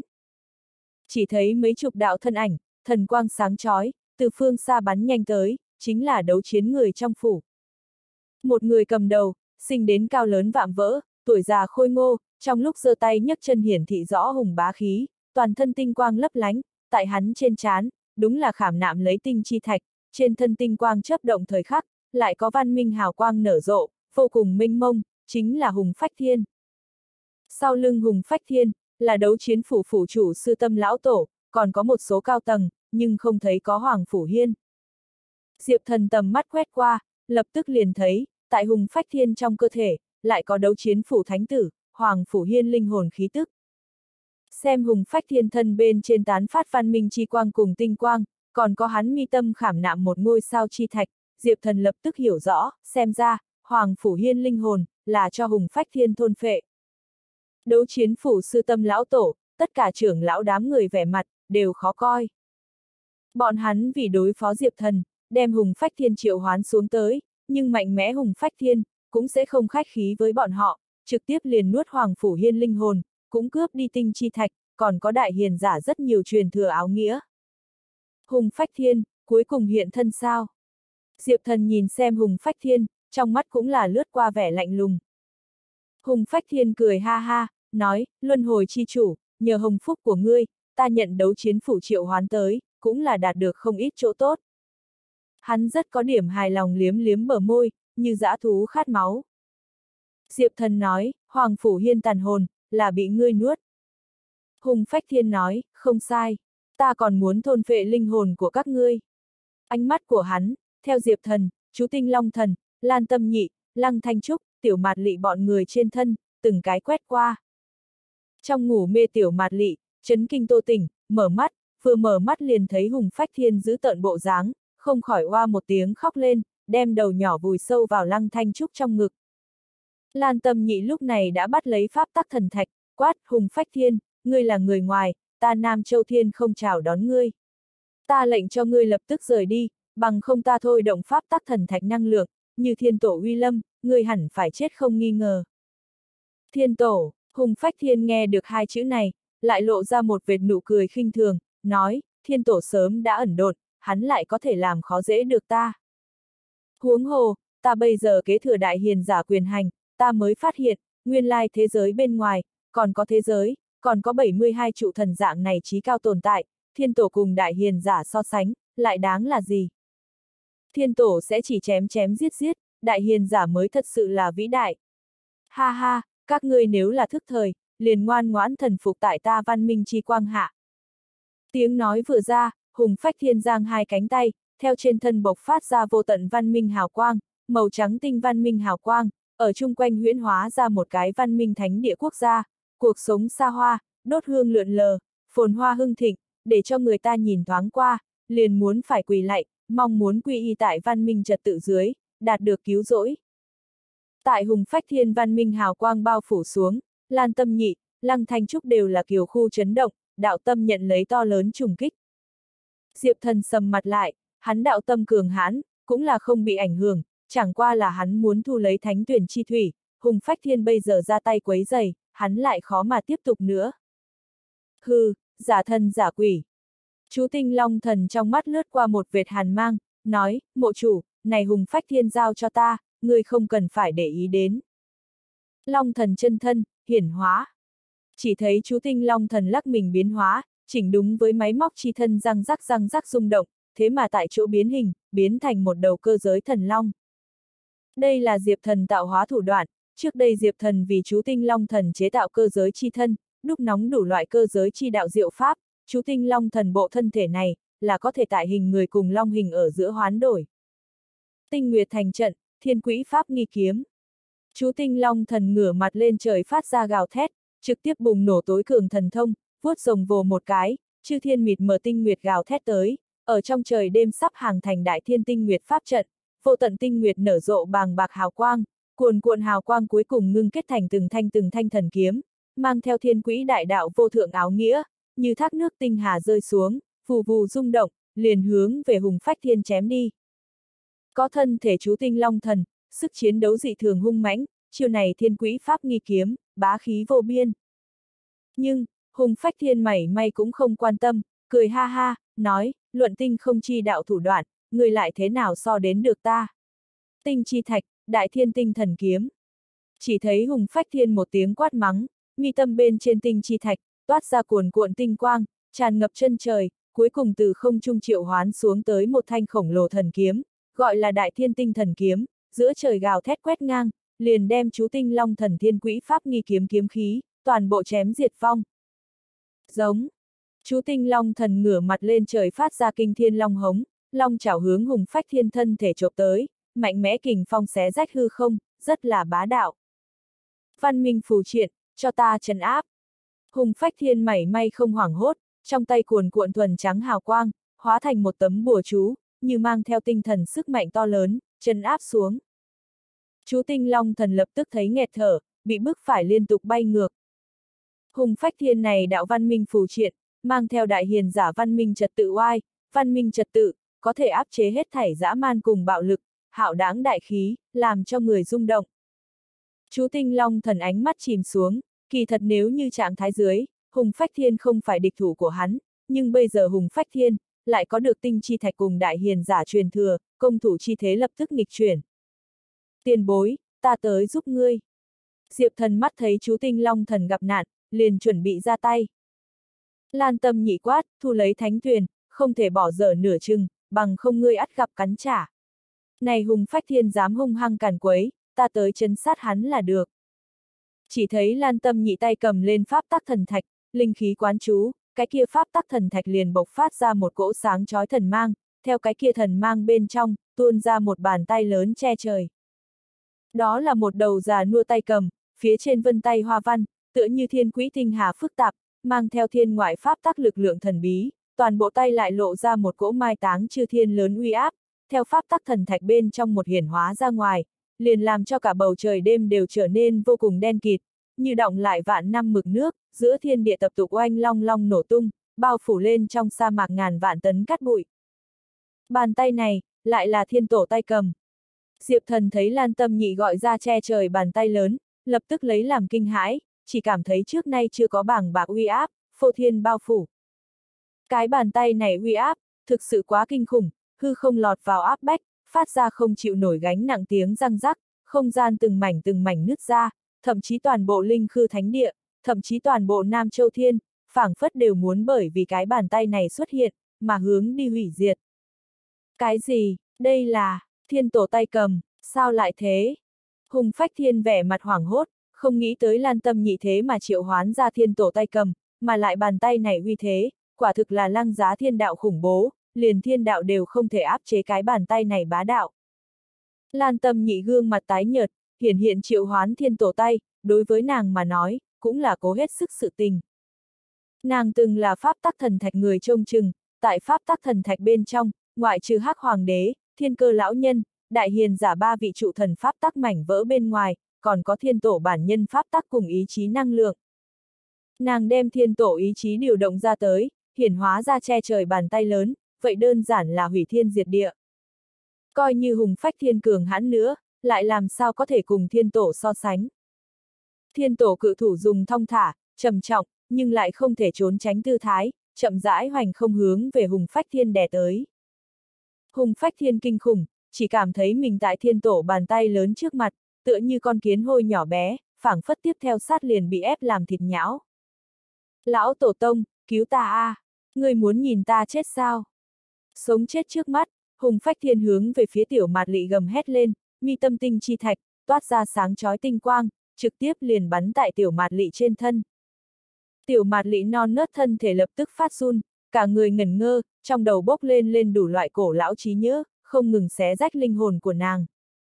Chỉ thấy mấy chục đạo thân ảnh, thần quang sáng chói, từ phương xa bắn nhanh tới, chính là đấu chiến người trong phủ. Một người cầm đầu, sinh đến cao lớn vạm vỡ, tuổi già khôi ngô, trong lúc giơ tay nhấc chân hiển thị rõ hùng bá khí, toàn thân tinh quang lấp lánh, tại hắn trên trán, đúng là khảm nạm lấy tinh chi thạch, trên thân tinh quang chớp động thời khắc, lại có văn minh hào quang nở rộ, vô cùng minh mông, chính là Hùng Phách Thiên. Sau lưng Hùng Phách Thiên, là đấu chiến phủ phủ chủ sư Tâm lão tổ, còn có một số cao tầng, nhưng không thấy có Hoàng Phủ Hiên. Diệp Thần tầm mắt quét qua, lập tức liền thấy, tại Hùng Phách Thiên trong cơ thể, lại có đấu chiến phủ thánh tử, Hoàng Phủ Hiên linh hồn khí tức. Xem Hùng Phách Thiên thân bên trên tán phát văn minh chi quang cùng tinh quang, còn có hắn mi tâm khảm nạm một ngôi sao chi thạch, Diệp Thần lập tức hiểu rõ, xem ra, Hoàng Phủ Hiên linh hồn, là cho Hùng Phách Thiên thôn phệ. Đấu chiến phủ sư tâm lão tổ, tất cả trưởng lão đám người vẻ mặt, đều khó coi. Bọn hắn vì đối phó Diệp Thần, đem Hùng Phách Thiên triệu hoán xuống tới, nhưng mạnh mẽ Hùng Phách Thiên, cũng sẽ không khách khí với bọn họ, trực tiếp liền nuốt Hoàng Phủ Hiên linh hồn, cũng cướp đi tinh chi thạch, còn có đại hiền giả rất nhiều truyền thừa áo nghĩa. Hùng Phách Thiên, cuối cùng hiện thân sao? Diệp Thần nhìn xem Hùng Phách Thiên, trong mắt cũng là lướt qua vẻ lạnh lùng. Hùng Phách Thiên cười ha ha, nói, luân hồi chi chủ, nhờ hồng phúc của ngươi, ta nhận đấu chiến phủ triệu hoán tới, cũng là đạt được không ít chỗ tốt. Hắn rất có điểm hài lòng liếm liếm bờ môi, như dã thú khát máu. Diệp Thần nói, Hoàng Phủ Hiên tàn hồn, là bị ngươi nuốt. Hùng Phách Thiên nói, không sai, ta còn muốn thôn phệ linh hồn của các ngươi. Ánh mắt của hắn, theo Diệp Thần, chú Tinh Long Thần, Lan Tâm Nhị, Lăng Thanh Trúc, Tiểu Mạt Lị bọn người trên thân, từng cái quét qua. Trong ngủ mê Tiểu Mạt Lị, chấn kinh tô tỉnh, mở mắt, vừa mở mắt liền thấy Hùng Phách Thiên giữ tợn bộ dáng, không khỏi oa một tiếng khóc lên, đem đầu nhỏ vùi sâu vào Lăng Thanh Trúc trong ngực. Lan Tâm Nhị lúc này đã bắt lấy pháp tắc thần thạch, quát, Hùng Phách Thiên, ngươi là người ngoài, ta Nam Châu Thiên không chào đón ngươi. Ta lệnh cho ngươi lập tức rời đi, bằng không ta thôi động pháp tắc thần thạch năng lượng, như thiên tổ uy lâm, ngươi hẳn phải chết không nghi ngờ. Thiên tổ, Hùng Phách Thiên nghe được hai chữ này, lại lộ ra một vệt nụ cười khinh thường, nói, thiên tổ sớm đã ẩn độn, hắn lại có thể làm khó dễ được ta. Huống hồ, ta bây giờ kế thừa đại hiền giả quyền hành, ta mới phát hiện, nguyên lai thế giới bên ngoài, còn có thế giới, còn có bảy mươi hai trụ thần dạng này trí cao tồn tại, thiên tổ cùng đại hiền giả so sánh, lại đáng là gì? Thiên tổ sẽ chỉ chém chém giết giết, đại hiền giả mới thật sự là vĩ đại. Ha ha, các ngươi nếu là thức thời, liền ngoan ngoãn thần phục tại ta văn minh chi quang hạ. Tiếng nói vừa ra, Hùng Phách Thiên giang hai cánh tay, theo trên thân bộc phát ra vô tận văn minh hào quang, màu trắng tinh văn minh hào quang, ở chung quanh huyễn hóa ra một cái văn minh thánh địa quốc gia, cuộc sống xa hoa, đốt hương lượn lờ, phồn hoa hưng thịnh, để cho người ta nhìn thoáng qua, liền muốn phải quỳ lạy, mong muốn quy y tại văn minh trật tự dưới, đạt được cứu rỗi. Tại Hùng Phách Thiên văn minh hào quang bao phủ xuống, Lan Tâm Nhị, Lăng Thanh Trúc đều là kiều khu chấn động, đạo tâm nhận lấy to lớn trùng kích. Diệp Thần sầm mặt lại, hắn đạo tâm cường hãn, cũng là không bị ảnh hưởng, chẳng qua là hắn muốn thu lấy thánh tuyển chi thủy, Hùng Phách Thiên bây giờ ra tay quấy giày, hắn lại khó mà tiếp tục nữa. Hừ, giả thần giả quỷ. Chú Tinh Long Thần trong mắt lướt qua một vệt hàn mang, nói, mộ chủ, này Hùng Phách Thiên giao cho ta, ngươi không cần phải để ý đến. Long Thần chân thân, hiển hóa. Chỉ thấy chú Tinh Long Thần lắc mình biến hóa, chỉnh đúng với máy móc chi thân răng rắc răng rắc rung động, thế mà tại chỗ biến hình, biến thành một đầu cơ giới thần long. Đây là Diệp Thần tạo hóa thủ đoạn, trước đây Diệp Thần vì chú Tinh Long Thần chế tạo cơ giới chi thân, đúc nóng đủ loại cơ giới chi đạo diệu pháp, chú Tinh Long Thần bộ thân thể này, là có thể tại hình người cùng long hình ở giữa hoán đổi. Tinh Nguyệt thành trận, thiên quỹ pháp nghi kiếm. Chú Tinh Long Thần ngửa mặt lên trời phát ra gào thét, trực tiếp bùng nổ tối cường thần thông, vuốt rồng vồ một cái, chư thiên mịt mờ tinh nguyệt gào thét tới, ở trong trời đêm sắp hàng thành đại thiên tinh nguyệt pháp trận, vô tận tinh nguyệt nở rộ bàng bạc hào quang, cuồn cuộn hào quang cuối cùng ngưng kết thành từng thanh từng thanh thần kiếm, mang theo thiên quỹ đại đạo vô thượng áo nghĩa, như thác nước tinh hà rơi xuống, phù vù rung động, liền hướng về Hùng Phách Thiên chém đi. Có thân thể chú Tinh Long Thần, sức chiến đấu dị thường hung mãnh, chiêu này thiên quỹ pháp nghi kiếm, bá khí vô biên. Nhưng, Hùng Phách Thiên mảy may cũng không quan tâm, cười ha ha, nói, luận tinh không chi đạo thủ đoạn, người lại thế nào so đến được ta. Tinh chi thạch, đại thiên tinh thần kiếm. Chỉ thấy Hùng Phách Thiên một tiếng quát mắng, mi tâm bên trên tinh chi thạch, toát ra cuồn cuộn tinh quang, tràn ngập chân trời, cuối cùng từ không trung triệu hoán xuống tới một thanh khổng lồ thần kiếm, gọi là đại thiên tinh thần kiếm, giữa trời gào thét quét ngang, liền đem chú Tinh Long Thần thiên quỹ pháp nghi kiếm kiếm khí, toàn bộ chém diệt vong. Giống. Chú Tinh Long thần ngửa mặt lên trời phát ra kinh thiên long hống, long chảo hướng Hùng Phách Thiên thân thể chộp tới, mạnh mẽ kình phong xé rách hư không, rất là bá đạo. Văn minh phù triện, cho ta trấn áp. Hùng Phách Thiên mảy may không hoảng hốt, trong tay cuồn cuộn thuần trắng hào quang, hóa thành một tấm bùa chú, như mang theo tinh thần sức mạnh to lớn, trấn áp xuống. Chú Tinh Long thần lập tức thấy nghẹt thở, bị bức phải liên tục bay ngược. Hùng Phách Thiên này đạo văn minh phù triện, mang theo đại hiền giả văn minh trật tự oai, văn minh trật tự, có thể áp chế hết thảy dã man cùng bạo lực, hạo đáng đại khí, làm cho người rung động. Chú Tinh Long thần ánh mắt chìm xuống, kỳ thật nếu như trạng thái dưới, Hùng Phách Thiên không phải địch thủ của hắn, nhưng bây giờ Hùng Phách Thiên, lại có được tinh chi thạch cùng đại hiền giả truyền thừa, công thủ chi thế lập tức nghịch chuyển. Tiền bối, ta tới giúp ngươi. Diệp Thần mắt thấy chú Tinh Long thần gặp nạn, liền chuẩn bị ra tay. Lan Tâm nhị quát, thu lấy thánh thuyền, không thể bỏ dở nửa chừng, bằng không ngươi ắt gặp cắn trả. Này Hùng Phách Thiên dám hung hăng càn quấy, ta tới trấn sát hắn là được. Chỉ thấy Lan Tâm nhị tay cầm lên pháp tắc thần thạch, linh khí quán chú, cái kia pháp tắc thần thạch liền bộc phát ra một cỗ sáng chói thần mang, theo cái kia thần mang bên trong, tuôn ra một bàn tay lớn che trời. Đó là một đầu già nua tay cầm, phía trên vân tay hoa văn, tựa như thiên quỹ tinh hà phức tạp, mang theo thiên ngoại pháp tắc lực lượng thần bí, toàn bộ tay lại lộ ra một cỗ mai táng chư thiên lớn uy áp, theo pháp tắc thần thạch bên trong một hiển hóa ra ngoài, liền làm cho cả bầu trời đêm đều trở nên vô cùng đen kịt, như đọng lại vạn năm mực nước, giữa thiên địa tập tục oanh long long nổ tung, bao phủ lên trong sa mạc ngàn vạn tấn cát bụi. Bàn tay này, lại là thiên tổ tay cầm. Diệp Thần thấy Lan Tâm nhị gọi ra che trời bàn tay lớn, lập tức lấy làm kinh hãi, chỉ cảm thấy trước nay chưa có bảng bạc uy áp, phô thiên bao phủ. Cái bàn tay này uy áp, thực sự quá kinh khủng, hư không lọt vào áp bách, phát ra không chịu nổi gánh nặng tiếng răng rắc, không gian từng mảnh từng mảnh nứt ra, thậm chí toàn bộ linh khư thánh địa, thậm chí toàn bộ Nam Châu Thiên, phảng phất đều muốn bởi vì cái bàn tay này xuất hiện, mà hướng đi hủy diệt. Cái gì, đây là, thiên tổ tay cầm, sao lại thế? Hùng Phách Thiên vẻ mặt hoảng hốt, không nghĩ tới Lan Tâm nhị thế mà triệu hoán ra thiên tổ tay cầm, mà lại bàn tay này uy thế, quả thực là lăng giá thiên đạo khủng bố, liền thiên đạo đều không thể áp chế cái bàn tay này bá đạo. Lan Tâm nhị gương mặt tái nhợt, hiển hiện triệu hoán thiên tổ tay, đối với nàng mà nói, cũng là cố hết sức sự tình. Nàng từng là pháp tắc thần thạch người trông chừng, tại pháp tắc thần thạch bên trong, ngoại trừ Hắc Hoàng đế, Thiên Cơ lão nhân, đại hiền giả ba vị trụ thần pháp tắc mảnh vỡ bên ngoài, còn có thiên tổ bản nhân pháp tắc cùng ý chí năng lượng. Nàng đem thiên tổ ý chí điều động ra tới, hiển hóa ra che trời bàn tay lớn, vậy đơn giản là hủy thiên diệt địa. Coi như Hùng Phách Thiên cường hãn nữa, lại làm sao có thể cùng thiên tổ so sánh. Thiên tổ cự thủ dùng thong thả, trầm trọng, nhưng lại không thể trốn tránh tư thái, chậm rãi hoành không hướng về Hùng Phách Thiên đè tới. Hùng Phách Thiên kinh khủng, chỉ cảm thấy mình tại thiên tổ bàn tay lớn trước mặt, tựa như con kiến hôi nhỏ bé, phảng phất tiếp theo sát liền bị ép làm thịt nhão. Lão tổ tông, cứu ta a, à. Người muốn nhìn ta chết sao? Sống chết trước mắt, Hùng Phách Thiên hướng về phía tiểu mạt lị gầm hét lên, mi tâm tinh chi thạch, toát ra sáng chói tinh quang, trực tiếp liền bắn tại tiểu mạt lị trên thân. Tiểu mạt lị non nớt thân thể lập tức phát run, cả người ngẩn ngơ, trong đầu bốc lên lên đủ loại cổ lão trí nhớ, không ngừng xé rách linh hồn của nàng.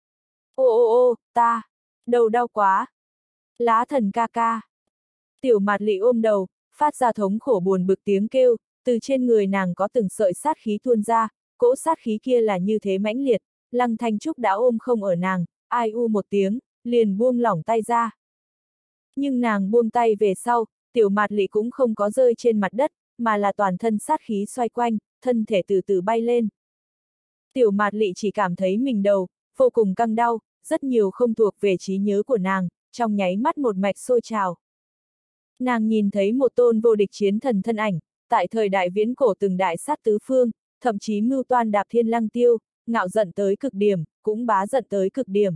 Ô ô ô, ta, đầu đau quá. Lá thần ca ca. Tiểu mạt lị ôm đầu, phát ra thống khổ buồn bực tiếng kêu, từ trên người nàng có từng sợi sát khí tuôn ra, cỗ sát khí kia là như thế mãnh liệt, Lăng Thanh Trúc đã ôm không ở nàng, ai u một tiếng, liền buông lỏng tay ra. Nhưng nàng buông tay về sau, tiểu mạt lị cũng không có rơi trên mặt đất, mà là toàn thân sát khí xoay quanh, thân thể từ từ bay lên. Tiểu mạt lị chỉ cảm thấy mình đầu, vô cùng căng đau, rất nhiều không thuộc về trí nhớ của nàng, trong nháy mắt một mạch sôi trào. Nàng nhìn thấy một tôn vô địch chiến thần thân ảnh, tại thời đại viễn cổ từng đại sát tứ phương, thậm chí mưu toan đạp thiên lăng tiêu, ngạo giận tới cực điểm, cũng bá giận tới cực điểm.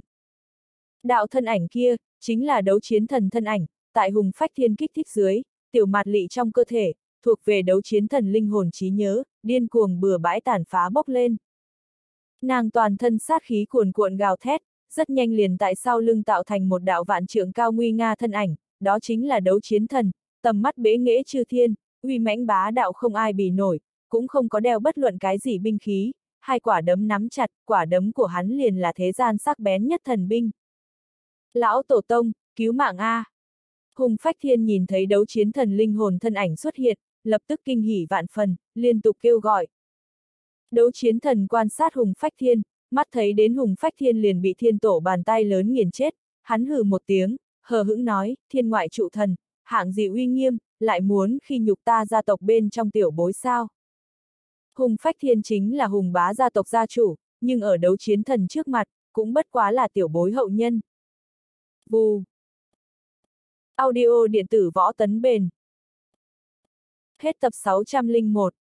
Đạo thân ảnh kia, chính là đấu chiến thần thân ảnh, tại Hùng Phách Thiên kích thích dưới, tiểu mạt lị trong cơ thể, thuộc về đấu chiến thần linh hồn trí nhớ, điên cuồng bừa bãi tàn phá bốc lên. Nàng toàn thân sát khí cuồn cuộn gào thét, rất nhanh liền tại sau lưng tạo thành một đạo vạn trượng cao nguy nga thân ảnh, đó chính là đấu chiến thần, tầm mắt bế nghễ chư thiên, uy mãnh bá đạo không ai bì nổi, cũng không có đeo bất luận cái gì binh khí, hai quả đấm nắm chặt, quả đấm của hắn liền là thế gian sắc bén nhất thần binh. Lão Tổ Tông, cứu mạng A! Hùng Phách Thiên nhìn thấy đấu chiến thần linh hồn thân ảnh xuất hiện, lập tức kinh hỉ vạn phần, liên tục kêu gọi. Đấu chiến thần quan sát Hùng Phách Thiên, mắt thấy đến Hùng Phách Thiên liền bị thiên tổ bàn tay lớn nghiền chết, hắn hừ một tiếng, hờ hững nói, thiên ngoại trụ thần, hạng gì uy nghiêm, lại muốn khi nhục ta gia tộc bên trong tiểu bối sao. Hùng Phách Thiên chính là Hùng bá gia tộc gia chủ, nhưng ở đấu chiến thần trước mặt, cũng bất quá là tiểu bối hậu nhân. Vù. Audio điện tử võ tấn bền. Hết tập sáu trăm lẻ một.